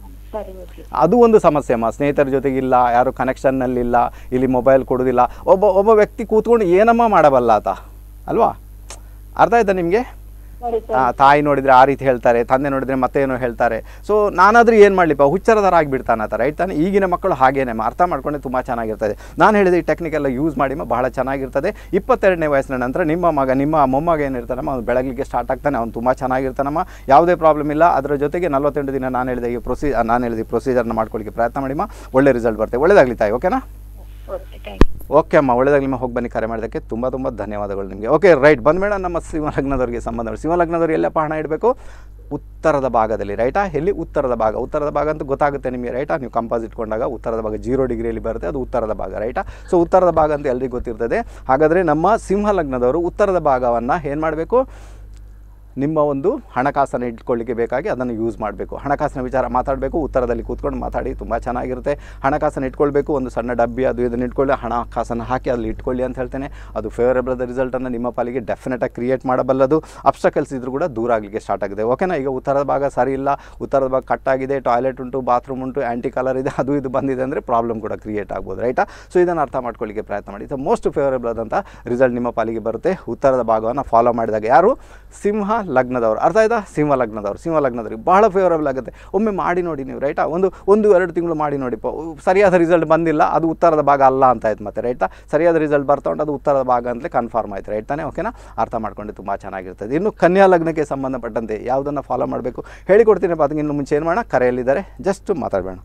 ಅದು ಒಂದು ಸಮಸ್ಯೆ ಅಮ್ಮ, ಸ್ನೇಹಿತರ ಜೊತೆಗೆ ಇಲ್ಲ, ಯಾರು ಕನೆಕ್ಷನ್ನಲ್ಲಿಲ್ಲ, ಇಲ್ಲಿ ಮೊಬೈಲ್ ಕೊಡೋದಿಲ್ಲ. ಒಬ್ಬ ಒಬ್ಬ ವ್ಯಕ್ತಿ ಕೂತ್ಕೊಂಡು ಏನಮ್ಮ ಮಾಡಬಲ್ಲ ಆತ, ಅಲ್ವಾ? ಅರ್ಥ ಆಯ್ತಾ ನಿಮಗೆ? ತಾಯಿ ನೋಡಿದರೆ ಆ ರೀತಿ ಹೇಳ್ತಾರೆ, ತಂದೆ ನೋಡಿದರೆ ಮತ್ತೇನೋ ಹೇಳ್ತಾರೆ. ಸೊ ನಾನಾದರೂ ಏನು ಮಾಡಲಿಪ್ಪ, ಹುಚ್ಚರದಾರ ಆಗಿಬಿಡ್ತಾನೆ ಆತ, ರೈಟ್ ತಾನೆ? ಈಗಿನ ಮಕ್ಕಳು ಹಾಗೇನೆ, ಅರ್ಥ ಮಾಡ್ಕೊಂಡೆ ತುಂಬ ಚೆನ್ನಾಗಿರ್ತದೆ. ನಾನು ಹೇಳಿದೆ ಈ ಟೆಕ್ನಿಕ್ ಎಲ್ಲ ಯೂಸ್ ಮಾಡಿ ಬಹಳ ಚೆನ್ನಾಗಿರ್ತದೆ. ಇಪ್ಪತ್ತೆರಡನೇ ವಯಸ್ಸಿನ ನಂತರ ನಿಮ್ಮ ಮಗ ನಿಮ್ಮ ಮೊಮ್ಮಗ ಏನಿರ್ತಾನಮ್ಮ, ಅವ್ನು ಬೆಳಗಲಿಕ್ಕೆ ಸ್ಟಾರ್ಟ್ ಆಗ್ತಾನೆ, ಅವ್ನು ತುಂಬ ಚೆನ್ನಾಗಿರ್ತಾನಮ್ಮ, ಯಾವುದೇ ಪ್ರಾಬ್ಲಮ್ ಇಲ್ಲ. ಅದರ ಜೊತೆಗೆ ನಲ್ವತ್ತೆಂಟು ದಿನ ನಾನು ಹೇಳಿದೆ ಈ ಪ್ರೊಸೀ ನಾನು ಹೇಳಿದ ಪ್ರೊಸೀಜರ್ನ ಮಾಡ್ಕೊಳ್ಳಿಕ್ಕೆ ಪ್ರಯತ್ನ ಮಾಡಿಮ್ಮ, ಒಳ್ಳೆ ರಿಸಲ್ಟ್ ಬರ್ತದೆ. ಒಳ್ಳೆದಾಗಲಿ ತಾಯಿ, ಓಕೆನಾ? ಓಕೆ ಅಮ್ಮ, ಒಳ್ಳೆದಾಗಲಿ ನಿಮ್ಮ. ಹೋಗಿ ಬನ್ನಿ, ಕರೆ ಮಾಡೋದಕ್ಕೆ ತುಂಬ ತುಂಬ ಧನ್ಯವಾದಗಳು ನಿಮಗೆ. ಓಕೆ ರೈಟ್, ಬಂದಮೇಡ ನಮ್ಮ ಸಿಂಹಲಗ್ನದವರಿಗೆ ಸಂಬಂಧ. ಸಿಂಹಲಗ್ನದವ್ರು ಎಲ್ಲಪ್ಪ ಹಣ ಇಡಬೇಕು, ಉತ್ತರದ ಭಾಗದಲ್ಲಿ, ರೈಟಾ? ಎಲ್ಲಿ? ಉತ್ತರದ ಭಾಗ. ಉತ್ತರದ ಭಾಗ ಅಂತ ಗೊತ್ತಾಗುತ್ತೆ ನಿಮಗೆ, ರೈಟಾ? ನೀವು ಕಂಪಾಸ್ ಇಟ್ಕೊಂಡಾಗ ಉತ್ತರದ ಭಾಗ ಜೀರೋ ಡಿಗ್ರಿಯಲ್ಲಿ ಬರುತ್ತೆ, ಅದು ಉತ್ತರದ ಭಾಗ, ರೈಟಾ? ಸೊ ಉತ್ತರದ ಭಾಗ ಅಂತ ಎಲ್ರಿಗೂ ಗೊತ್ತಿರ್ತದೆ. ಹಾಗಾದರೆ ನಮ್ಮ ಸಿಂಹಲಗ್ನದವರು ಉತ್ತರದ ಭಾಗವನ್ನು ಏನು ಮಾಡಬೇಕು, ನಿಮ್ಮ ಒಂದು ಹಣಕಾಸನ್ನು ಇಟ್ಕೊಳ್ಳಿಕ್ಕೆ ಬೇಕಾಗಿ ಅದನ್ನು ಯೂಸ್ ಮಾಡಬೇಕು. ಹಣಕಾಸಿನ ವಿಚಾರ ಮಾತಾಡಬೇಕು, ಉತ್ತರದಲ್ಲಿ ಕೂತ್ಕೊಂಡು ಮಾತಾಡಿ, ತುಂಬ ಚೆನ್ನಾಗಿರುತ್ತೆ. ಹಣಕಾಸನ್ನು ಇಟ್ಕೊಳ್ಬೇಕು, ಒಂದು ಸಣ್ಣ ಡಬ್ಬಿ ಅದು ಇದನ್ನು ಇಟ್ಕೊಳ್ಳಿ, ಹಣಕಾಸನ್ನು ಹಾಕಿ ಅಲ್ಲಿ ಇಟ್ಕೊಳ್ಳಿ ಅಂತ ಹೇಳ್ತೇನೆ. ಅದು ಫೇವರೇಬಲ್ ರಿಸಲ್ಟನ್ನು ನಿಮ್ಮ ಪಾಲಿಗೆ ಡೆಫಿನೆಟಾಗಿ ಕ್ರಿಯೇಟ್ ಮಾಡಬಲ್ಲದು. ಅಬ್ಸ್ಟಕಲ್ಸ್ ಇದ್ರೂ ಕೂಡ ದೂರ ಆಗಲಿಕ್ಕೆ ಸ್ಟಾರ್ಟ್ ಆಗಿದೆ, ಓಕೆನಾ? ಈಗ ಉತ್ತರದ ಭಾಗ ಸರಿ ಇಲ್ಲ, ಉತ್ತರದ ಭಾಗ ಕಟ್ಟಾಗಿದೆ, ಟಾಯ್ಲೆಟ್ ಉಂಟು, ಬಾತ್ರೂಮ್ ಉಂಟು, ಆ್ಯಂಟಿ ಕಲರ್ ಇದೆ, ಅದು ಇದು ಬಂದಿದೆ ಅಂದರೆ ಪ್ರಾಬ್ಲಮ್ ಕೂಡ ಕ್ರಿಯೇಟ್ ಆಗ್ಬೋದು, ರೈಟಾ? ಸೊ ಇದನ್ನು ಅರ್ಥ ಮಾಡ್ಕೊಳ್ಳಿಕ್ಕೆ ಪ್ರಯತ್ನ ಮಾಡಿ. ಸೊ ಮೋಸ್ಟ್ ಫೇವರೇಬಲ್ ಆದಂಥ ರಿಸಲ್ಟ್ ನಿಮ್ಮ ಪಾಲಿಗೆ ಬರುತ್ತೆ ಉತ್ತರದ ಭಾಗವನ್ನು ಫಾಲೋ ಮಾಡಿದಾಗ. ಯಾರು? ಸಿಂಹ ಲಗ್ನದವರು, ಅರ್ಥ ಆಯ್ತಾ? ಸಿಂಹ ಲಗ್ನದವರು ಸಿಂಹ ಲಗ್ನದವ್ರಿಗೆ ಬಹಳ ಫೇವರಬಲ್ ಆಗುತ್ತೆ. ಒಮ್ಮೆ ಮಾಡಿ ನೋಡಿ ನೀವು, ರೈಟಾ? ಒಂದು ಒಂದು ಎರಡು ತಿಂಗಳು ಮಾಡಿ ನೋಡಿ, ಸರಿಯಾದ ರಿಸಲ್ಟ್ ಬಂದಿಲ್ಲ, ಅದು ಉತ್ತರದ ಭಾಗ ಅಲ್ಲ ಅಂತ ಆಯ್ತು ಮತ್ತೆ, ರೈಟಾ? ಸರಿಯಾದ ರಿಸಲ್ಟ್ ಬರ್ತಾ ಉಂಟು, ಅದು ಉತ್ತರದ ಭಾಗ ಅಂತಲೇ ಕನ್ಫರ್ಮ್ ಆಯ್ತು, ರೈಟ್ ತಾನೆ? ಓಕೆನಾ? ಅರ್ಥ ಮಾಡ್ಕೊಂಡು ತುಂಬ ಚೆನ್ನಾಗಿರ್ತದೆ. ಇನ್ನು ಕನ್ಯಾ ಲಗ್ನಕ್ಕೆ ಸಂಬಂಧಪಟ್ಟಂತೆ ಯಾವುದನ್ನು ಫಾಲೋ ಮಾಡಬೇಕು ಹೇಳಿಕೊಡ್ತೀನಿ. ಅದಕ್ಕೆ ಇನ್ನು ಮುಂಚೆ ಏನು ಮಾಡೋಣ, ಕರೆಯಲ್ಲಿದ್ದಾರೆ, ಜಸ್ಟ್ ಮಾತಾಡಬೇಡ.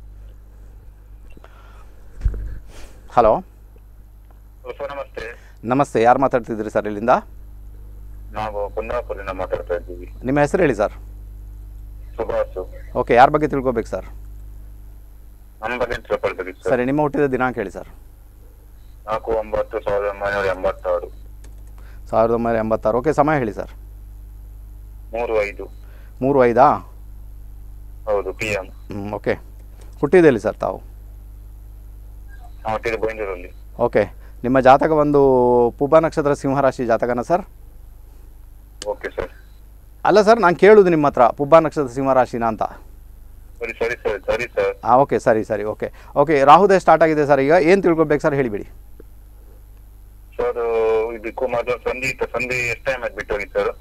ಹಲೋ, ನಮಸ್ತೆ. ನಮಸ್ತೆ, ಯಾರು ಮಾತಾಡ್ತಿದ್ರಿ ಸರ್ ಇಲ್ಲಿಂದ? ನಾವು ಕುಂದಾಪುರದಿಂದ ಮಾತಾಡ್ತಾ ಇದ್ದೀವಿ. ನಿಮ್ಮ ಹೆಸರು ಹೇಳಿ ಸರ್. ಸುಭಾಷ್. ಓಕೆ, ಯಾರ ಬಗ್ಗೆ ತಿಳ್ಕೊಬೇಕು ಸರ್? ನಮ್ಮ ಬಗ್ಗೆ ತಿಳ್ಕೊಳ್ಬೇಕಿತ್ತು ಸರ್. ಸರಿ, ನಿಮ್ಮ ಹುಟ್ಟಿದ ದಿನಾಂಕ ಹೇಳಿ ಸರ್. ನಾಲ್ಕು ಒಂಬತ್ತು ಸಾವಿರದ ಒಂಬೈನೂರ ಎಂಬತ್ತಾರು. ಸಾವಿರದ ಒಂಬೈನೂರ ಎಂಬತ್ತಾರು. ಓಕೆ, ಸಮಯ ಹೇಳಿ ಸರ್. ಮೂರು ಐದು. ಮೂರು ಐದಾ? ಹೌದು, ಪಿ ಎಂ. ಹ್ಞೂ ಓಕೆ. ಹುಟ್ಟಿದೆಲ್ಲಿ ಸರ್ ತಾವು? ನಾವು ಹುಟ್ಟಿದ್ದು ಬೈಂದೂರಲ್ಲಿ. ಓಕೆ, ನಿಮ್ಮ ಜಾತಕ ಒಂದು ಪುಬ್ಬ ನಕ್ಷತ್ರ ಸಿಂಹರಾಶಿ ಜಾತಕನ ಸರ್? Okay sir. ಅಲ್ಲ ಸರ್, ನಾನು ಕೇಳುವುದು ನಿಮ್ಮ ಹತ್ರ ಪುಬ್ಬ ನಕ್ಷತ್ರ ಸಿಂಹರಾಶಿನ ಅಂತ. ಸರಿ ಸರಿ ಸರ್ ಸರಿ ಸರ್. ಹಾಂ ಓಕೆ, ಸರಿ ಸರಿ ಓಕೆ ಓಕೆ. ರಾಹುದೇ ಸ್ಟಾರ್ಟ್ ಆಗಿದೆ ಸರ್. ಈಗ ಏನು ತಿಳ್ಕೊಬೇಕು ಸರ್, ಹೇಳಿಬಿಡಿ ಸರ್. ಇದು ಕುಮಾರ್ ಸಂಧಿ ಸಂಧಿ ಎಷ್ಟು ಟೈಮ್ ಆಯ್ತು ಬಿಟ್ಟು ಹೋಗಿ ಸರ್?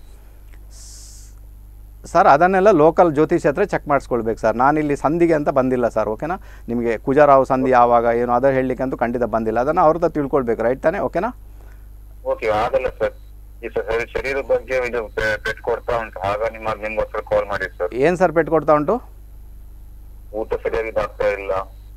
ಸರ್ ಅದನ್ನೆಲ್ಲ ಲೋಕಲ್ ಜ್ಯೋತಿಷ್ ಹತ್ರ ಚೆಕ್ ಮಾಡಿಸ್ಕೊಳ್ಬೇಕು ಸರ್. ನಾನಿಲ್ಲಿ ಸಂಧಿಗೆ ಅಂತ ಬಂದಿಲ್ಲ ಸರ್, ಓಕೆನಾ? ನಿಮಗೆ ಕುಜರಾವ್ ಸಂಧಿ ಯಾವಾಗ ಏನು ಅದನ್ನು ಹೇಳಲಿಕ್ಕೆ ಅಂತೂ ಖಂಡಿತ ಬಂದಿಲ್ಲ. ಅದನ್ನು ಅವ್ರದ್ದು ತಿಳ್ಕೊಳ್ಬೇಕು, ರೈಟ್ ತಾನೆ? ಓಕೆನಾ? ಓಕೆ, ಆಗಲ್ಲ ಸರ್. ಈ ಸರ್ ಶರೀರದ ಬಗ್ಗೆ ಇದು ಪೆಟ್ಟು ಕೊಡ್ತಾ ಉಂಟು, ಆಗ ನಿಮ್ಮ ನಿಮ್ಗೋಸ್ಕರ ಕಾಲ್ ಮಾಡಿ ಸರ್. ಏನು ಸರ್ ಪೆಟ್ಟು ಕೊಡ್ತಾ ಉಂಟು? ಊಟ ಸರಿಯಾಗಿ ಆಗ್ತಾ ಇಲ್ಲ.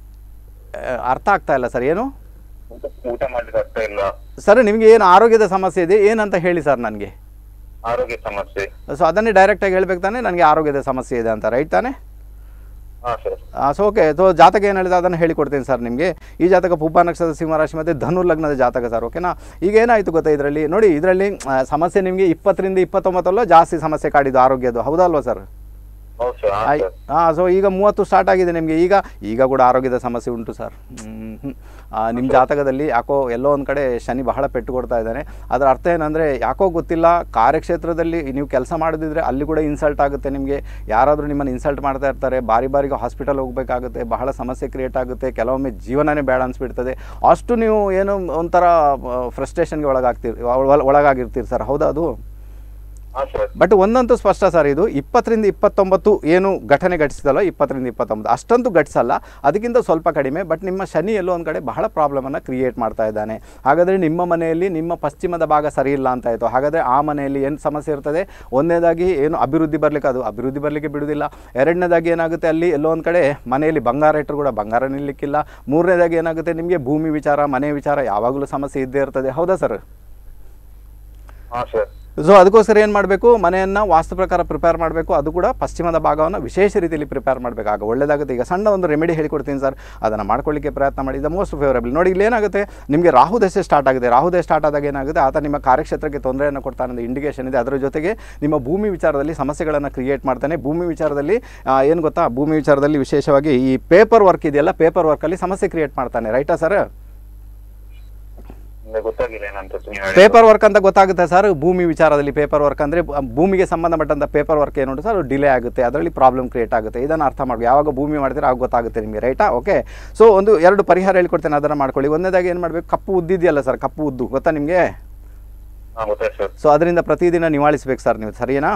ಅರ್ಥ ಆಗ್ತಾ ಇಲ್ಲ ಸರ್. ಏನು ಊಟ ಮಾಡ್ಲಿಕ್ಕೆ ಆಗ್ತಾ ಇಲ್ಲ ಸರ್? ನಿಮಗೆ ಏನು ಆರೋಗ್ಯದ ಸಮಸ್ಯೆ ಇದೆ ಏನಂತ ಹೇಳಿ ಸರ್ ನನಗೆ. ಆರೋಗ್ಯ ಸಮಸ್ಯೆ. ಸೊ ಅದನ್ನೇ ಡೈರೆಕ್ಟಾಗಿ ಹೇಳ್ಬೇಕು ತಾನೆ, ನನಗೆ ಆರೋಗ್ಯದ ಸಮಸ್ಯೆ ಇದೆ ಅಂತ, ರೈಟ್ ತಾನೆ? ಹಾಂ ಸರ್. So okay. ಸೊ ಜಾತಕ ಏನು ಹೇಳಿದೆ ಅದನ್ನು ಹೇಳಿಕೊಡ್ತೀನಿ ಸರ್ ನಿಮಗೆ. ಈ ಜಾತಕ ಪುಬ್ಬ ನಕ್ಷತ್ರ ಸಿಂಹರಾಶಿ ಮತ್ತು ಧನು ಲಗ್ನದ ಜಾತಕ ಸರ್, ಓಕೆನಾ? ಈಗ ಏನಾಯಿತು ಗೊತ್ತಾ, ಇದರಲ್ಲಿ ನೋಡಿ, ಇದರಲ್ಲಿ ಸಮಸ್ಯೆ ನಿಮಗೆ ಇಪ್ಪತ್ತರಿಂದ ಇಪ್ಪತ್ತೊಂಬತ್ತಲ್ಲೂ ಜಾಸ್ತಿ ಸಮಸ್ಯೆ ಕಾಡಿದ್ದು ಆರೋಗ್ಯದ್ದು, ಹೌದಲ್ವಾ ಸರ್? ಹೌದು ಸರ್. ಹಾಂ ಸರ್. ಹಾಂ, ಸೊ ಈಗ ಮೂವತ್ತು ಸ್ಟಾರ್ಟ್ ಆಗಿದೆ ನಿಮಗೆ. ಈಗ ಈಗ ಕೂಡ ಆರೋಗ್ಯದ ಸಮಸ್ಯೆ ಉಂಟು ಸರ್. ಹ್ಞೂ ನಿಮ್ಮ ಜಾತಕದಲ್ಲಿ ಯಾಕೋ ಎಲ್ಲೋ ಒಂದು ಕಡೆ ಶನಿ ಬಹಳ ಪೆಟ್ಟು ಕೊಡ್ತಾ ಇದ್ದಾನೆ. ಅದರ ಅರ್ಥ ಏನಂದರೆ, ಯಾಕೋ ಗೊತ್ತಿಲ್ಲ, ಕಾರ್ಯಕ್ಷೇತ್ರದಲ್ಲಿ ನೀವು ಕೆಲಸ ಮಾಡೋದಿದ್ರೆ ಅಲ್ಲಿ ಕೂಡ ಇನ್ಸಲ್ಟ್ ಆಗುತ್ತೆ ನಿಮಗೆ. ಯಾರಾದರೂ ನಿಮ್ಮನ್ನು ಇನ್ಸಲ್ಟ್ ಮಾಡ್ತಾ ಇರ್ತಾರೆ, ಬಾರಿ ಬಾರಿಗೆ ಹಾಸ್ಪಿಟಲ್ ಹೋಗಬೇಕಾಗುತ್ತೆ, ಬಹಳ ಸಮಸ್ಯೆ ಕ್ರಿಯೇಟ್ ಆಗುತ್ತೆ, ಕೆಲವೊಮ್ಮೆ ಜೀವನನೇ ಬೇಡ ಅನಿಸ್ಬಿಡ್ತದೆ. ಅಷ್ಟು ನೀವು ಏನು ಒಂಥರ ಫ್ರಸ್ಟ್ರೇಷನ್ಗೆ ಒಳಗಾಗ್ತೀರಿ ಒಳಗಾಗಿರ್ತೀರಿ ಸರ್, ಹೌದಾ ಅದು? ಬಟ್ ಒಂದಂತೂ ಸ್ಪಷ್ಟ ಸರ್, ಇದು ಇಪ್ಪತ್ತರಿಂದ ಇಪ್ಪತ್ತೊಂಬತ್ತು ಏನು ಘಟನೆ ಘಟಿಸಿದಲ್ಲ, ಇಪ್ಪತ್ತರಿಂದ ಇಪ್ಪತ್ತೊಂಬತ್ತು ಅಷ್ಟಂತೂ ಘಟಿಸಲ್ಲ, ಅದಕ್ಕಿಂತ ಸ್ವಲ್ಪ ಕಡಿಮೆ. ಬಟ್ ನಿಮ್ಮ ಶನಿ ಎಲ್ಲೋ ಒಂದು ಕಡೆ ಬಹಳ ಪ್ರಾಬ್ಲಮನ್ನು ಕ್ರಿಯೇಟ್ ಮಾಡ್ತಾ ಇದ್ದಾನೆ. ಹಾಗಾದರೆ ನಿಮ್ಮ ಮನೆಯಲ್ಲಿ ನಿಮ್ಮ ಪಶ್ಚಿಮದ ಭಾಗ ಸರಿ ಇಲ್ಲ ಅಂತ ಆಯಿತು. ಹಾಗಾದರೆ ಆ ಮನೆಯಲ್ಲಿ ಏನು ಸಮಸ್ಯೆ ಇರ್ತದೆ? ಒಂದನೇದಾಗಿ ಏನು ಅಭಿವೃದ್ಧಿ ಬರಲಿಕ್ಕೆ, ಅದು ಅಭಿವೃದ್ಧಿ ಬರಲಿಕ್ಕೆ ಬಿಡುವುದಿಲ್ಲ. ಎರಡನೇದಾಗಿ ಏನಾಗುತ್ತೆ, ಅಲ್ಲಿ ಎಲ್ಲೋ ಒಂದು ಕಡೆ ಮನೆಯಲ್ಲಿ ಬಂಗಾರ ಇಟ್ಟರು ಕೂಡ ಬಂಗಾರ ನಿಲ್ಲಕ್ಕಿಲ್ಲ. ಮೂರನೇದಾಗಿ ಏನಾಗುತ್ತೆ, ನಿಮಗೆ ಭೂಮಿ ವಿಚಾರ, ಮನೆ ವಿಚಾರ ಯಾವಾಗಲೂ ಸಮಸ್ಯೆ ಇದ್ದೇ ಇರ್ತದೆ, ಹೌದಾ ಸರ್? ಹಾಂ ಸರ್. ಸೊ ಅದಕ್ಕೋಸ್ಕರ ಏನು ಮಾಡಬೇಕು, ಮನೆಯನ್ನು ವಾಸ್ತು ಪ್ರಕಾರ ಪ್ರಿಪೇರ್ ಮಾಡಬೇಕು. ಅದು ಕೂಡ ಪಶ್ಚಿಮದ ಭಾಗವನ್ನು ವಿಶೇಷ ರೀತಿಯಲ್ಲಿ ಪ್ರಿಪೇರ್ ಮಾಡಬೇಕು, ಆಗ ಒಳ್ಳೆಯದಾಗುತ್ತೆ. ಈಗ ಸಣ್ಣ ಒಂದು ರೆಮಿಡಿ ಹೇಳಿಕೊಡ್ತೀನಿ ಸರ್, ಅದನ್ನು ಮಾಡ್ಕೊಳ್ಳಿಕ್ಕೆ ಪ್ರಯತ್ನ ಮಾಡಿ. The most favourable. ನೋಡಿ, ಇಲ್ಲಿ ಏನಾಗುತ್ತೆ, ನಿಮಗೆ ರಾಹು ದಶೆ ಸ್ಟಾರ್ಟ್ ಆಗಿದೆ. ರಾಹು ದಶೆ ಸ್ಟಾರ್ಟ್ ಆದಾಗ ಏನಾಗುತ್ತೆ, ಆತ ನಿಮ್ಮ ಕಾರ್ಯಕ್ಷೇತ್ರಕ್ಕೆ ತೊಂದರೆಯನ್ನು ಕೊಡ್ತಾನೆ ಅಂತ ಇಂಡಿಕೇಷನ್ ಇದೆ. ಅದರ ಜೊತೆಗೆ ನಿಮ್ಮ ಭೂಮಿ ವಿಚಾರದಲ್ಲಿ ಸಮಸ್ಯೆಗಳನ್ನು ಕ್ರಿಯೇಟ್ ಮಾಡ್ತಾನೆ. ಭೂಮಿ ವಿಚಾರದಲ್ಲಿ ಏನು ಗೊತ್ತಾ, ಭೂಮಿ ವಿಚಾರದಲ್ಲಿ ವಿಶೇಷವಾಗಿ ಈ ಪೇಪರ್ ವರ್ಕ್ ಇದೆಯಲ್ಲ, ಪೇಪರ್ ವರ್ಕಲ್ಲಿ ಸಮಸ್ಯೆ ಕ್ರಿಯೇಟ್ ಮಾಡ್ತಾನೆ, ರೈಟಾ ಸರ್? ಪೇಪರ್ ವರ್ಕ್ ಅಂತ ಗೊತ್ತಾಗುತ್ತೆ ಸರ್. ಭೂಮಿ ವಿಚಾರದಲ್ಲಿ ಪೇಪರ್ ವರ್ಕ್ ಅಂದರೆ ಭೂಮಿಗೆ ಸಂಬಂಧಪಟ್ಟಂಥ ಪೇಪರ್ ವರ್ಕ್ ಏನು ಸರ್, ಡಿಲೇ ಆಗುತ್ತೆ, ಅದರಲ್ಲಿ ಪ್ರಾಬ್ಲಮ್ ಕ್ರಿಯೇಟ್ ಆಗುತ್ತೆ. ಇದನ್ನು ಅರ್ಥ ಮಾಡಿ, ಯಾವಾಗ ಭೂಮಿ ಮಾಡ್ತೀರಾ ಆಗ ಗೊತ್ತಾಗುತ್ತೆ ನಿಮಗೆ, ರೈಟಾ? ಓಕೆ. ಸೊ ಒಂದು ಎರಡು ಪರಿಹಾರ ಹೇಳ್ಕೊಡ್ತೇನೆ, ಅದನ್ನು ಮಾಡ್ಕೊಳ್ಳಿ. ಒಂದೇದಾಗಿ ಏನು ಮಾಡಬೇಕು, ಕಪ್ಪು ಉದ್ದಿದೆಯಲ್ಲ ಸರ್, ಕಪ್ಪು ಉದ್ದು ಗೊತ್ತಾ ನಿಮಗೆ? ಸೊ ಅದರಿಂದ ಪ್ರತಿದಿನ ನಿವಾಳಿಸ್ಬೇಕು ಸರ್ ನೀವು, ಸರಿನಾ?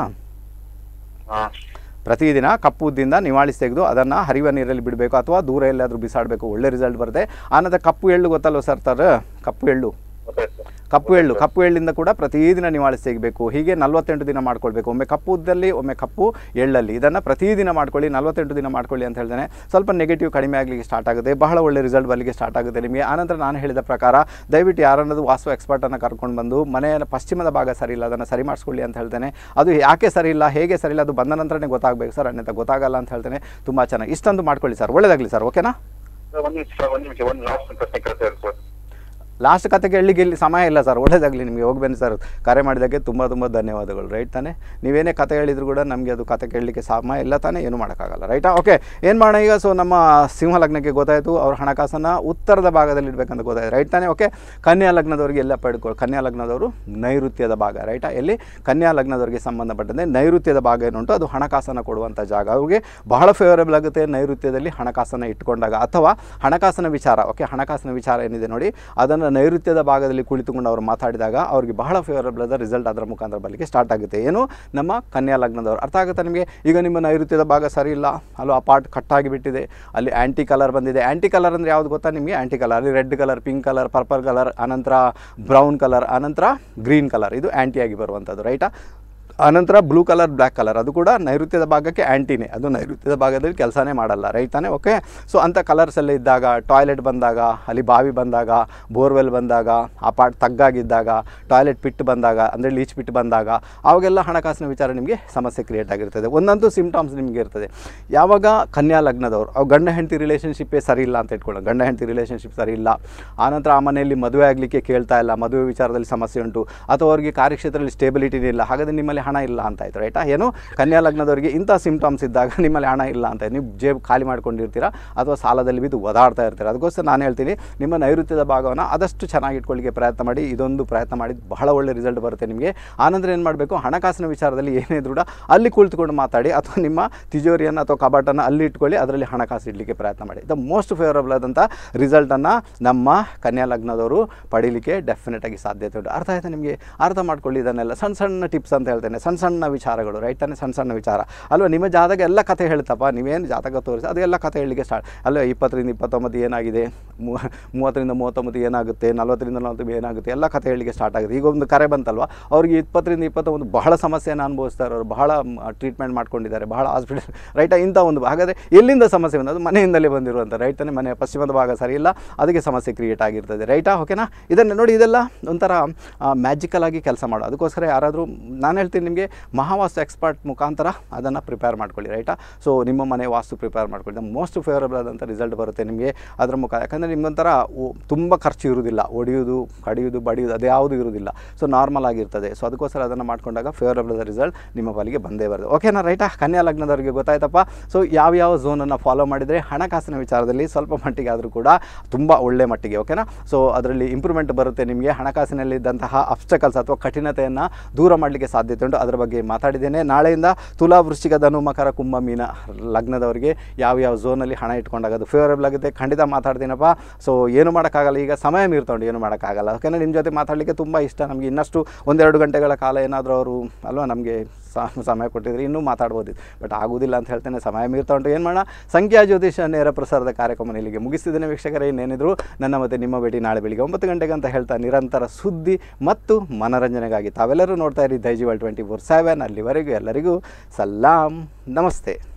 ಪ್ರತಿದಿನ ಕಪ್ಪು ಉದ್ದಿಂದ ನಿವಾಳಿಸಿ ತೆಗೆದು ಅದನ್ನು ಹರಿಯುವ ನೀರಲ್ಲಿ ಬಿಡಬೇಕು, ಅಥವಾ ದೂರ ಎಲ್ಲಾದರೂ ಬಿಸಾಡಬೇಕು, ಒಳ್ಳೆ ರಿಸಲ್ಟ್ ಬರುತ್ತೆ. ಆನಂತರ ಕಪ್ಪು ಎಳ್ಳು ಗೊತ್ತಲ್ವ ಸರ್ ಸರ್ ಕಪ್ಪು ಎಳ್ಳು ಕಪ್ಪು ಎಳ್ಳು ಕಪ್ಪು ಎಳ್ಳಿಂದ ಕೂಡ ಪ್ರತಿದಿನ ನಿವಾಳಿಸಿ ತೆಗಿಬೇಕು. ಹೀಗೆ ನಲ್ವತ್ತೆಂಟು ದಿನ ಮಾಡ್ಕೊಳ್ಬೇಕು. ಒಮ್ಮೆ ಕಪ್ಪು ಉದ್ದಲ್ಲಿ, ಒಮ್ಮೆ ಕಪ್ಪು ಎಳ್ಳಲ್ಲಿ, ಇದನ್ನು ಪ್ರತಿದಿನ ಮಾಡ್ಕೊಳ್ಳಿ, ನಲ್ವತ್ತೆಂಟು ದಿನ ಮಾಡ್ಕೊಳ್ಳಿ ಅಂತ ಹೇಳ್ತೇನೆ. ಸ್ವಲ್ಪ ನೆಗೆಟಿವ್ ಕಡಿಮೆ ಆಗಲಿಕ್ಕೆ ಸ್ಟಾರ್ಟ್ ಆಗುತ್ತೆ, ಬಹಳ ಒಳ್ಳೆ ರಿಸಲ್ಟ್ ಬರಲಿಕ್ಕೆ ಸ್ಟಾರ್ಟ್ ಆಗುತ್ತೆ ನಿಮಗೆ. ಆನಂತರ ನಾನು ಹೇಳಿದ ಪ್ರಕಾರ ದಯವಿಟ್ಟು ಯಾರನ್ನದು ವಾಸ್ತು ಎಕ್ಸ್ಪರ್ಟನ್ನು ಕರ್ಕೊಂಡು ಬಂದು ಮನೆಯ ಪಶ್ಚಿಮದ ಭಾಗ ಸರಿ ಇಲ್ಲ, ಅದನ್ನು ಸರಿ ಮಾಡಿಸ್ಕೊಳ್ಳಿ ಅಂತ ಹೇಳ್ತೇನೆ. ಅದು ಯಾಕೆ ಸರಿ ಇಲ್ಲ, ಹೇಗೆ ಸರಿ ಇಲ್ಲ, ಅದು ಬಂದ ನಂತರನೇ ಗೊತ್ತಾಗಬೇಕು ಸರ್, ಅನ್ಯಥ ಗೊತ್ತಾಗಲ್ಲ ಅಂತ ಹೇಳ್ತೇನೆ. ತುಂಬ ಚೆನ್ನಾಗಿ ಇಷ್ಟೊಂದು ಮಾಡ್ಕೊಳ್ಳಿ ಸರ್, ಒಳ್ಳೆಯದಾಗಲಿ ಸರ್, ಓಕೆನಾ? ಲಾಸ್ಟ್ ಕತೆ ಕೇಳಲಿಕ್ಕೆ ಇಲ್ಲಿ ಸಮಯ ಇಲ್ಲ ಸರ್, ಒಳ್ಳೆಯದಾಗಲಿ ನಿಮಗೆ, ಹೋಗಿ ಬನ್ನಿ ಸರ್. ಕರೆ ಮಾಡಿದ್ದಕ್ಕೆ ತುಂಬ ತುಂಬ ಧನ್ಯವಾದಗಳು, ರೈಟ್ ತಾನೆ? ನೀವೇನೇ ಕತೆ ಹೇಳಿದ್ರು ಕೂಡ ನಮಗೆ ಅದು ಕತೆ ಕೇಳಲಿಕ್ಕೆ ಸಮಯ ಇಲ್ಲ ತಾನೇ, ಏನೂ ಮಾಡೋಕ್ಕಾಗಲ್ಲ, ರೈಟಾ? ಓಕೆ, ಏನು ಮಾಡೋಣ ಈಗ? ಸೊ ನಮ್ಮ ಸಿಂಹ ಲಗ್ನಕ್ಕೆ ಗೊತ್ತಾಯಿತು, ಅವ್ರ ಹಣಕಾಸನ್ನು ಉತ್ತರದ ಭಾಗದಲ್ಲಿ ಇಡಬೇಕಂತ ಗೊತ್ತಾಯಿತು, ರೈಟ್ ತಾನೇ? ಓಕೆ. ಕನ್ಯಾ ಲಗ್ನದವ್ರಿಗೆ ಎಲ್ಲ ಪಡ್ಕೊಳ್ಳಿ. ಕನ್ಯಾ ಲಗ್ನದವರು ನೈಋತ್ಯದ ಭಾಗ, ರೈಟಾ? ಎಲ್ಲಿ ಕನ್ಯಾ ಲಗ್ನದವರಿಗೆ ಸಂಬಂಧಪಟ್ಟಂತೆ ನೈಋತ್ಯದ ಭಾಗ ಏನುಂಟು ಅದು ಹಣಕಾಸನ್ನು ಕೊಡುವಂಥ ಜಾಗ. ಅವ್ರಿಗೆ ಬಹಳ ಫೇವರೇಬಲ್ ಆಗುತ್ತೆ ನೈಋತ್ಯದಲ್ಲಿ ಹಣಕಾಸನ್ನು ಇಟ್ಕೊಂಡಾಗ, ಅಥವಾ ಹಣಕಾಸಿನ ವಿಚಾರ, ಓಕೆ, ಹಣಕಾಸಿನ ವಿಚಾರ ಏನಿದೆ ನೋಡಿ, ಅದನ್ನು ನೈಋತ್ಯದ ಭಾಗದಲ್ಲಿ ಕುಳಿತುಕೊಂಡು ಅವರು ಮಾತಾಡಿದಾಗ ಅವ್ರಿಗೆ ಬಹಳ ಫೇವರೇಬಲ್ ಆದ ರಿಸಲ್ಟ್ ಅದರ ಮುಖಾಂತರ ಬರಲಿಕ್ಕೆ ಸ್ಟಾರ್ಟ್ ಆಗುತ್ತೆ. ಏನು, ನಮ್ಮ ಕನ್ಯಾ ಲಗ್ನದವರು. ಅರ್ಥ ಆಗುತ್ತೆ ನಿಮಗೆ? ಈಗ ನಿಮ್ಮ ನೈಋತ್ಯದ ಭಾಗ ಸರಿ ಇಲ್ಲ, ಅಲ್ಲೂ ಆ ಪಾರ್ಟ್ ಕಟ್ಟಾಗಿ ಬಿಟ್ಟಿದೆ, ಅಲ್ಲಿ ಆ್ಯಂಟಿ ಕಲರ್ ಬಂದಿದೆ. ಆ್ಯಂಟಿ ಕಲರ್ ಅಂದರೆ ಯಾವುದು ಗೊತ್ತಾ ನಿಮಗೆ? ಆ್ಯಂಟಿ ಕಲರ್ ಅಲ್ಲಿ red colour, pink colour, purple colour, ಅನಂತರ ಬ್ರೌನ್ ಕಲರ್, ಅನಂತರ ಗ್ರೀನ್ ಕಲರ್, ಇದು ಆ್ಯಂಟಿಯಾಗಿ ಬರುವಂಥದ್ದು, ರೈಟಾ? ಆನಂತರ ಬ್ಲೂ ಕಲರ್ ಬ್ಲ್ಯಾಕ್ ಕಲರ್ ಅದು ಕೂಡ ನೈಋತ್ಯದ ಭಾಗಕ್ಕೆ ಆ್ಯಂಟಿನೇ, ಅದು ನೈಋತ್ಯದ ಭಾಗದಲ್ಲಿ ಕೆಲಸನೇ ಮಾಡಲ್ಲ, ರೈಟ್ ತಾನೆ? ಓಕೆ. ಸೊ ಅಂಥ ಕಲರ್ಸ್ ಎಲ್ಲ ಇದ್ದಾಗ, ಟಾಯ್ಲೆಟ್ ಬಂದಾಗ, ಅಲ್ಲಿ ಬಾವಿ ಬಂದಾಗ, ಬೋರ್ವೆಲ್ ಬಂದಾಗ, ಆ ಪಾಟ್ ತಗ್ಗಾಗಿದ್ದಾಗ, ಟಾಯ್ಲೆಟ್ ಪಿಟ್ ಬಂದಾಗ ಅಂದರೆ ಲೀಚ್ ಪಿಟ್ ಬಂದಾಗ, ಅವಾಗೆಲ್ಲ ಹಣಕಾಸಿನ ವಿಚಾರ ನಿಮಗೆ ಸಮಸ್ಯೆ ಕ್ರಿಯೇಟ್ ಆಗಿರ್ತದೆ. ಒಂದಂತೂ ಸಿಂಪ್ಟಮ್ಸ್ ನಿಮಗೆ ಇರ್ತದೆ. ಯಾವಾಗ ಕನ್ಯಾ ಲಗ್ನದವರು ಅವು ಗಂಡ ಹೆಂಡತಿ ರಿಲೇಷನ್ಶಿಪ್ಪೇ ಸರಿ ಇಲ್ಲ ಅಂತ ಇಟ್ಕೊಳ್ಳೋಣ, ಗಂಡ ಹೆಂಡತಿ ರಿಲೇಷನ್ಶಿಪ್ ಸರಿ ಇಲ್ಲ, ಆನಂತರ ಆ ಮನೆಯಲ್ಲಿ ಮದುವೆ ಆಗಲಿಕ್ಕೆ ಕೇಳ್ತಾ ಇಲ್ಲ, ಮದುವೆ ವಿಚಾರದಲ್ಲಿ ಸಮಸ್ಯೆ ಉಂಟು, ಅಥವಾ ಅವರಿಗೆ ಕಾರ್ಯಕ್ಷೇತ್ರದಲ್ಲಿ ಸ್ಟೇಬಿಲಿಟಿನೇ ಇಲ್ಲ, ಹಾಗಾದರೆ ನಿಮ್ಮಲ್ಲಿ ಹಣ ಇಲ್ಲ ಅಂತ ಆಯ್ತು, ರೈಟಾ? ಏನು ಕನ್ಯಾ ಲಗ್ನದವರಿಗೆ ಇಂಥ ಸಿಂಪ್ಟಮ್ಸ್ ಇದ್ದಾಗ ನಿಮ್ಮಲ್ಲಿ ಹಣ ಇಲ್ಲ ಅಂತ, ನೀವು ಜೇಬು ಖಾಲಿ ಮಾಡ್ಕೊಂಡಿರ್ತೀರಾ ಅಥವಾ ಸಾಲದಲ್ಲಿ ಬಿದ್ದು ಒದಾಡ್ತಾ ಇರ್ತೀರ. ಅದಕ್ಕೋಸ್ಕರ ನಾನು ಹೇಳ್ತೀನಿ, ನಿಮ್ಮ ನೈಋತ್ಯದ ಭಾಗವನ್ನು ಆದಷ್ಟು ಚೆನ್ನಾಗಿ ಇಟ್ಕೊಳ್ಳಿಕ್ಕೆ ಪ್ರಯತ್ನ ಮಾಡಿ. ಇದೊಂದು ಪ್ರಯತ್ನ ಮಾಡಿ ಬಹಳ ಒಳ್ಳೆ ರಿಸಲ್ಟ್ ಬರುತ್ತೆ ನಿಮಗೆ. ಆನಂತರ ಏನು ಮಾಡಬೇಕು, ಹಣಕಾಸಿನ ವಿಚಾರದಲ್ಲಿ ಏನೇ ಇದ್ರೂ ಅಲ್ಲಿ ಕುಳಿತುಕೊಂಡು ಮಾತಾಡಿ, ಅಥವಾ ನಿಮ್ಮ ತಿಜೋರಿಯನ್ನು ಅಥವಾ ಕಬಾಟನ್ನು ಅಲ್ಲಿ ಇಟ್ಕೊಳ್ಳಿ, ಅದರಲ್ಲಿ ಹಣಕಾಸು ಇಡಲಿಕ್ಕೆ ಪ್ರಯತ್ನ ಮಾಡಿ. ದ ಮೋಸ್ಟ್ ಫೇವರಬಲ್ ಆದಂಥ ರಿಸಲ್ಟನ್ನು ನಮ್ಮ ಕನ್ಯಾ ಲಗ್ನದವರು ಪಡೀಲಿಕ್ಕೆ ಡೆಫಿನೆಟಾಗಿ ಸಾಧ್ಯತೆ ಉಂಟು. ಅರ್ಥ ಆಯ್ತಾ ನಿಮಗೆ? ಅರ್ಥ ಮಾಡ್ಕೊಳ್ಳಿ. ಇದನ್ನೆಲ್ಲ ಸಣ್ಣ ಸಣ್ಣ ಟಿಪ್ಸ್ ಅಂತ ಹೇಳ್ತೇನೆ, ಸಣ್ಣ ಸಣ್ಣ ವಿಚಾರಗಳು, ರೈಟ್ ತಾನೆ? ಸಣ್ಣ ಸಣ್ಣ ವಿಚಾರ ಅಲ್ವಾ? ನಿಮ್ಮ ಜಾತಕ ಎಲ್ಲ ಕಥೆ ಹೇಳ್ತಪ್ಪ, ನೀವೇನು ಜಾತಕ ತೋರಿಸಿ ಅದೆಲ್ಲ ಕಥೆ ಹೇಳಲಿಕ್ಕೆ ಸ್ಟಾರ್ಟ್ ಅಲ್ವಾ? ಇಪ್ಪತ್ತರಿಂದ ಇಪ್ಪತ್ತೊಂಬತ್ತು ಏನಾಗಿದೆ, ಮೂವತ್ತರಿಂದ ಮೂವತ್ತೊಂಬತ್ತು ಏನಾಗುತ್ತೆ, ನಲ್ವತ್ತರಿಂದ ನಲ್ವತ್ತು ಏನಾಗುತ್ತೆ, ಎಲ್ಲ ಕಥೆ ಹೇಳಲಿಕ್ಕೆ ಸ್ಟಾರ್ಟ್ ಆಗುತ್ತೆ. ಈಗ ಒಂದು ಕರೆ ಬಂತಲ್ವ, ಅವ್ರಿಗೆ ಇಪ್ಪತ್ತರಿಂದ ಇಪ್ಪತ್ತೊಂದು ಬಹಳ ಸಮಸ್ಯೆಯನ್ನು ಅನುಭವಿಸ್ತಾರೆ, ಅವರು ಬಹಳ ಟ್ರೀಟ್ಮೆಂಟ್ ಮಾಡ್ಕೊಂಡಿದ್ದಾರೆ, ಬಹಳ ಹಾಸ್ಪಿಟಲ್, ರೈಟಾ? ಇಂಥ ಒಂದು ಹಾಗಾದರೆ ಎಲ್ಲಿಂದ ಸಮಸ್ಯೆ ಬಂದು, ಅದು ಮನೆಯಿಂದಲೇ ಬಂದಿರುವಂಥ, ರೈಟ್ ತಾನೆ? ಮನೆಯ ಪಶ್ಚಿಮದ ಭಾಗ ಸರಿ ಇಲ್ಲ, ಅದಕ್ಕೆ ಸಮಸ್ಯೆ ಕ್ರಿಯೇಟ್ ಆಗಿರ್ತದೆ, ರೈಟಾ? ಓಕೆನಾ? ಇದನ್ನು ನೋಡಿ, ಇದೆಲ್ಲ ಒಂಥರ ಮ್ಯಾಜಿಕಲ್ ಆಗಿ ಕೆಲಸ ಮಾಡೋ. ಅದಕ್ಕೋಸ್ಕರ ಯಾರಾದರೂ, ನಾನು ಹೇಳ್ತೀನಿ ನಿಮಗೆ, ಮಹಾವಾಸ್ತು ಎಕ್ಸ್ಪರ್ಟ್ ಮುಖಾಂತರ ಅದನ್ನು ಪ್ರಿಪೇರ್ ಮಾಡ್ಕೊಳ್ಳಿ, ರೈಟಾ? ಸೊ ನಿಮ್ಮ ಮನೆ ವಾಸ್ತು ಪ್ರಿಪೇರ್ ಮಾಡ್ಕೊಳ್ಳಿ, ಮೋಸ್ಟ್ ಫೇವರಬಲ್ ಆದಂಥ ರಿಸಲ್ಟ್ ಬರುತ್ತೆ ನಿಮಗೆ ಅದರ ಮುಖ. ಯಾಕಂದರೆ ನಿಮಗೊಂಥರ ತುಂಬ ಖರ್ಚು ಇರುವುದಿಲ್ಲ, ಒಡೆಯೋದು, ಕಡಿಯೋದು, ಬಡಿಯೋದು ಅದು ಯಾವುದೂ ಇರುವುದಿಲ್ಲ. ಸೊ ನಾರ್ಮಲ್ ಆಗಿರ್ತದೆ. ಸೊ ಅದಕ್ಕೋಸ್ಕರ ಅದನ್ನು ಮಾಡ್ಕೊಂಡಾಗ ಫೇವರಬಲ್ ರಿಸಲ್ಟ್ ನಿಮ್ಮ ಪಾಲಿಗೆ ಬಂದೇ ಬರುತ್ತೆ. ಓಕೆನಾ? ರೈಟಾ? ಕನ್ಯಾ ಲಗ್ನದವರಿಗೆ ಗೊತ್ತಾಯ್ತಪ್ಪ. ಸೊ ಯಾವ್ಯಾವ ಝೋನನ್ನು ಫಾಲೋ ಮಾಡಿದರೆ ಹಣಕಾಸಿನ ವಿಚಾರದಲ್ಲಿ ಸ್ವಲ್ಪ ಮಟ್ಟಿಗೆ ಆದರೂ ಕೂಡ ತುಂಬ ಒಳ್ಳೆ ಮಟ್ಟಿಗೆ, ಓಕೆನಾ? ಸೊ ಅದರಲ್ಲಿ ಇಂಪ್ರೂವ್ಮೆಂಟ್ ಬರುತ್ತೆ ನಿಮಗೆ. ಹಣಕಾಸಿನಲ್ಲಿದ್ದಂತಹ ಅಬ್ಸ್ಟಕಲ್ಸ್ ಅಥವಾ ಕಠಿಣತೆಯನ್ನು ದೂರ ಮಾಡಲಿಕ್ಕೆ ಸಾಧ್ಯತೆ ಉಂಟು. ಅದರ ಬಗ್ಗೆ ಮಾತಾಡಿದ್ದೇನೆ. ನಾಳೆಯಿಂದ ತುಲಾ, ವೃಶ್ಚಿಕ, ಧನು, ಮಕರ, ಕುಂಭ, ಮೀನ ಲಗ್ನದವರಿಗೆ ಯಾವ ಯಾವ ಝೋನಲ್ಲಿ ಹಣ ಇಟ್ಕೊಂಡಾಗ ಅದು ಫೇವರಬಲ್ ಆಗುತ್ತೆ ಖಂಡಿತ ಮಾತಾಡ್ತೀನಪ್ಪ. ಸೊ ಏನು ಮಾಡೋಕ್ಕಾಗಲ್ಲ, ಈಗ ಸಮಯ ಮೀರ್ತೊಂಡು ಏನು ಮಾಡೋಕ್ಕಾಗಲ್ಲ. ಯಾಕೆಂದರೆ ನಿಮ್ಮ ಜೊತೆ ಮಾತಾಡಲಿಕ್ಕೆ ತುಂಬ ಇಷ್ಟ ನಮಗೆ. ಇನ್ನಷ್ಟು ಒಂದೆರಡು ಗಂಟೆಗಳ ಕಾಲ ಏನಾದರೂ ಅವರು ಅಲ್ವಾ ನಮಗೆ ಸಮಯ ಕೊಟ್ಟಿದ್ರೆ ಇನ್ನೂ ಮಾತಾಡ್ಬೋದಿತ್ತು, ಬಟ್ ಆಗೋದಿಲ್ಲ ಅಂತ ಹೇಳ್ತೇನೆ, ಸಮಯ ಮೀರ್ತಾ ಉಂಟು. ಏನು ಮಾಡೋಣ? ಸಂಖ್ಯಾ ಜ್ಯೋತಿಷ ನೇರ ಪ್ರಸಾರದ ಕಾರ್ಯಕ್ರಮ ಇಲ್ಲಿಗೆ ಮುಗಿಸ್ತಿದ್ದೇನೆ ವೀಕ್ಷಕರೇ. ಇನ್ನೇನಿದ್ರು ನನ್ನ ಮತ್ತು ನಿಮ್ಮ ಭೇಟಿ ನಾಳೆ ಬೆಳಿಗ್ಗೆ ಒಂಬತ್ತು ಗಂಟೆಗೆ ಅಂತ ಹೇಳ್ತಾ ನಿರಂತರ ಸುದ್ದಿ ಮತ್ತು ಮನೋರಂಜನೆಗಾಗಿ ತಾವೆಲ್ಲರೂ ನೋಡ್ತಾ ಇರಿ ದೈಜಿವಲ್ ಟ್ವೆಂಟಿ ಫೋರ್ ಸೆವೆನ್. ಅಲ್ಲಿವರೆಗೂ ಎಲ್ಲರಿಗೂ ಸಲಾಂ, ನಮಸ್ತೆ.